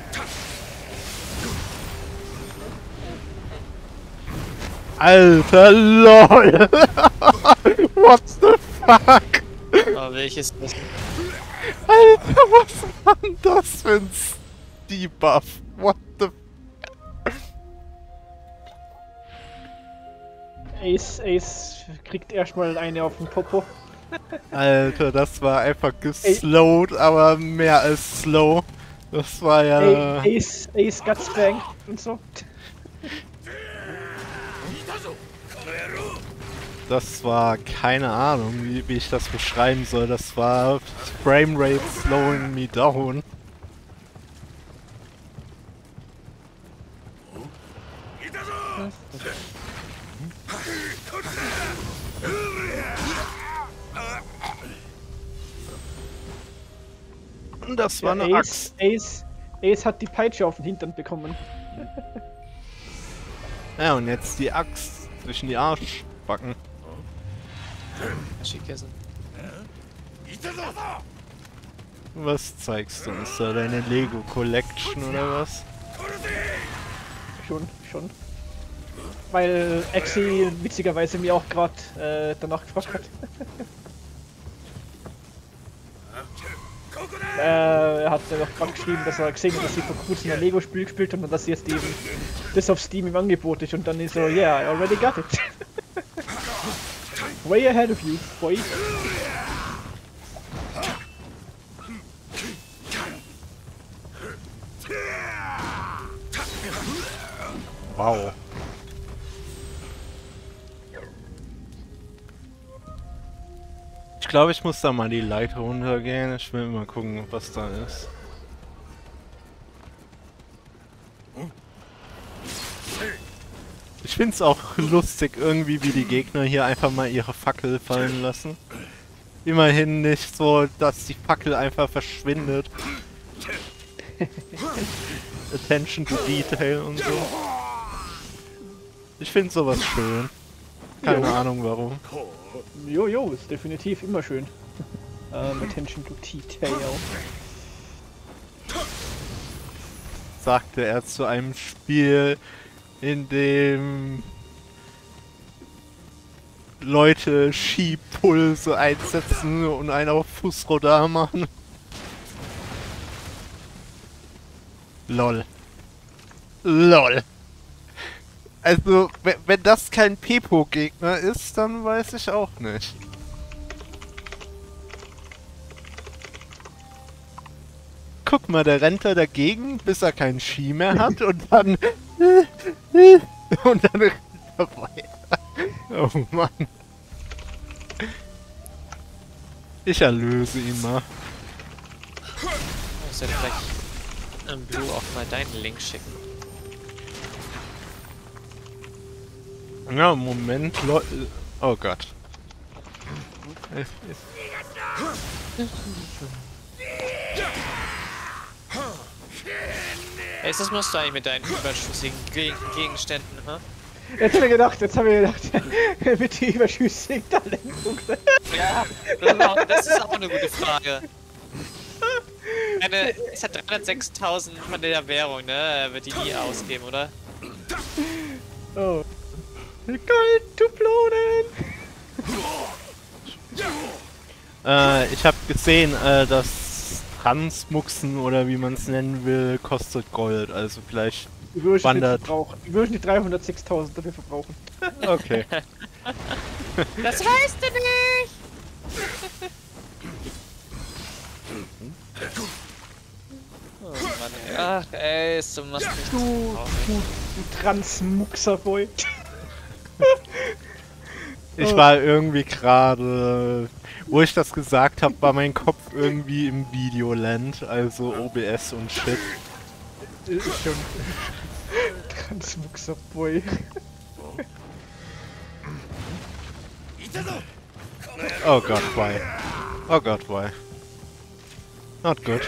S2: Alter, LOL! What the fuck?
S5: Oh, welches das?
S2: Alter, was war denn das für ein Debuff? What the...
S1: Ace kriegt erstmal eine auf den Popo.
S2: Alter, das war einfach geslowt, aber mehr als slow. Das war ja...
S1: Ace Gutsbang und so.
S2: Das war keine Ahnung, wie ich das beschreiben soll. Das war Framerate slowing me down. Und das war eine Axt.
S1: Ace hat die Peitsche auf den Hintern bekommen.
S2: Ja, und jetzt die Axt zwischen die Arschbacken.
S5: Schickessen.
S2: Was zeigst du uns da? Deine Lego Collection oder was?
S1: Schon. Weil Axie witzigerweise mir auch gerade danach gefragt hat. Er hat ja auch gerade geschrieben, dass er gesehen hat, dass sie vor kurzem ein Lego-Spiel gespielt haben und dass sie jetzt eben das auf Steam im Angebot ist und dann ist so, yeah, I already got it. Way ahead of you, boy.
S2: Wow. Ich glaube, ich muss da mal die Leiter runtergehen. Ich will mal gucken, was da ist. Ich find's auch lustig irgendwie, wie die Gegner hier einfach mal ihre Fackel fallen lassen. Immerhin nicht so, dass die Fackel einfach verschwindet. Attention to Detail und so. Ich finde sowas schön. Keine Ahnung warum.
S1: Jo, ist definitiv immer schön. Attention to Detail.
S2: Sagte er zu einem Spiel, in dem Leute Skipulse einsetzen und einen auf Fußrodar machen. LOL. LOL. Also, wenn das kein Pepo-Gegner ist, dann weiß ich auch nicht. Guck mal, der rennt da dagegen, bis er keinen Ski mehr hat und dann... und dann rennt er weiter. Oh Mann. Ich erlöse ihn mal.
S5: Ich soll vielleicht im Blue auch mal deinen Link schicken.
S2: Ja, Moment, Leute. Oh Gott.
S5: Ey, das musst du eigentlich mit deinen überschüssigen Gegenständen, ha?
S1: Jetzt haben wir gedacht, mit die überschüssigen Talenten.
S5: Ja, genau, das ist auch eine gute Frage. Es hat 306.000 von der Währung, ne? Wird die nie ausgeben, oder?
S1: Oh. Golddublonen!
S2: Ich habe gesehen, dass Transmuxen oder wie man es nennen will, kostet Gold. Also vielleicht wandert.
S1: Ich würde nicht 306.000 dafür verbrauchen.
S2: Okay.
S5: Das weißt du nicht! Oh Mann, ey. Ach ey, du machst mich
S1: Du Transmuxer-Boy.
S2: Ich war irgendwie gerade, wo ich das gesagt habe, war mein Kopf irgendwie im Videoland, also OBS und Shit.
S1: Ist schon. Transmuxer-Boy.
S2: Oh God, why? Oh God, why? Not good.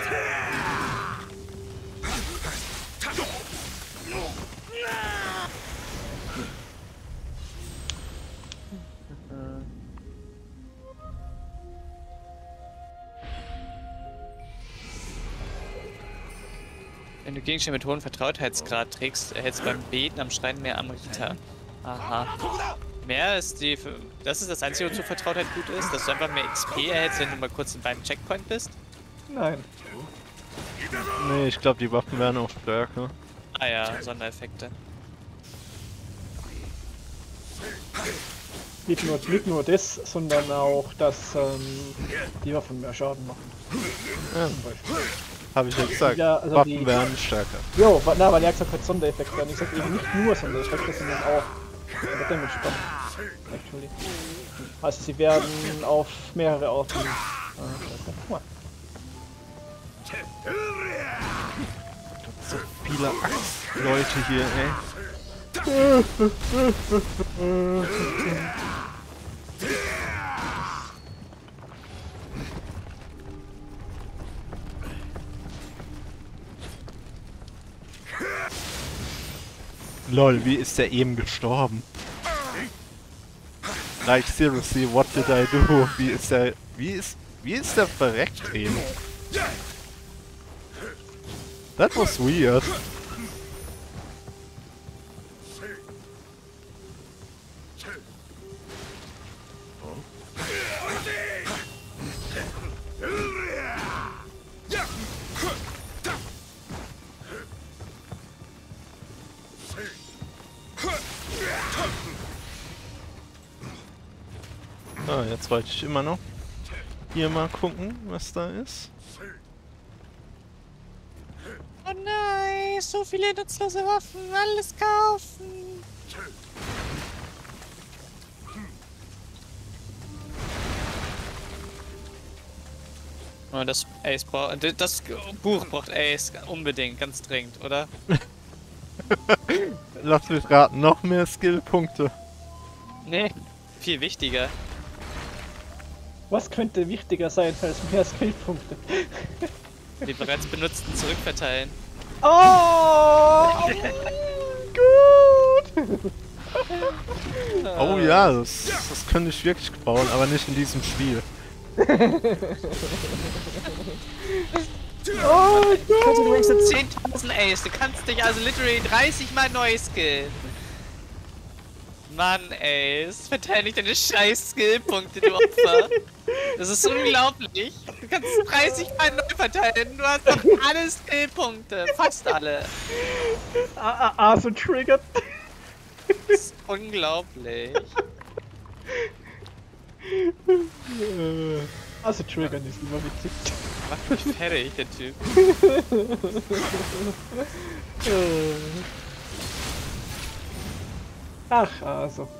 S5: Wenn du Gegenstände mit hohem Vertrautheitsgrad trägst, erhältst du beim Beten am Schrein mehr Amrita. Aha. Mehr ist die... Das ist das Einzige, wozu Vertrautheit gut ist? Dass du einfach mehr XP erhältst, wenn du mal kurz beim Checkpoint bist?
S1: Nein.
S2: Nee, ich glaube, die Waffen werden auch stärker.
S5: Ah ja, Sondereffekte.
S1: Nicht nur das, sondern auch, dass die Waffen mehr Schaden machen.
S2: Ja.
S1: Zum Beispiel.
S2: Habe ich ja gesagt.
S1: Ja, also
S2: Waffen
S1: die-
S2: werden stärker.
S1: Jo, na, weil er gesagt hat Sondereffekte. Und ich sag eben nicht nur Sondereffekte, sondern auch der Damage Buff. Actually. Also sie werden auf mehrere Arten. Guck mal.
S2: So viele Leute hier, ey. Lol, wie ist der eben gestorben? Like seriously, what did I do? Wie ist der verreckt eben? That was weird. Ah, jetzt wollte ich immer noch hier mal gucken, was da ist.
S5: Oh nein, so viele nutzlose Waffen, alles kaufen. Oh, das Ace braucht. Das Buch braucht Ace unbedingt, ganz dringend, oder?
S2: Lass mich raten, noch mehr Skillpunkte.
S5: Nee, viel wichtiger.
S1: Was könnte wichtiger sein als mehr Skillpunkte?
S5: Die bereits benutzten zurückverteilen.
S1: Oh! Gut!
S2: Oh ja, das könnte ich wirklich bauen, aber nicht in diesem Spiel.
S1: Oh,
S5: Du hast 10.000 Ace, du kannst dich also literally 30 mal neu skillen. Mann, Ace, verteil nicht deine scheiß Skillpunkte, du Opfer. Das ist unglaublich. Du kannst 30 mal neu verteilen, du hast doch alle Skillpunkte, fast alle.
S1: so triggered.
S5: Das ist unglaublich.
S1: Also triggern ist immer witzig.
S5: Macht mich fertig, der Typ.
S1: Ach, also.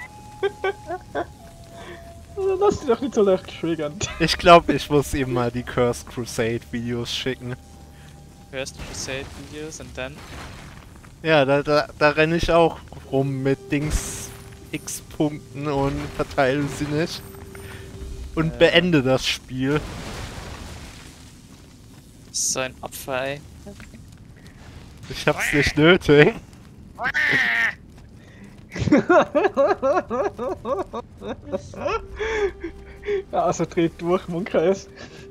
S1: Lass dich doch nicht so leicht triggern.
S2: Ich glaube, ich muss ihm mal die Cursed Crusade Videos schicken.
S5: First Crusade Videos und dann.
S2: Ja, da renne ich auch rum mit Dings X-Punkten und verteile sie nicht. Und beende das Spiel.
S5: So ein Opfer, ey.
S2: Ich hab's nicht nötig.
S1: Ja, also dreht durch, Munkreis.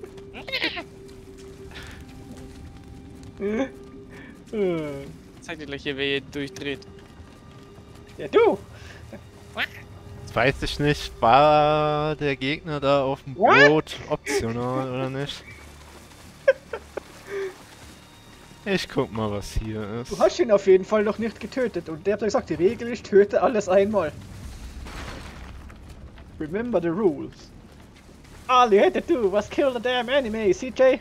S5: Zeig dir gleich hier, wer hier durchdreht.
S1: Ja, du!
S2: Jetzt weiß ich nicht, war der Gegner da auf dem Boot optional oder nicht? Ich guck mal, was hier ist.
S1: Du hast ihn auf jeden Fall noch nicht getötet und der hat gesagt, die Regel ist, töte alles einmal. Remember the rules. All you had to do was kill the damn enemy, CJ.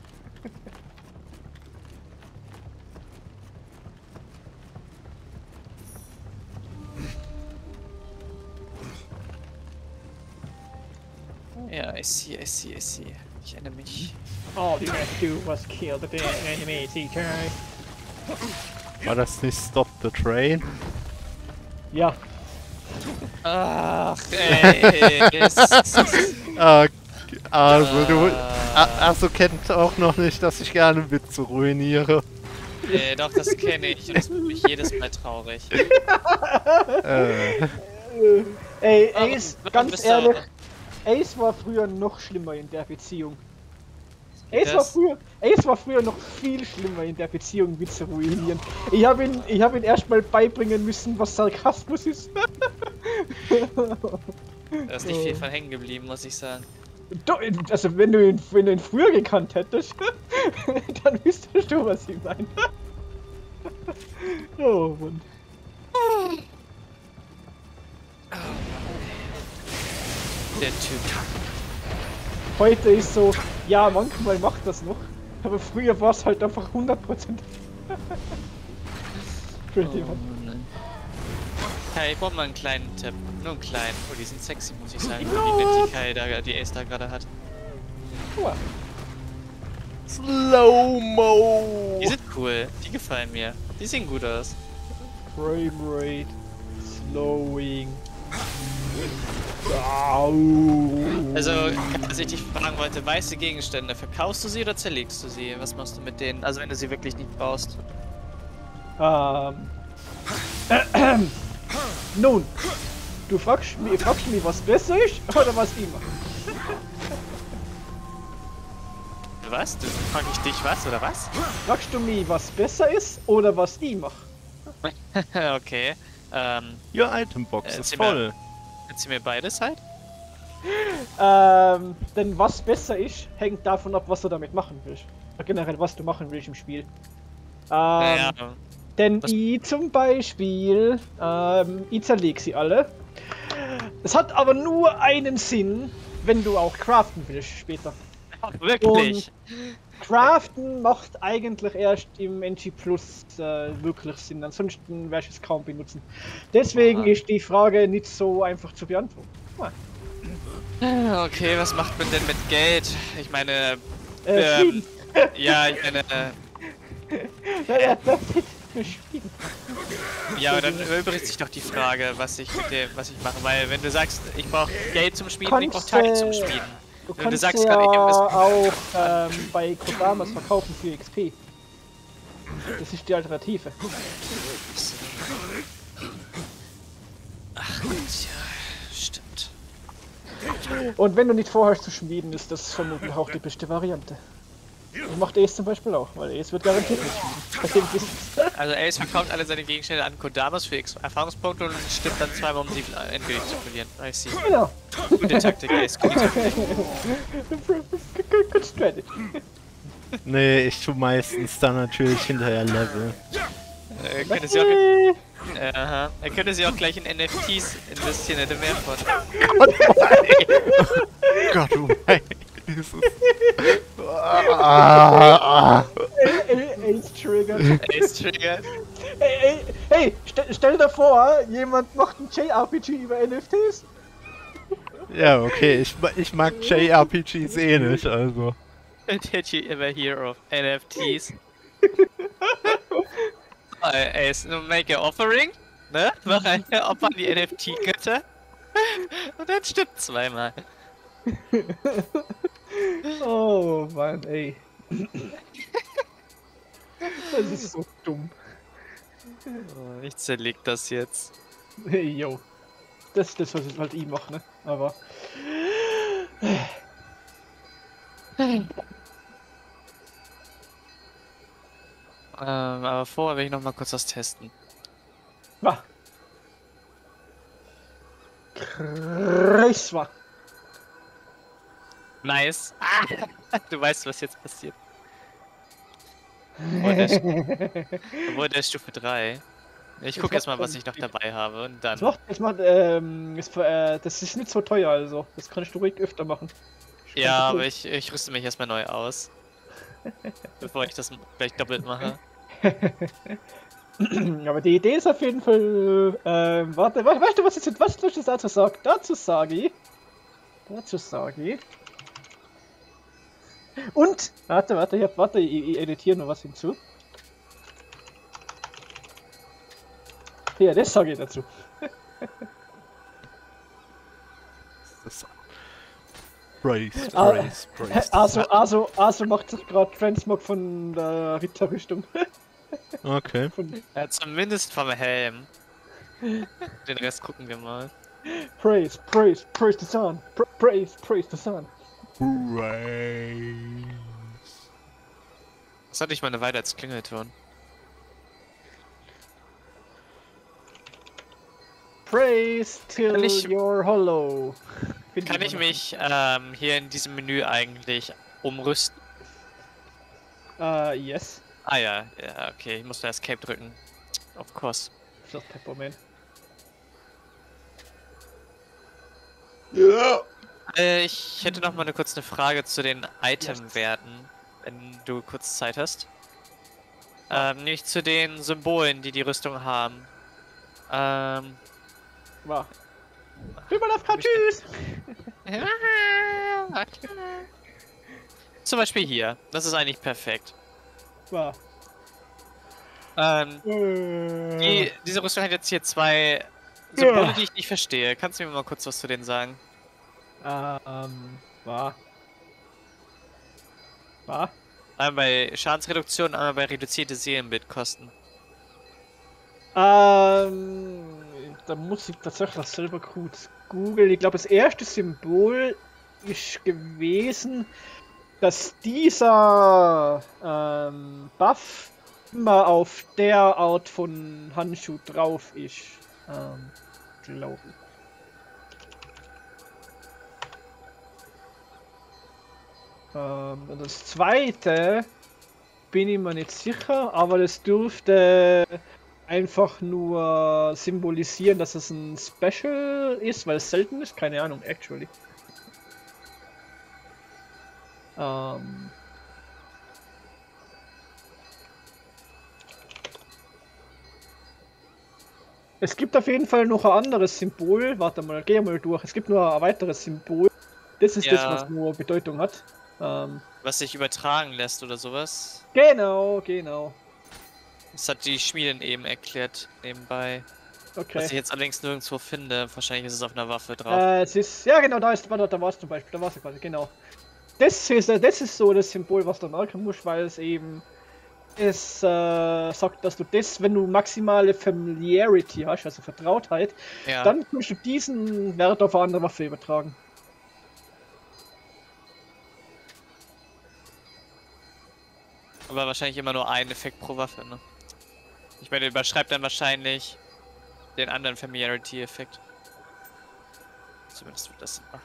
S5: Ja, I see. Ich erinnere mich.
S1: All you had to do was kill the damn enemy, CJ.
S2: War das nicht Stop the Train?
S1: Ja.
S5: Ach, ey.
S2: Also kennt auch noch nicht, dass ich gerne Witze ruiniere.
S5: Doch, das kenne ich. Das macht mich jedes Mal traurig.
S1: Ey, Ace,
S5: Oh,
S1: ganz
S5: bist
S1: ehrlich,
S5: du-
S1: Ace war früher noch schlimmer in der Beziehung.
S5: Das-
S1: Ace war früher noch viel schlimmer in der Beziehung, Witze zu ruinieren. Ich hab ihn erstmal beibringen müssen, was Sarkasmus ist.
S5: Da ist nicht viel von hängen geblieben, muss ich sagen.
S1: Also wenn du ihn früher gekannt hättest, dann wüsstest du, was ich meine. Oh Mann.
S5: Der Typ.
S1: Heute ist so, ja, manchmal macht das noch, aber früher war es halt einfach 100%. Pretty much.
S5: Hey, ich brauche mal einen kleinen Tipp. Nur einen kleinen. Oh, die sind sexy, muss ich sagen. Die Nettigkeit, die Ace da gerade hat.
S1: Ja.
S2: Slow-Mo!
S5: Die sind cool. Die gefallen mir. Die sehen gut aus.
S1: Frame Rate, Slowing. Au.
S5: Also, was ich dich fragen wollte, weiße Gegenstände, verkaufst du sie oder zerlegst du sie? Was machst du mit denen? Also, wenn du sie wirklich nicht brauchst.
S1: Nun, du fragst mich, was besser ist oder was ich mache.
S5: Was? Du frag ich dich was oder was?
S1: Fragst du mich, was besser ist oder was ich mache?
S5: Okay.
S2: Your item box ist
S5: erzähl mir-
S2: voll.
S5: Erzähl mir beides halt.
S1: Denn was besser ist, hängt davon ab, was du damit machen willst. Oder generell, was du machen willst im Spiel.
S5: Naja,
S1: Denn
S5: was-
S1: ich zum Beispiel, ich zerleg sie alle. Es hat aber nur einen Sinn, wenn du auch craften willst später.
S5: wirklich.
S1: Craften macht eigentlich erst im NG Plus wirklich Sinn, ansonsten werde ich es kaum benutzen. Deswegen
S5: Aha.
S1: ist die Frage nicht so einfach zu beantworten.
S5: Okay, was macht man denn mit Geld? Ich meine,
S1: Frieden.
S5: ja, ich meine,
S1: Ja, das ist für Frieden.
S5: ja, aber dann übrigt sich doch die Frage, was ich mache, weil wenn du sagst, ich brauche Geld zum Schmieden, ich brauche Teile zum Schmieden.
S1: Du
S5: Wenn du
S1: kannst
S5: sagst
S1: ja
S5: gerade eben, das-
S1: auch bei Kodamas verkaufen für XP. Das ist die Alternative.
S5: Ach gut, ja, stimmt.
S1: Und wenn du nicht vorhast zu schmieden, ist das vermutlich auch die beste Variante. Das macht Ace zum Beispiel auch, weil Ace wird garantiert nicht schmieden. Bei dem Business.
S5: Also Ace verkauft alle seine Gegenstände an Kodamas für Erfahrungspunkte und stimmt dann zweimal, um sie endgültig zu verlieren. I see.
S1: Genau.
S5: Gute Taktik, Ace, gute Taktik.
S1: Good strategy.
S2: Nee, ich tu meistens dann natürlich hinterher Level.
S5: Könnte sie auch, er könnte sie auch gleich in NFTs investieren, hätte mehr von.
S2: Gott, oh mein. Jesus.
S1: Ace triggert.
S5: Ace triggert.
S1: Hey, stell dir vor, jemand macht ein JRPG über NFTs.
S2: Ja, okay, ich mag JRPGs eh nicht, also.
S5: Did you ever hear of NFTs? Ace, make a offering, ne? Mach ein Opfer an die NFT-Götter. Und dann stimmt zweimal.
S1: Oh Mann, ey. Das ist so dumm.
S5: Ich zerleg das jetzt.
S1: Hey, yo. Das ist das, was ich halt mache, ne? Aber.
S5: Aber vorher will ich noch mal kurz was testen.
S1: Ah. Kreiswa.
S5: Nice. Ah, du weißt, was jetzt passiert. Wo der Stufe 3. Ich guck erst mal, was ich noch dabei habe und dann.
S1: Das ist nicht so teuer, also. Das kannst du ruhig öfter machen.
S5: Ja, aber ich rüste mich erstmal neu aus. Bevor ich das gleich doppelt mache.
S1: Aber die Idee ist auf jeden Fall. Weißt du, was ich dazu sage? Dazu sage ich. Und, warte, ich editiere noch was hinzu. Ja, das sage ich dazu.
S2: the sun. Praise, praise, praise the sun.
S1: Also macht sich gerade Transmog von der Ritterrüstung.
S2: Okay.
S5: Ja, zumindest vom Helm. Den Rest gucken wir mal.
S1: Praise the sun. Praise the sun.
S2: Praise.
S5: Das hatte ich mal eine Weile als Klingelton.
S1: Praise till you're hollow.
S5: Kann ich mich hier in diesem Menü eigentlich umrüsten?
S1: Yes.
S5: Ah ja, okay, ich muss da Escape drücken. Of course.
S1: Das Pepperman.
S4: Ja.
S5: Ich hätte noch mal kurz eine Frage zu den Itemwerten, wenn du kurz Zeit hast. Nicht zu den Symbolen, die die Rüstung haben.
S1: War. Überlauf, tschüss!
S5: Zum Beispiel hier. Das ist eigentlich perfekt.
S1: War.
S5: Diese Rüstung hat jetzt hier zwei Symbole, die ich nicht verstehe. Kannst du mir mal kurz was zu denen sagen?
S1: War.
S5: Einmal bei Schadensreduktion, einmal bei reduzierte Seelenbildkosten.
S1: Da muss ich tatsächlich selber kurz googeln. Ich glaube, das erste Symbol ist gewesen, dass dieser Buff immer auf der Art von Handschuh drauf ist. Glaube ich. Und das zweite bin ich mir nicht sicher, aber das dürfte einfach nur symbolisieren, dass es ein Special ist, weil es selten ist. Keine Ahnung, actually. Es gibt auf jeden Fall noch ein anderes Symbol. Warte mal, geh mal durch. Es gibt nur ein weiteres Symbol. Das ist das, was nur Bedeutung hat.
S5: Was sich übertragen lässt oder sowas.
S1: Genau.
S5: Das hat die Schmiedin eben erklärt, nebenbei.
S1: Okay.
S5: Was ich jetzt allerdings nirgendwo finde. Wahrscheinlich ist es auf einer Waffe drauf.
S1: Es ist, ja genau, da war es zum Beispiel, da war es quasi, genau. Das ist so das Symbol, was du merken musst, weil es eben, sagt, dass du das, wenn du maximale Familiarity hast, also Vertrautheit, dann kannst du diesen Wert auf eine andere Waffe übertragen.
S5: Aber wahrscheinlich immer nur ein Effekt pro Waffe, ne? Ich meine, überschreibt dann wahrscheinlich den anderen Familiarity-Effekt. Zumindest wird das machen.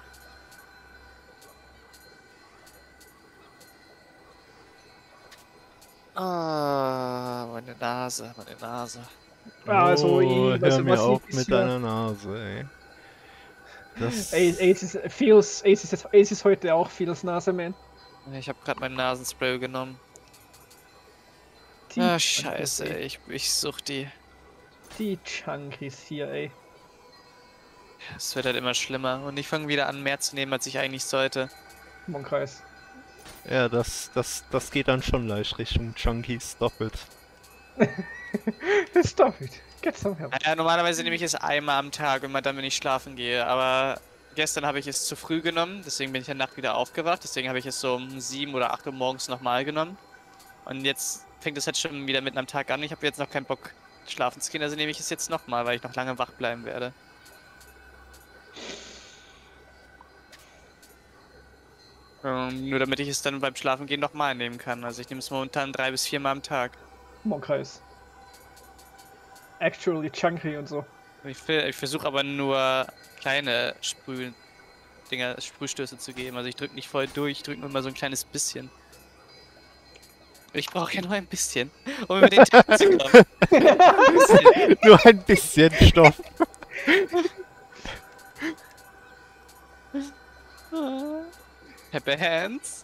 S5: Ah, meine Nase.
S1: Ja, also,
S2: hör mir auf mit deiner Nase, ey. Das...
S1: Ace ist heute auch vieles Nase, man.
S5: Ich habe gerade mein Nasenspray genommen. Scheiße, ey. Ich such die.
S1: Die Chunkies hier, ey.
S5: Es wird halt immer schlimmer und ich fange wieder an, mehr zu nehmen, als ich eigentlich sollte.
S1: Monkreis.
S2: Ja, das geht dann schon leicht Richtung Chunkies doppelt.
S1: Das ist doppelt. Get some help.
S5: Ja, normalerweise nehme ich es einmal am Tag, immer dann, wenn ich schlafen gehe, aber gestern habe ich es zu früh genommen, deswegen bin ich in der Nacht wieder aufgewacht, deswegen habe ich es so um 7 oder 8 Uhr morgens nochmal genommen. Und jetzt fängt es halt schon wieder mitten am Tag an, ich habe jetzt noch keinen Bock schlafen zu gehen, also nehme ich es jetzt nochmal, weil ich noch lange wach bleiben werde. Nur damit ich es dann beim Schlafengehen nochmal nehmen kann. Also ich nehme es momentan 3 bis 4 Mal am Tag.
S1: Monkreis. Actually chunky und so.
S5: Ich versuche aber nur kleine Sprühstöße zu geben. Also ich drücke nicht voll durch, ich drücke nur mal so ein kleines bisschen. Ich brauche ja nur ein bisschen, um über den Tag zu kommen.
S2: Nur ein bisschen Stoff.
S5: Happy Hands.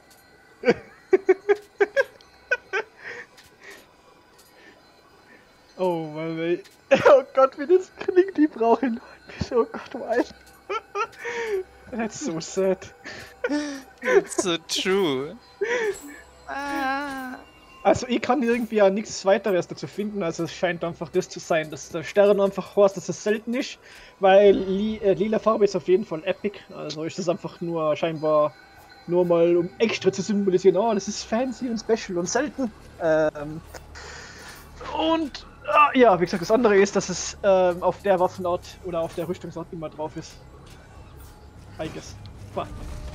S1: Oh Mann, ey. Oh Gott, wie das klingt, die brauche ich noch ein bisschen. Oh Gott, why? That's so sad.
S5: It's so true.
S1: Also ich kann irgendwie ja nichts weiteres dazu finden, also es scheint einfach das zu sein, dass der Stern einfach heißt, dass es selten ist, weil lila Farbe ist auf jeden Fall epic, also ist das einfach nur scheinbar nur mal um extra zu symbolisieren, oh das ist fancy und special und selten. Ja, wie gesagt, das andere ist, dass es auf der Waffenart oder auf der Rüstungsart immer drauf ist. I guess. Fuck.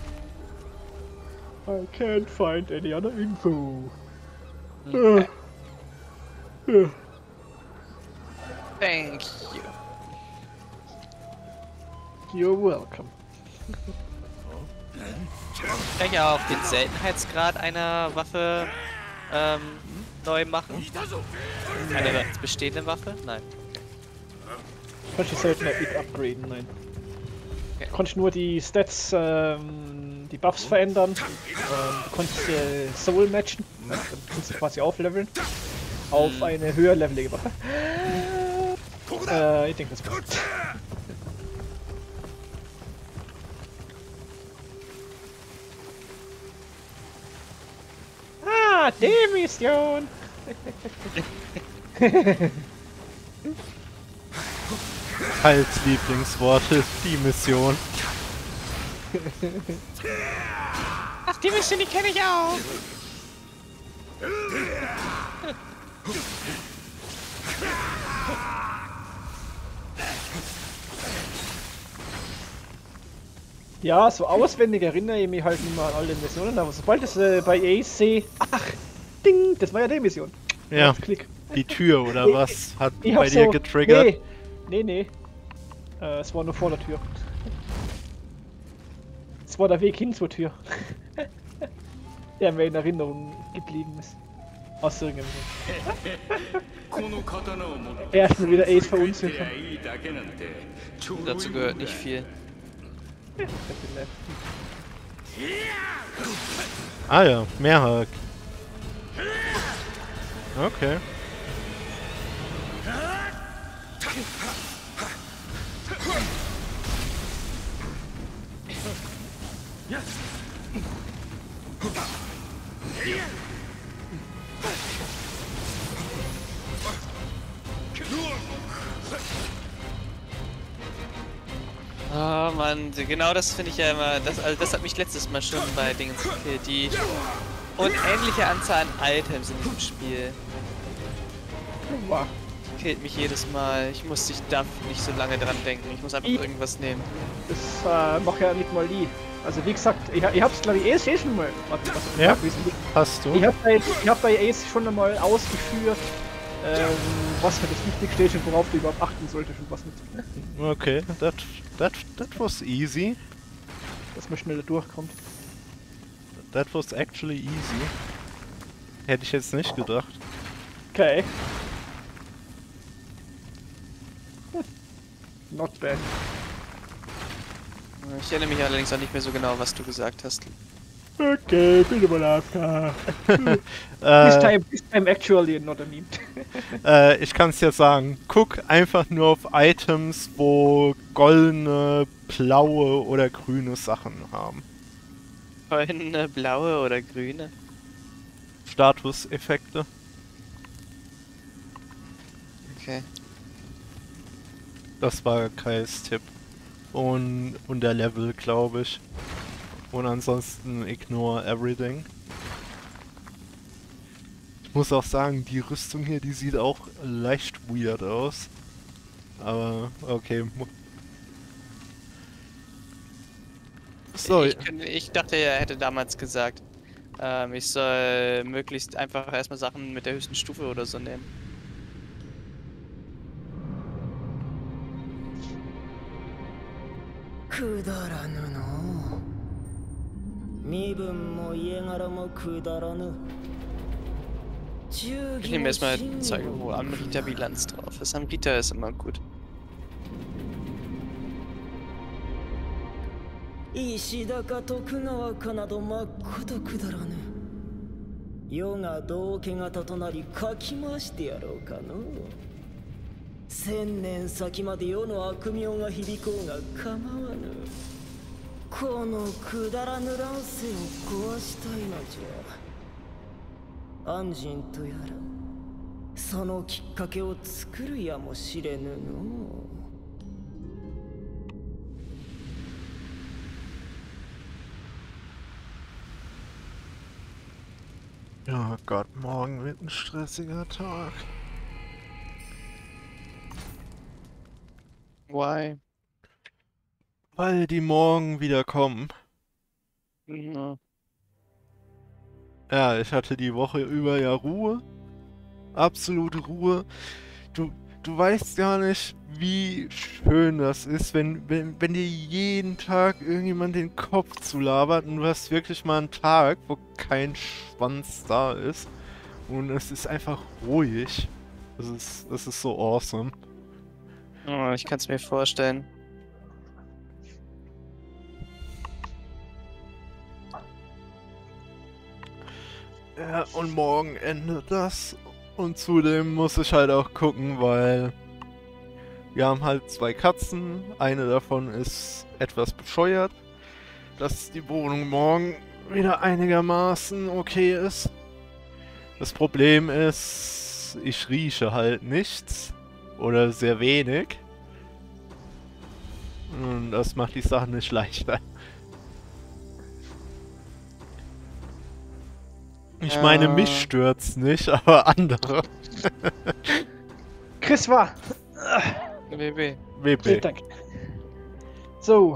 S1: I can't find any other info.
S5: Okay. Thank you.
S1: You're welcome.
S5: Kann ich ja auch den Seltenheitsgrad einer Waffe neu machen? Eine bestehende Waffe? Nein.
S1: Kannst du Seltenheit nicht upgraden, nein.
S5: Okay.
S1: Du kannst nur die Stats, die Buffs verändern. Du kannst Soul matchen, dann kannst du quasi aufleveln. Auf eine höher levelige Waffe. Ich denke, das passt. Ah, die Mission!
S2: Halt Lieblingsworte, die Mission.
S5: Ach, die Mission, die kenne ich auch!
S1: Ja, so auswendig erinnere ich mich halt nicht mehr an alle Missionen, aber sobald es bei Ace sehe, ach, ding, das war ja die Mission.
S2: Ja,
S1: Klick.
S2: die Tür oder was hat
S1: Ich
S2: bei
S1: hab
S2: dir
S1: so,
S2: getriggert?
S1: Nee. Es war nur vor der Tür. Es war der Weg hin zur Tür. Der mir in Erinnerung geblieben ist. Aus irgendeinem Grund. Erstmal wieder Ace verunsichern.
S5: Dazu gehört nicht viel.
S2: Ah ja, Mehrhack. Okay.
S5: Oh Mann, genau das finde ich ja immer, das hat mich letztes Mal schon bei Dingen gekillt, die unendliche Anzahl an Items in diesem Spiel.
S1: Wow.
S5: Killt mich jedes Mal, ich darf nicht so lange dran denken, ich muss einfach irgendwas nehmen.
S1: Das mach ja nicht mal die. Also wie gesagt, ich hab's glaube ich Ace schon mal. Warte,
S2: Ja, hast du.
S1: Ich hab bei Ace schon einmal ausgeführt, was für das Wichtigste ist und worauf du überhaupt achten solltest und was nicht.
S2: Okay, that was easy.
S1: Dass man schneller durchkommt.
S2: That was actually easy. Hätte ich jetzt nicht gedacht.
S1: Okay. Not bad.
S5: Ich erinnere mich allerdings auch nicht mehr so genau, was du gesagt hast.
S1: Okay, bitte mal AFK. This time actually not a meme.
S2: Ich kann es ja sagen. Guck einfach nur auf Items, wo goldene, blaue oder grüne Sachen haben.
S5: Goldene, blaue oder grüne?
S2: Statuseffekte.
S5: Okay.
S2: Das war Kais Tipp. Und der Level, glaube ich. Und ansonsten ignore everything. Ich muss auch sagen, die Rüstung hier, die sieht auch leicht weird aus. Aber, okay. So,
S5: Ich dachte, er hätte damals gesagt, ich soll möglichst einfach erstmal Sachen mit der höchsten Stufe oder so nehmen. Ich nehme erstmal Zeige, wo Amrita-Bilanz drauf ist. Amrita ist immer gut.
S6: 石高徳川かなどまっことくだらぬ世が道家方となりかき回してやろうかの1000年先まで世の悪名が響こうが構わぬこのくだらぬ乱世を壊したいのじゃ安心とやらそのきっかけを作るやもしれぬの。
S2: Oh Gott, morgen wird ein stressiger Tag.
S7: Why?
S2: Weil die morgen wieder kommen.
S7: Ja.
S2: Ja, ich hatte die Woche über ja Ruhe. Absolute Ruhe. Du weißt gar nicht, wie schön das ist, wenn dir jeden Tag irgendjemand den Kopf zulabert und du hast wirklich mal einen Tag, wo kein Schwanz da ist. Und es ist einfach ruhig. Es ist so awesome.
S7: Oh, ich kann es mir vorstellen.
S2: Ja, und morgen endet das. Und zudem muss ich halt auch gucken, weil wir haben halt 2 Katzen. Eine davon ist etwas bescheuert, dass die Wohnung morgen wieder einigermaßen okay ist. Das Problem ist, ich rieche halt nichts oder sehr wenig. Und das macht die Sache nicht leichter. Ich meine, mich stört's nicht, aber andere.
S1: Chris war.
S7: WB.
S2: WB.
S1: Danke. So.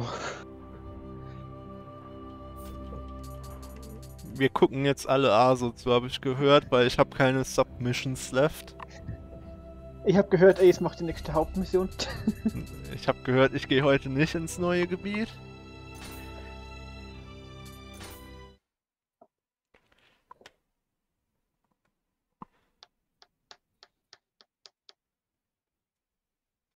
S2: Wir gucken jetzt alle ASO, so habe ich gehört, weil ich habe keine Submissions left.
S1: Ich habe gehört, Ace macht die nächste Hauptmission.
S2: Ich habe gehört, ich gehe heute nicht ins neue Gebiet.